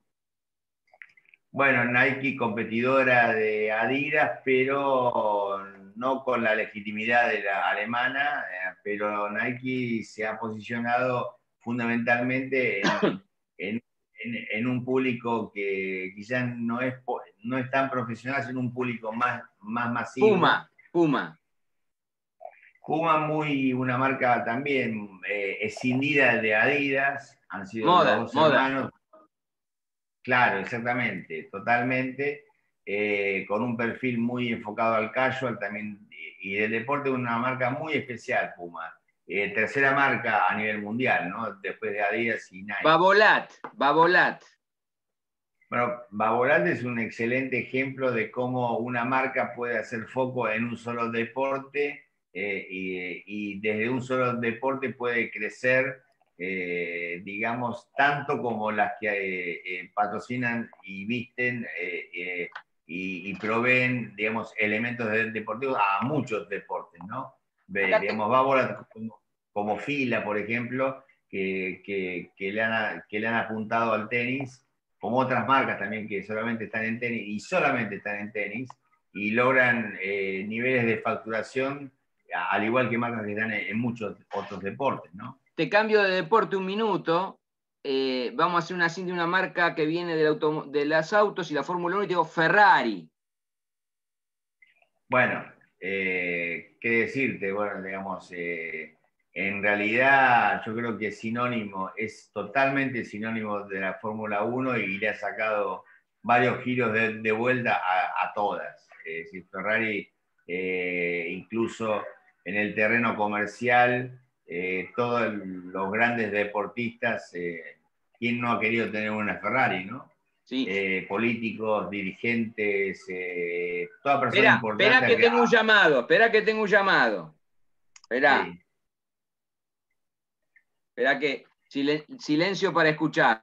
bueno, Nike competidora de Adidas, pero no con la legitimidad de la alemana, eh, pero Nike se ha posicionado fundamentalmente en, en, en, en un público que quizás no es, no es tan profesional, sino un público más, más masivo. Puma, Puma. Puma, muy una marca también eh, escindida de Adidas, han sido los Moda, dos moda. hermanos. Claro, exactamente, totalmente, eh, con un perfil muy enfocado al casual también, y, y del deporte, una marca muy especial, Puma. Eh, tercera marca a nivel mundial, ¿no? Después de Adidas y Nike. Babolat, Babolat. Bueno, Babolat es un excelente ejemplo de cómo una marca puede hacer foco en un solo deporte eh, y, y desde un solo deporte puede crecer, eh, digamos, tanto como las que eh, eh, patrocinan y visten eh, eh, y, y proveen, digamos, elementos de- deportivos a muchos deportes, ¿no? Ve, Acá te, digamos, Babolat como, como Fila, por ejemplo, que, que, que le han, que le han apuntado al tenis como otras marcas también que solamente están en tenis y solamente están en tenis y logran eh, niveles de facturación al igual que marcas que están en, en muchos otros deportes, ¿no? te cambio de deporte un minuto. Eh, vamos a hacer una cinta de una marca que viene del auto, de los autos y la Fórmula uno y te digo Ferrari. Bueno, eh, ¿qué decirte? Bueno, digamos, eh, en realidad yo creo que es sinónimo, es totalmente sinónimo de la Fórmula uno y le ha sacado varios giros de, de vuelta a, a todas. Es decir, Ferrari, eh, incluso en el terreno comercial, eh, todos los grandes deportistas, eh, ¿quién no ha querido tener una Ferrari, no? Sí. Eh, políticos, dirigentes, eh, toda persona Espera, espera importante. que Que, tengo un ah, llamado, espera que tengo un llamado. Espera, sí. espera que silen, silencio para escuchar.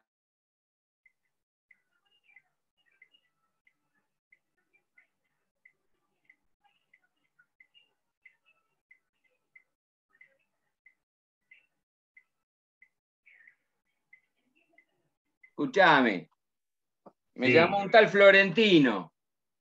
Escuchame. Me llamó Sí. un tal Florentino.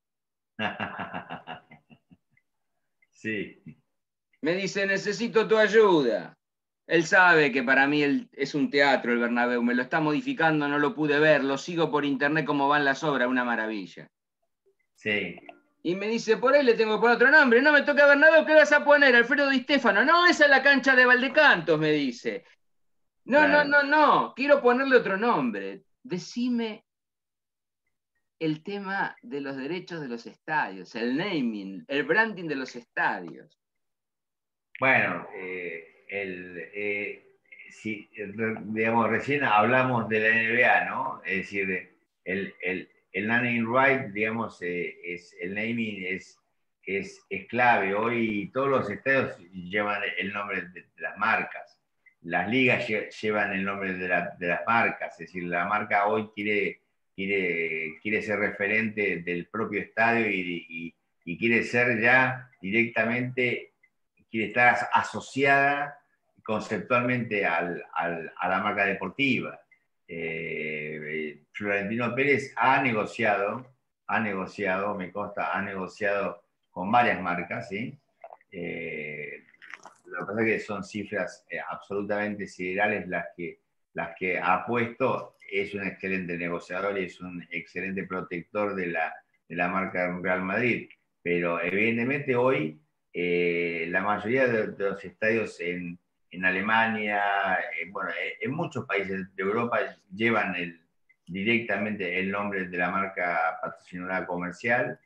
Sí. Me dice, necesito tu ayuda. Él sabe que para mí el, es un teatro el Bernabéu, me lo está modificando, no lo pude ver, lo sigo por internet cómo van las obras, una maravilla. Sí. Y me dice, por ahí le tengo que poner otro nombre, no me toca Bernabéu, ¿qué vas a poner? Alfredo Di Stéfano, no, esa es la cancha de Valdecantos, me dice. No, no, Claro. no, no, quiero ponerle otro nombre. Decime el tema de los derechos de los estadios, el naming, el branding de los estadios. Bueno, eh, el, eh, si, digamos, recién hablamos de la N B A, ¿no? Es decir, el, el, el naming right, digamos, eh, es, el naming es, es, es clave. Hoy todos los estadios llevan el nombre de, de las marcas. Las ligas lle, llevan el nombre de, la, de, las marcas. Es decir, la marca hoy quiere, quiere, quiere ser referente del propio estadio y, y, y quiere ser ya directamente quiere estar asociada conceptualmente al, al, a la marca deportiva. Eh, Florentino Pérez ha negociado, ha negociado, me consta, ha negociado con varias marcas, ¿sí? Eh, lo que pasa es que son cifras eh, absolutamente siderales las que, las que ha puesto. Es un excelente negociador y es un excelente protector de la, de la marca Real Madrid. Pero evidentemente hoy eh, la mayoría de, de, los estadios en, en Alemania, eh, bueno, eh, en muchos países de Europa llevan el, directamente el nombre de la marca patrocinadora comercial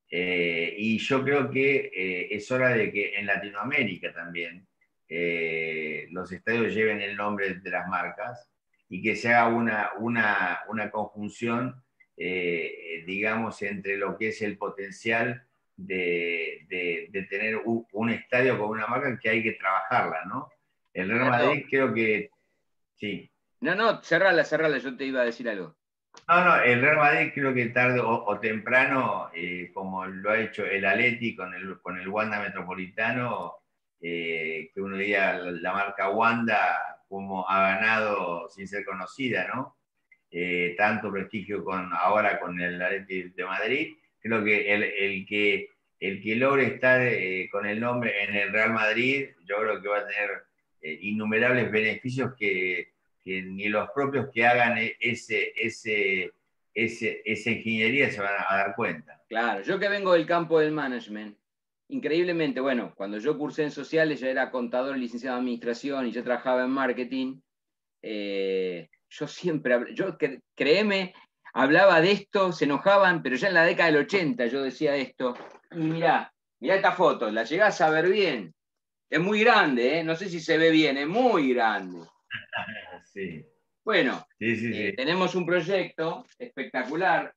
Eh, y yo creo que eh, es hora de que en Latinoamérica también eh, los estadios lleven el nombre de las marcas y que se haga una, una, una conjunción, eh, digamos, entre lo que es el potencial de, de, de tener un, un, estadio con una marca que hay que trabajarla, ¿no? El Real Gerardo, Madrid creo que sí. no, no, cerrala, cerrala, yo te iba a decir algo. No, no, el Real Madrid creo que tarde o, o temprano, eh, como lo ha hecho el Atleti con el, con el Wanda Metropolitano, eh, que uno diría la, la marca Wanda como ha ganado sin ser conocida, ¿no? Eh, tanto prestigio con, ahora con el Atleti de Madrid, creo que el, el que, el que logre estar eh, con el nombre en el Real Madrid, yo creo que va a tener eh, innumerables beneficios que que ni los propios que hagan ese, ese, ese, esa ingeniería se van a dar cuenta. Claro, yo que vengo del campo del management, increíblemente, bueno, cuando yo cursé en sociales, ya era contador, licenciado en administración y yo trabajaba en marketing, eh, yo siempre, yo créeme, hablaba de esto, se enojaban, pero ya en la década del ochenta yo decía esto, y mirá, mirá esta foto, la llegás a ver bien, es muy grande, ¿eh? No sé si se ve bien, es muy grande. Sí. Bueno, Sí, sí, eh, sí. tenemos un proyecto espectacular,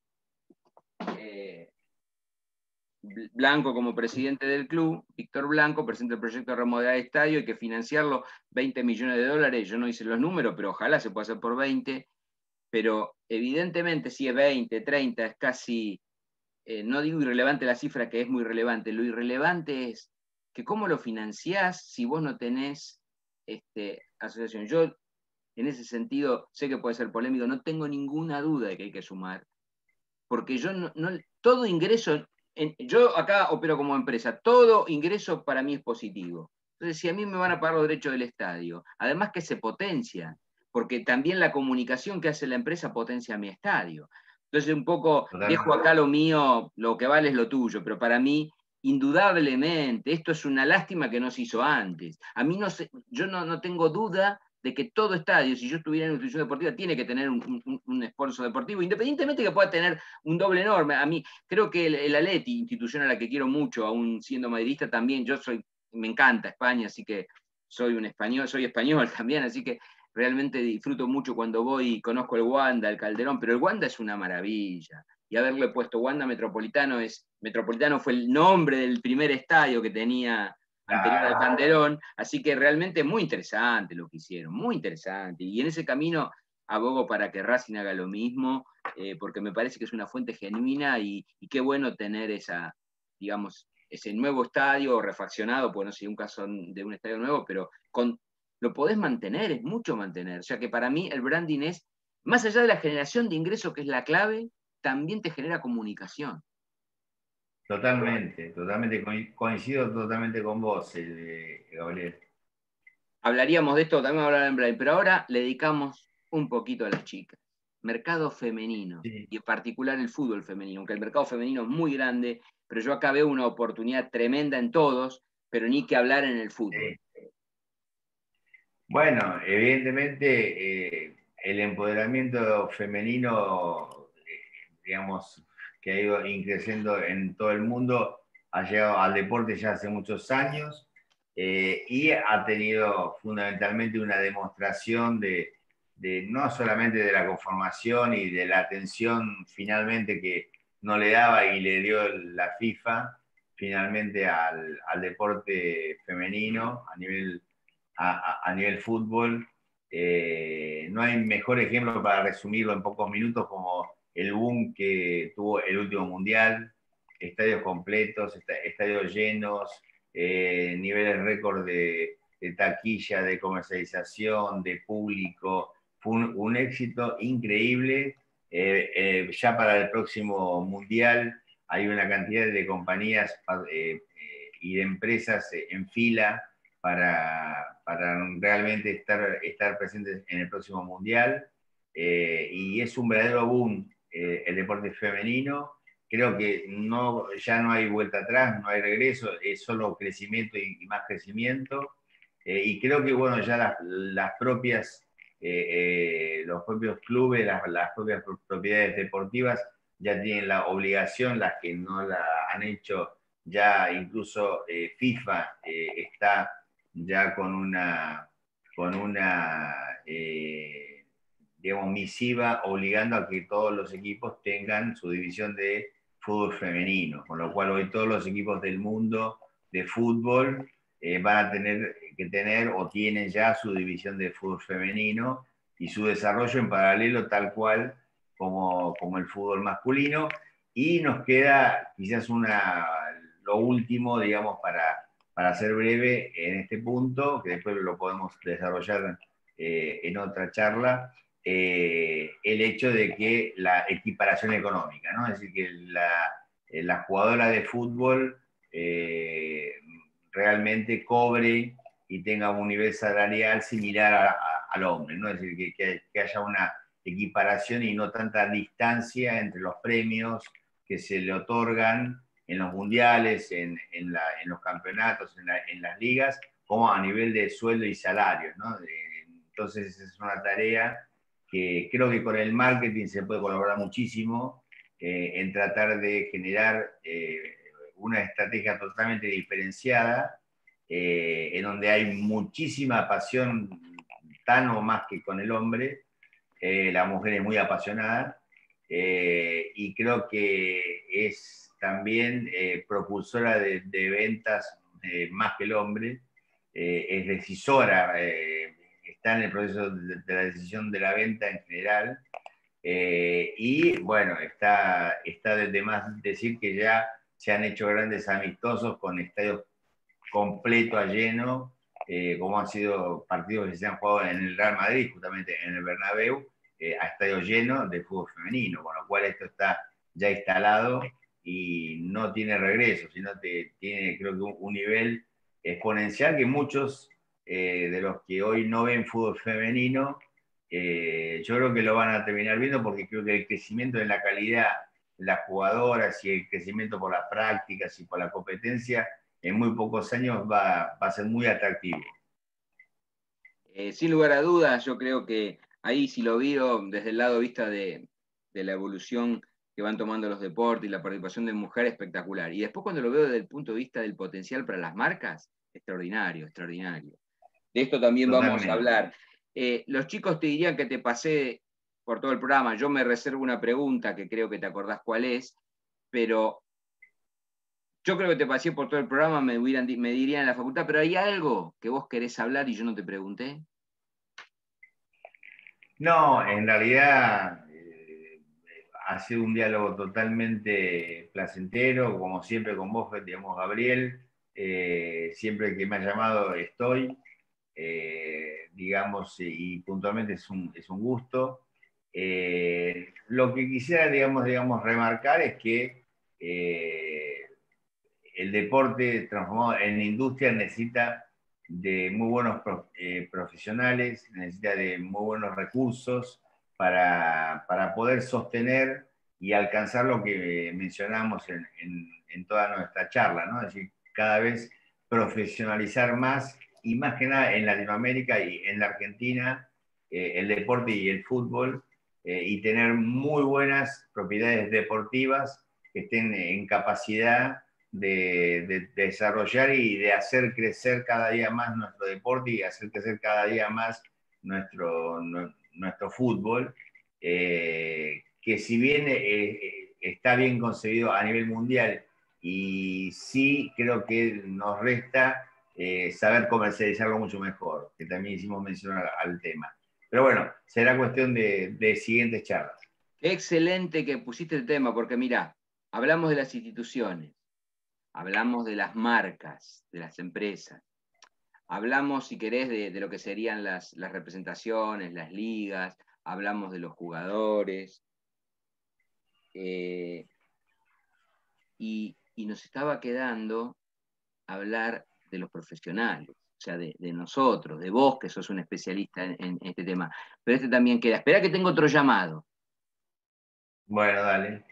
eh, Blanco como presidente del club, Víctor Blanco presenta el proyecto de remodelar el estadio, hay que financiarlo, veinte millones de dólares, yo no hice los números, pero ojalá se pueda hacer por veinte, pero evidentemente si es veinte, treinta, es casi, eh, no digo irrelevante la cifra, que es muy relevante, lo irrelevante es que cómo lo financiás si vos no tenés este, asociación. Yo, en ese sentido, sé que puede ser polémico, no tengo ninguna duda de que hay que sumar, porque yo no, no todo ingreso, en, yo acá opero como empresa, todo ingreso para mí es positivo. Entonces, si a mí me van a pagar los derechos del estadio, además que se potencia, porque también la comunicación que hace la empresa potencia mi estadio. Entonces, un poco, dejo Totalmente. acá lo mío, lo que vale es lo tuyo, pero para mí, indudablemente, esto es una lástima que no se hizo antes. A mí no se, yo no, no tengo duda de que todo estadio, si yo estuviera en una institución deportiva, tiene que tener un, un, un sponsor deportivo, independientemente que pueda tener un doble enorme. A mí, creo que el, el Atleti, institución a la que quiero mucho, aún siendo madridista también, yo soy, me encanta España, así que soy un español, soy español también, así que realmente disfruto mucho cuando voy y conozco el Wanda, el Calderón, pero el Wanda es una maravilla. Y haberle puesto Wanda Metropolitano es, Metropolitano fue el nombre del primer estadio que tenía anterior al Claro. Calderón, así que realmente es muy interesante lo que hicieron, muy interesante. Y en ese camino abogo para que Racing haga lo mismo, eh, porque me parece que es una fuente genuina y, y qué bueno tener esa, digamos, ese nuevo estadio refaccionado, pues no sé, un caso de un estadio nuevo, pero con, lo podés mantener, es mucho mantener. O sea que para mí el branding es, más allá de la generación de ingresos, que es la clave, también te genera comunicación. Totalmente, totalmente. Coincido totalmente con vos, eh, Gabriel. Hablaríamos de esto, también hablar en branding, pero ahora le dedicamos un poquito a las chicas. Mercado femenino, Sí. y en particular el fútbol femenino, aunque el mercado femenino es muy grande, pero yo acá veo una oportunidad tremenda en todos, pero ni que hablar en el fútbol. Sí. Bueno, evidentemente eh, el empoderamiento femenino, eh, digamos, que ha ido increciendo en todo el mundo, ha llegado al deporte ya hace muchos años eh, y ha tenido fundamentalmente una demostración de, de no solamente de la conformación y de la atención finalmente que no le daba y le dio la FIFA finalmente al, al deporte femenino a nivel a, a nivel fútbol. Eh, no hay mejor ejemplo para resumirlo en pocos minutos como el boom que tuvo el último mundial, estadios completos, estadios llenos, eh, niveles récord de, de, taquilla, de comercialización, de público. Fue un, un éxito increíble. Eh, eh, ya para el próximo mundial hay una cantidad de compañías eh, eh, y de empresas en fila para, para realmente estar, estar presentes en el próximo mundial. Eh, y es un verdadero boom eh, el deporte femenino. Creo que no, ya no hay vuelta atrás, no hay regreso, es solo crecimiento y, y más crecimiento. Eh, y creo que bueno, ya las, las propias, eh, eh, los propios clubes, las, las propias propiedades deportivas ya tienen la obligación, las que no la han hecho, ya incluso eh, FIFA eh, está ya con una, con una eh, digamos, misiva obligando a que todos los equipos tengan su división de fútbol femenino, con lo cual hoy todos los equipos del mundo de fútbol eh, van a tener que tener o tienen ya su división de fútbol femenino y su desarrollo en paralelo tal cual como, como el fútbol masculino. Y nos queda quizás una, lo último, digamos, para, para ser breve en este punto, que después lo podemos desarrollar eh, en otra charla, eh, el hecho de que la equiparación económica, ¿no? Es decir, que la, eh, la jugadora de fútbol eh, realmente cobre y tenga un nivel salarial similar a, a, al hombre, ¿no? Es decir, que, que, que haya una equiparación y no tanta distancia entre los premios que se le otorgan en los mundiales, en, en, la, en los campeonatos, en, la, en, las ligas, como a nivel de sueldo y salarios, ¿no? Entonces es una tarea que creo que con el marketing se puede colaborar muchísimo eh, en tratar de generar eh, una estrategia totalmente diferenciada, eh, en donde hay muchísima pasión, tan o más que con el hombre. Eh, la mujer es muy apasionada eh, y creo que es también eh, propulsora de, de ventas eh, más que el hombre, eh, es decisora, eh, está en el proceso de, de, la decisión de la venta en general, eh, y bueno, está, está de más decir que ya se han hecho grandes amistosos con estadios completo a lleno, eh, como han sido partidos que se han jugado en el Real Madrid, justamente en el Bernabéu, eh, a estadio lleno de fútbol femenino, con lo cual esto está ya instalado y no tiene regreso, sino que tiene, creo que, un, un nivel exponencial que muchos eh, de los que hoy no ven fútbol femenino, eh, yo creo que lo van a terminar viendo, porque creo que el crecimiento en la calidad de las jugadoras y el crecimiento por las prácticas y por la competencia en muy pocos años va, va a ser muy atractivo. Eh, sin lugar a dudas, yo creo que ahí, si lo veo desde el lado de vista de, de la evolución que van tomando los deportes y la participación de mujeres, espectacular. Y después, cuando lo veo desde el punto de vista del potencial para las marcas, extraordinario, extraordinario. De esto también Totalmente. Vamos a hablar. Eh, los chicos te dirían que te pasé por todo el programa. Yo me reservo una pregunta que creo que te acordás cuál es, pero yo creo que te pasé por todo el programa, me, hubieran, me dirían en la facultad, pero ¿hay algo que vos querés hablar y yo no te pregunté? No, en realidad eh, ha sido un diálogo totalmente placentero, como siempre con vos, digamos, Gabriel. Eh, siempre que me has llamado estoy, eh, digamos, y puntualmente es un, es un gusto. Eh, lo que quisiera, digamos, digamos, remarcar es que eh, el deporte transformado en industria necesita de muy buenos eh, profesionales, necesita de muy buenos recursos para, para poder sostener y alcanzar lo que mencionamos en, en, en toda nuestra charla, ¿no? Es decir, cada vez profesionalizar más, y más que nada en Latinoamérica y en la Argentina, eh, el deporte y el fútbol, eh, y tener muy buenas propiedades deportivas que estén en capacidad de, de, de desarrollar y de hacer crecer cada día más nuestro deporte y hacer crecer cada día más nuestro, nuestro fútbol, eh, que si bien eh, está bien concebido a nivel mundial, y sí creo que nos resta eh, saber comercializarlo mucho mejor, que también hicimos mención al, al tema. Pero bueno, será cuestión de, de siguientes charlas. Qué excelente que pusiste el tema, porque mirá, hablamos de las instituciones, hablamos de las marcas, de las empresas, hablamos, si querés, de, de lo que serían las, las representaciones, las ligas, hablamos de los jugadores, eh, y, y nos estaba quedando hablar de los profesionales, o sea, de, de nosotros, de vos, que sos un especialista en, en este tema. Pero este también queda. Espera que tengo otro llamado. Bueno, dale.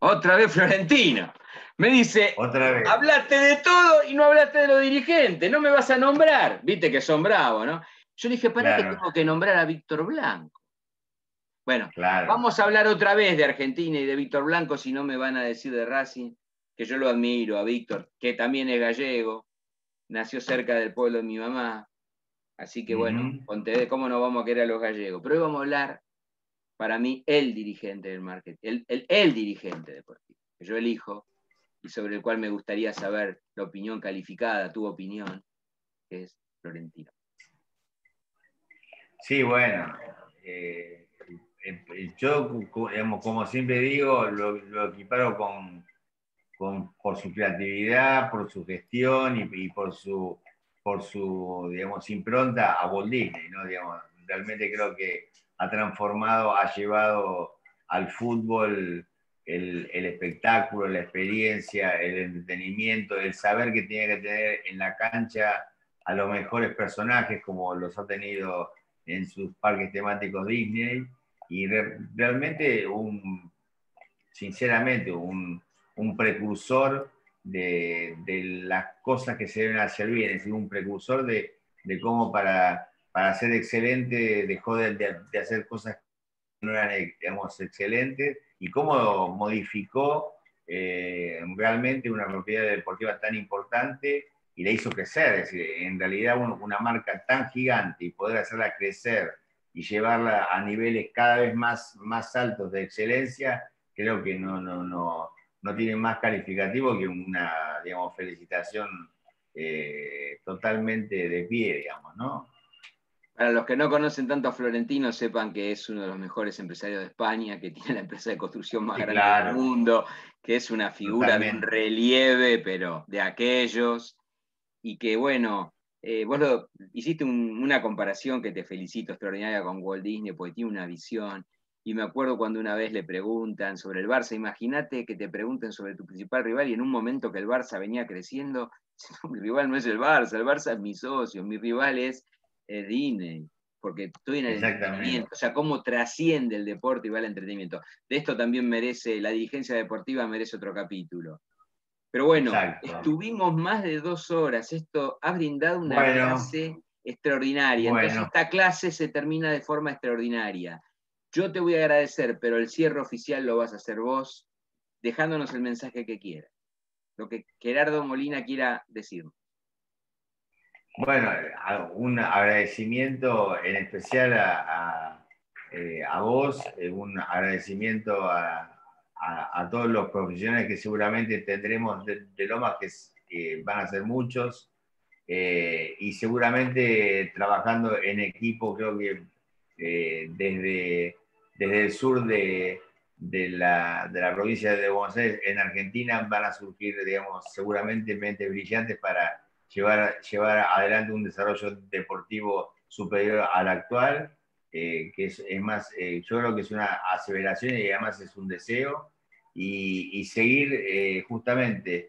Otra vez Florentino. Me dice, Otra vez. hablaste de todo y no hablaste de los dirigentes, no me vas a nombrar. Viste que son bravos, ¿no? Yo le dije, pará Claro. que tengo que nombrar a Víctor Blanco. Bueno, Claro. vamos a hablar otra vez de Argentina y de Víctor Blanco, si no me van a decir de Racing, que yo lo admiro a Víctor, que también es gallego, nació cerca del pueblo de mi mamá, así que bueno, Uh-huh. Pontevedra, ¿cómo no vamos a querer a los gallegos? Pero hoy vamos a hablar, para mí, el dirigente del marketing, el, el, el dirigente deportivo, que yo elijo, y sobre el cual me gustaría saber la opinión calificada, tu opinión, que es Florentino. Sí, bueno, eh, eh, yo, digamos, como siempre digo, lo, lo equiparo con, con, por su creatividad, por su gestión y, y por su, por su, digamos, impronta a Walt Disney, ¿no? Digamos, realmente creo que ha transformado, ha llevado al fútbol el, el espectáculo, la experiencia, el entretenimiento, el saber que tiene que tener en la cancha a los mejores personajes como los ha tenido en sus parques temáticos Disney, y re, realmente un, sinceramente, un, un precursor de, de, las cosas que se deben hacer bien, es decir, un precursor de, de cómo para, para ser excelente dejó de, de, de hacer cosas que no eran, digamos, excelentes, y cómo modificó eh, realmente una propiedad deportiva tan importante y la hizo crecer. Es decir, en realidad un, una marca tan gigante y poder hacerla crecer y llevarla a niveles cada vez más, más altos de excelencia, creo que no, no, no, no tiene más calificativo que una, digamos, felicitación eh, totalmente de pie, digamos, ¿no? Para los que no conocen tanto a Florentino, sepan que es uno de los mejores empresarios de España, que tiene la empresa de construcción más Sí, grande del claro. mundo, que es una figura Totalmente. de un relieve, pero de aquellos, y que bueno, eh, vos lo, hiciste un, una comparación que te felicito, extraordinaria con Walt Disney, porque tiene una visión, y me acuerdo cuando una vez le preguntan sobre el Barça, imagínate que te pregunten sobre tu principal rival, y en un momento que el Barça venía creciendo, no, mi rival no es el Barça, el Barça es mi socio, mi rival es eh, Disney, porque estoy en el entretenimiento, o sea, cómo trasciende el deporte y va al entretenimiento. De esto también merece, la dirigencia deportiva merece otro capítulo. Pero bueno, Exacto. estuvimos más de dos horas, esto ha brindado una bueno, clase extraordinaria, bueno. entonces esta clase se termina de forma extraordinaria. Yo te voy a agradecer, pero el cierre oficial lo vas a hacer vos, dejándonos el mensaje que quieras, lo que Gerardo Molina quiera decirnos. Bueno, un agradecimiento en especial a, a, eh, a vos, un agradecimiento a, a, a, todos los profesionales que seguramente tendremos de, de Lomas, que, que van a ser muchos, eh, y seguramente trabajando en equipo, creo que eh, desde, desde el sur de, de, la, de la provincia de Buenos Aires, en Argentina, van a surgir, digamos, seguramente mentes brillantes para Llevar, llevar adelante un desarrollo deportivo superior al actual, eh, que es, es más, eh, yo creo que es una aseveración y además es un deseo, y, y seguir eh, justamente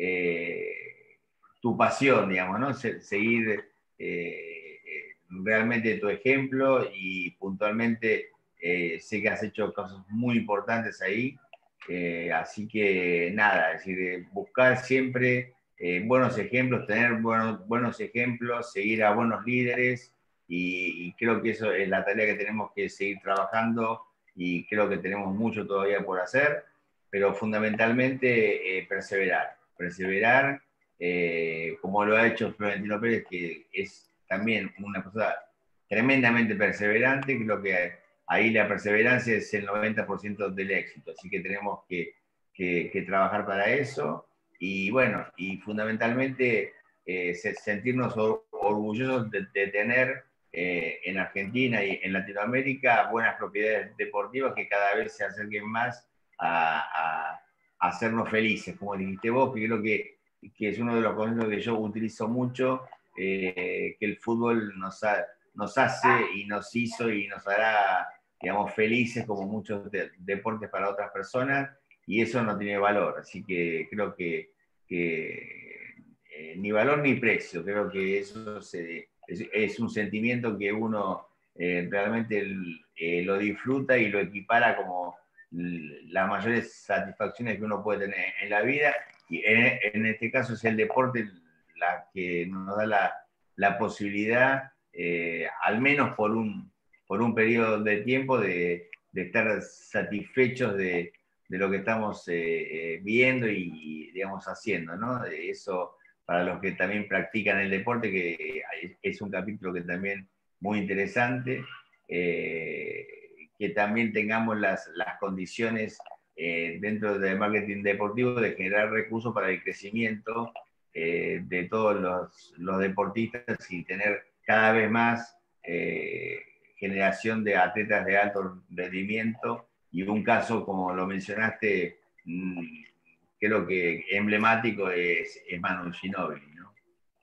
eh, tu pasión, digamos, ¿no? Se, seguir eh, realmente tu ejemplo, y puntualmente eh, sé que has hecho cosas muy importantes ahí, eh, así que nada, es decir, buscar siempre Eh, buenos ejemplos, tener buenos, buenos ejemplos, seguir a buenos líderes, y, y creo que eso es la tarea que tenemos que seguir trabajando, y creo que tenemos mucho todavía por hacer, pero fundamentalmente eh, perseverar, perseverar eh, como lo ha hecho Florentino Pérez, que es también una persona tremendamente perseverante. Creo que ahí la perseverancia es el noventa por ciento del éxito, así que tenemos que, que, que trabajar para eso. Y bueno, y fundamentalmente eh, sentirnos or orgullosos de, de tener eh, en Argentina y en Latinoamérica buenas propiedades deportivas que cada vez se acerquen más a, a, a hacernos felices, como dijiste vos, que creo que, que es uno de los conceptos que yo utilizo mucho, eh, que el fútbol nos, ha, nos hace y nos hizo y nos hará, digamos, felices como muchos de, deportes para otras personas, y eso no tiene valor, así que creo que, que eh, ni valor ni precio, creo que eso se, es, es, un sentimiento que uno eh, realmente el, eh, lo disfruta y lo equipara como, las mayores satisfacciones que uno puede tener en la vida, y en, en este caso es el deporte la que nos da la, la posibilidad, eh, al menos por un, por un periodo de tiempo, de, de estar satisfechos de, de lo que estamos eh, eh, viendo y, digamos, haciendo, ¿no? Eso, para los que también practican el deporte, que es un capítulo que también muy interesante, eh, que también tengamos las, las condiciones eh, dentro del marketing deportivo de generar recursos para el crecimiento eh, de todos los, los deportistas y tener cada vez más eh, generación de atletas de alto rendimiento. Y un caso, como lo mencionaste, mmm, creo que emblemático es, es Manu Ginóbili, ¿no?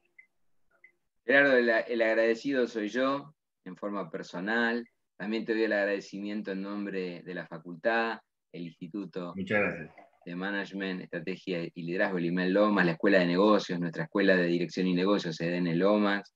Gerardo, el, el agradecido soy yo, en forma personal. También te doy el agradecimiento en nombre de la facultad, el Instituto Muchas gracias. de Management, Estrategia y Liderazgo, el I M E L Lomas, la Escuela de Negocios, nuestra Escuela de Dirección y Negocios, E D N Lomas.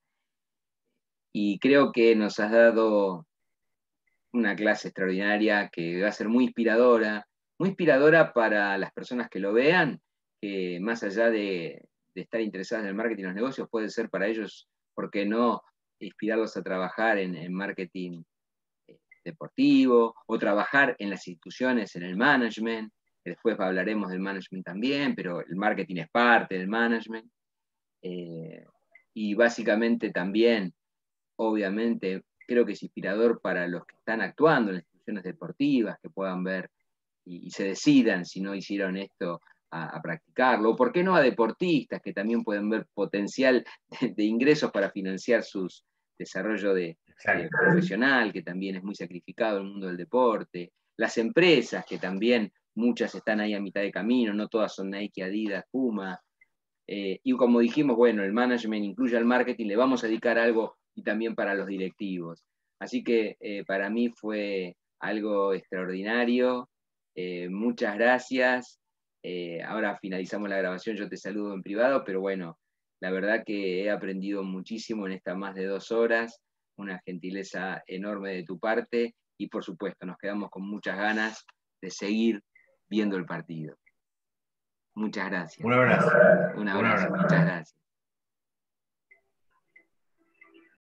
Y creo que nos has dado una clase extraordinaria que va a ser muy inspiradora, muy inspiradora para las personas que lo vean, que más allá de, de estar interesadas en el marketing y los negocios, puede ser para ellos, ¿por qué no?, inspirarlos a trabajar en, en marketing deportivo o trabajar en las instituciones, en el management. Después hablaremos del management también, pero el marketing es parte del management. Eh, y básicamente también, obviamente, creo que es inspirador para los que están actuando en las instituciones deportivas, que puedan ver y, y se decidan, si no hicieron esto, a, a practicarlo. O por qué no a deportistas, que también pueden ver potencial de, de ingresos para financiar su desarrollo de, eh, profesional, que también es muy sacrificado en el mundo del deporte. Las empresas, que también muchas están ahí a mitad de camino, no todas son Nike, Adidas, Puma. Eh, y como dijimos, bueno, el management incluye al marketing, le vamos a dedicar algo y también para los directivos. Así que eh, para mí fue algo extraordinario. Eh, muchas gracias. Eh, ahora finalizamos la grabación, yo te saludo en privado, pero bueno, la verdad que he aprendido muchísimo en estas más de dos horas, una gentileza enorme de tu parte y por supuesto nos quedamos con muchas ganas de seguir viendo el partido. Muchas gracias. Un abrazo. Un abrazo, muchas gracias.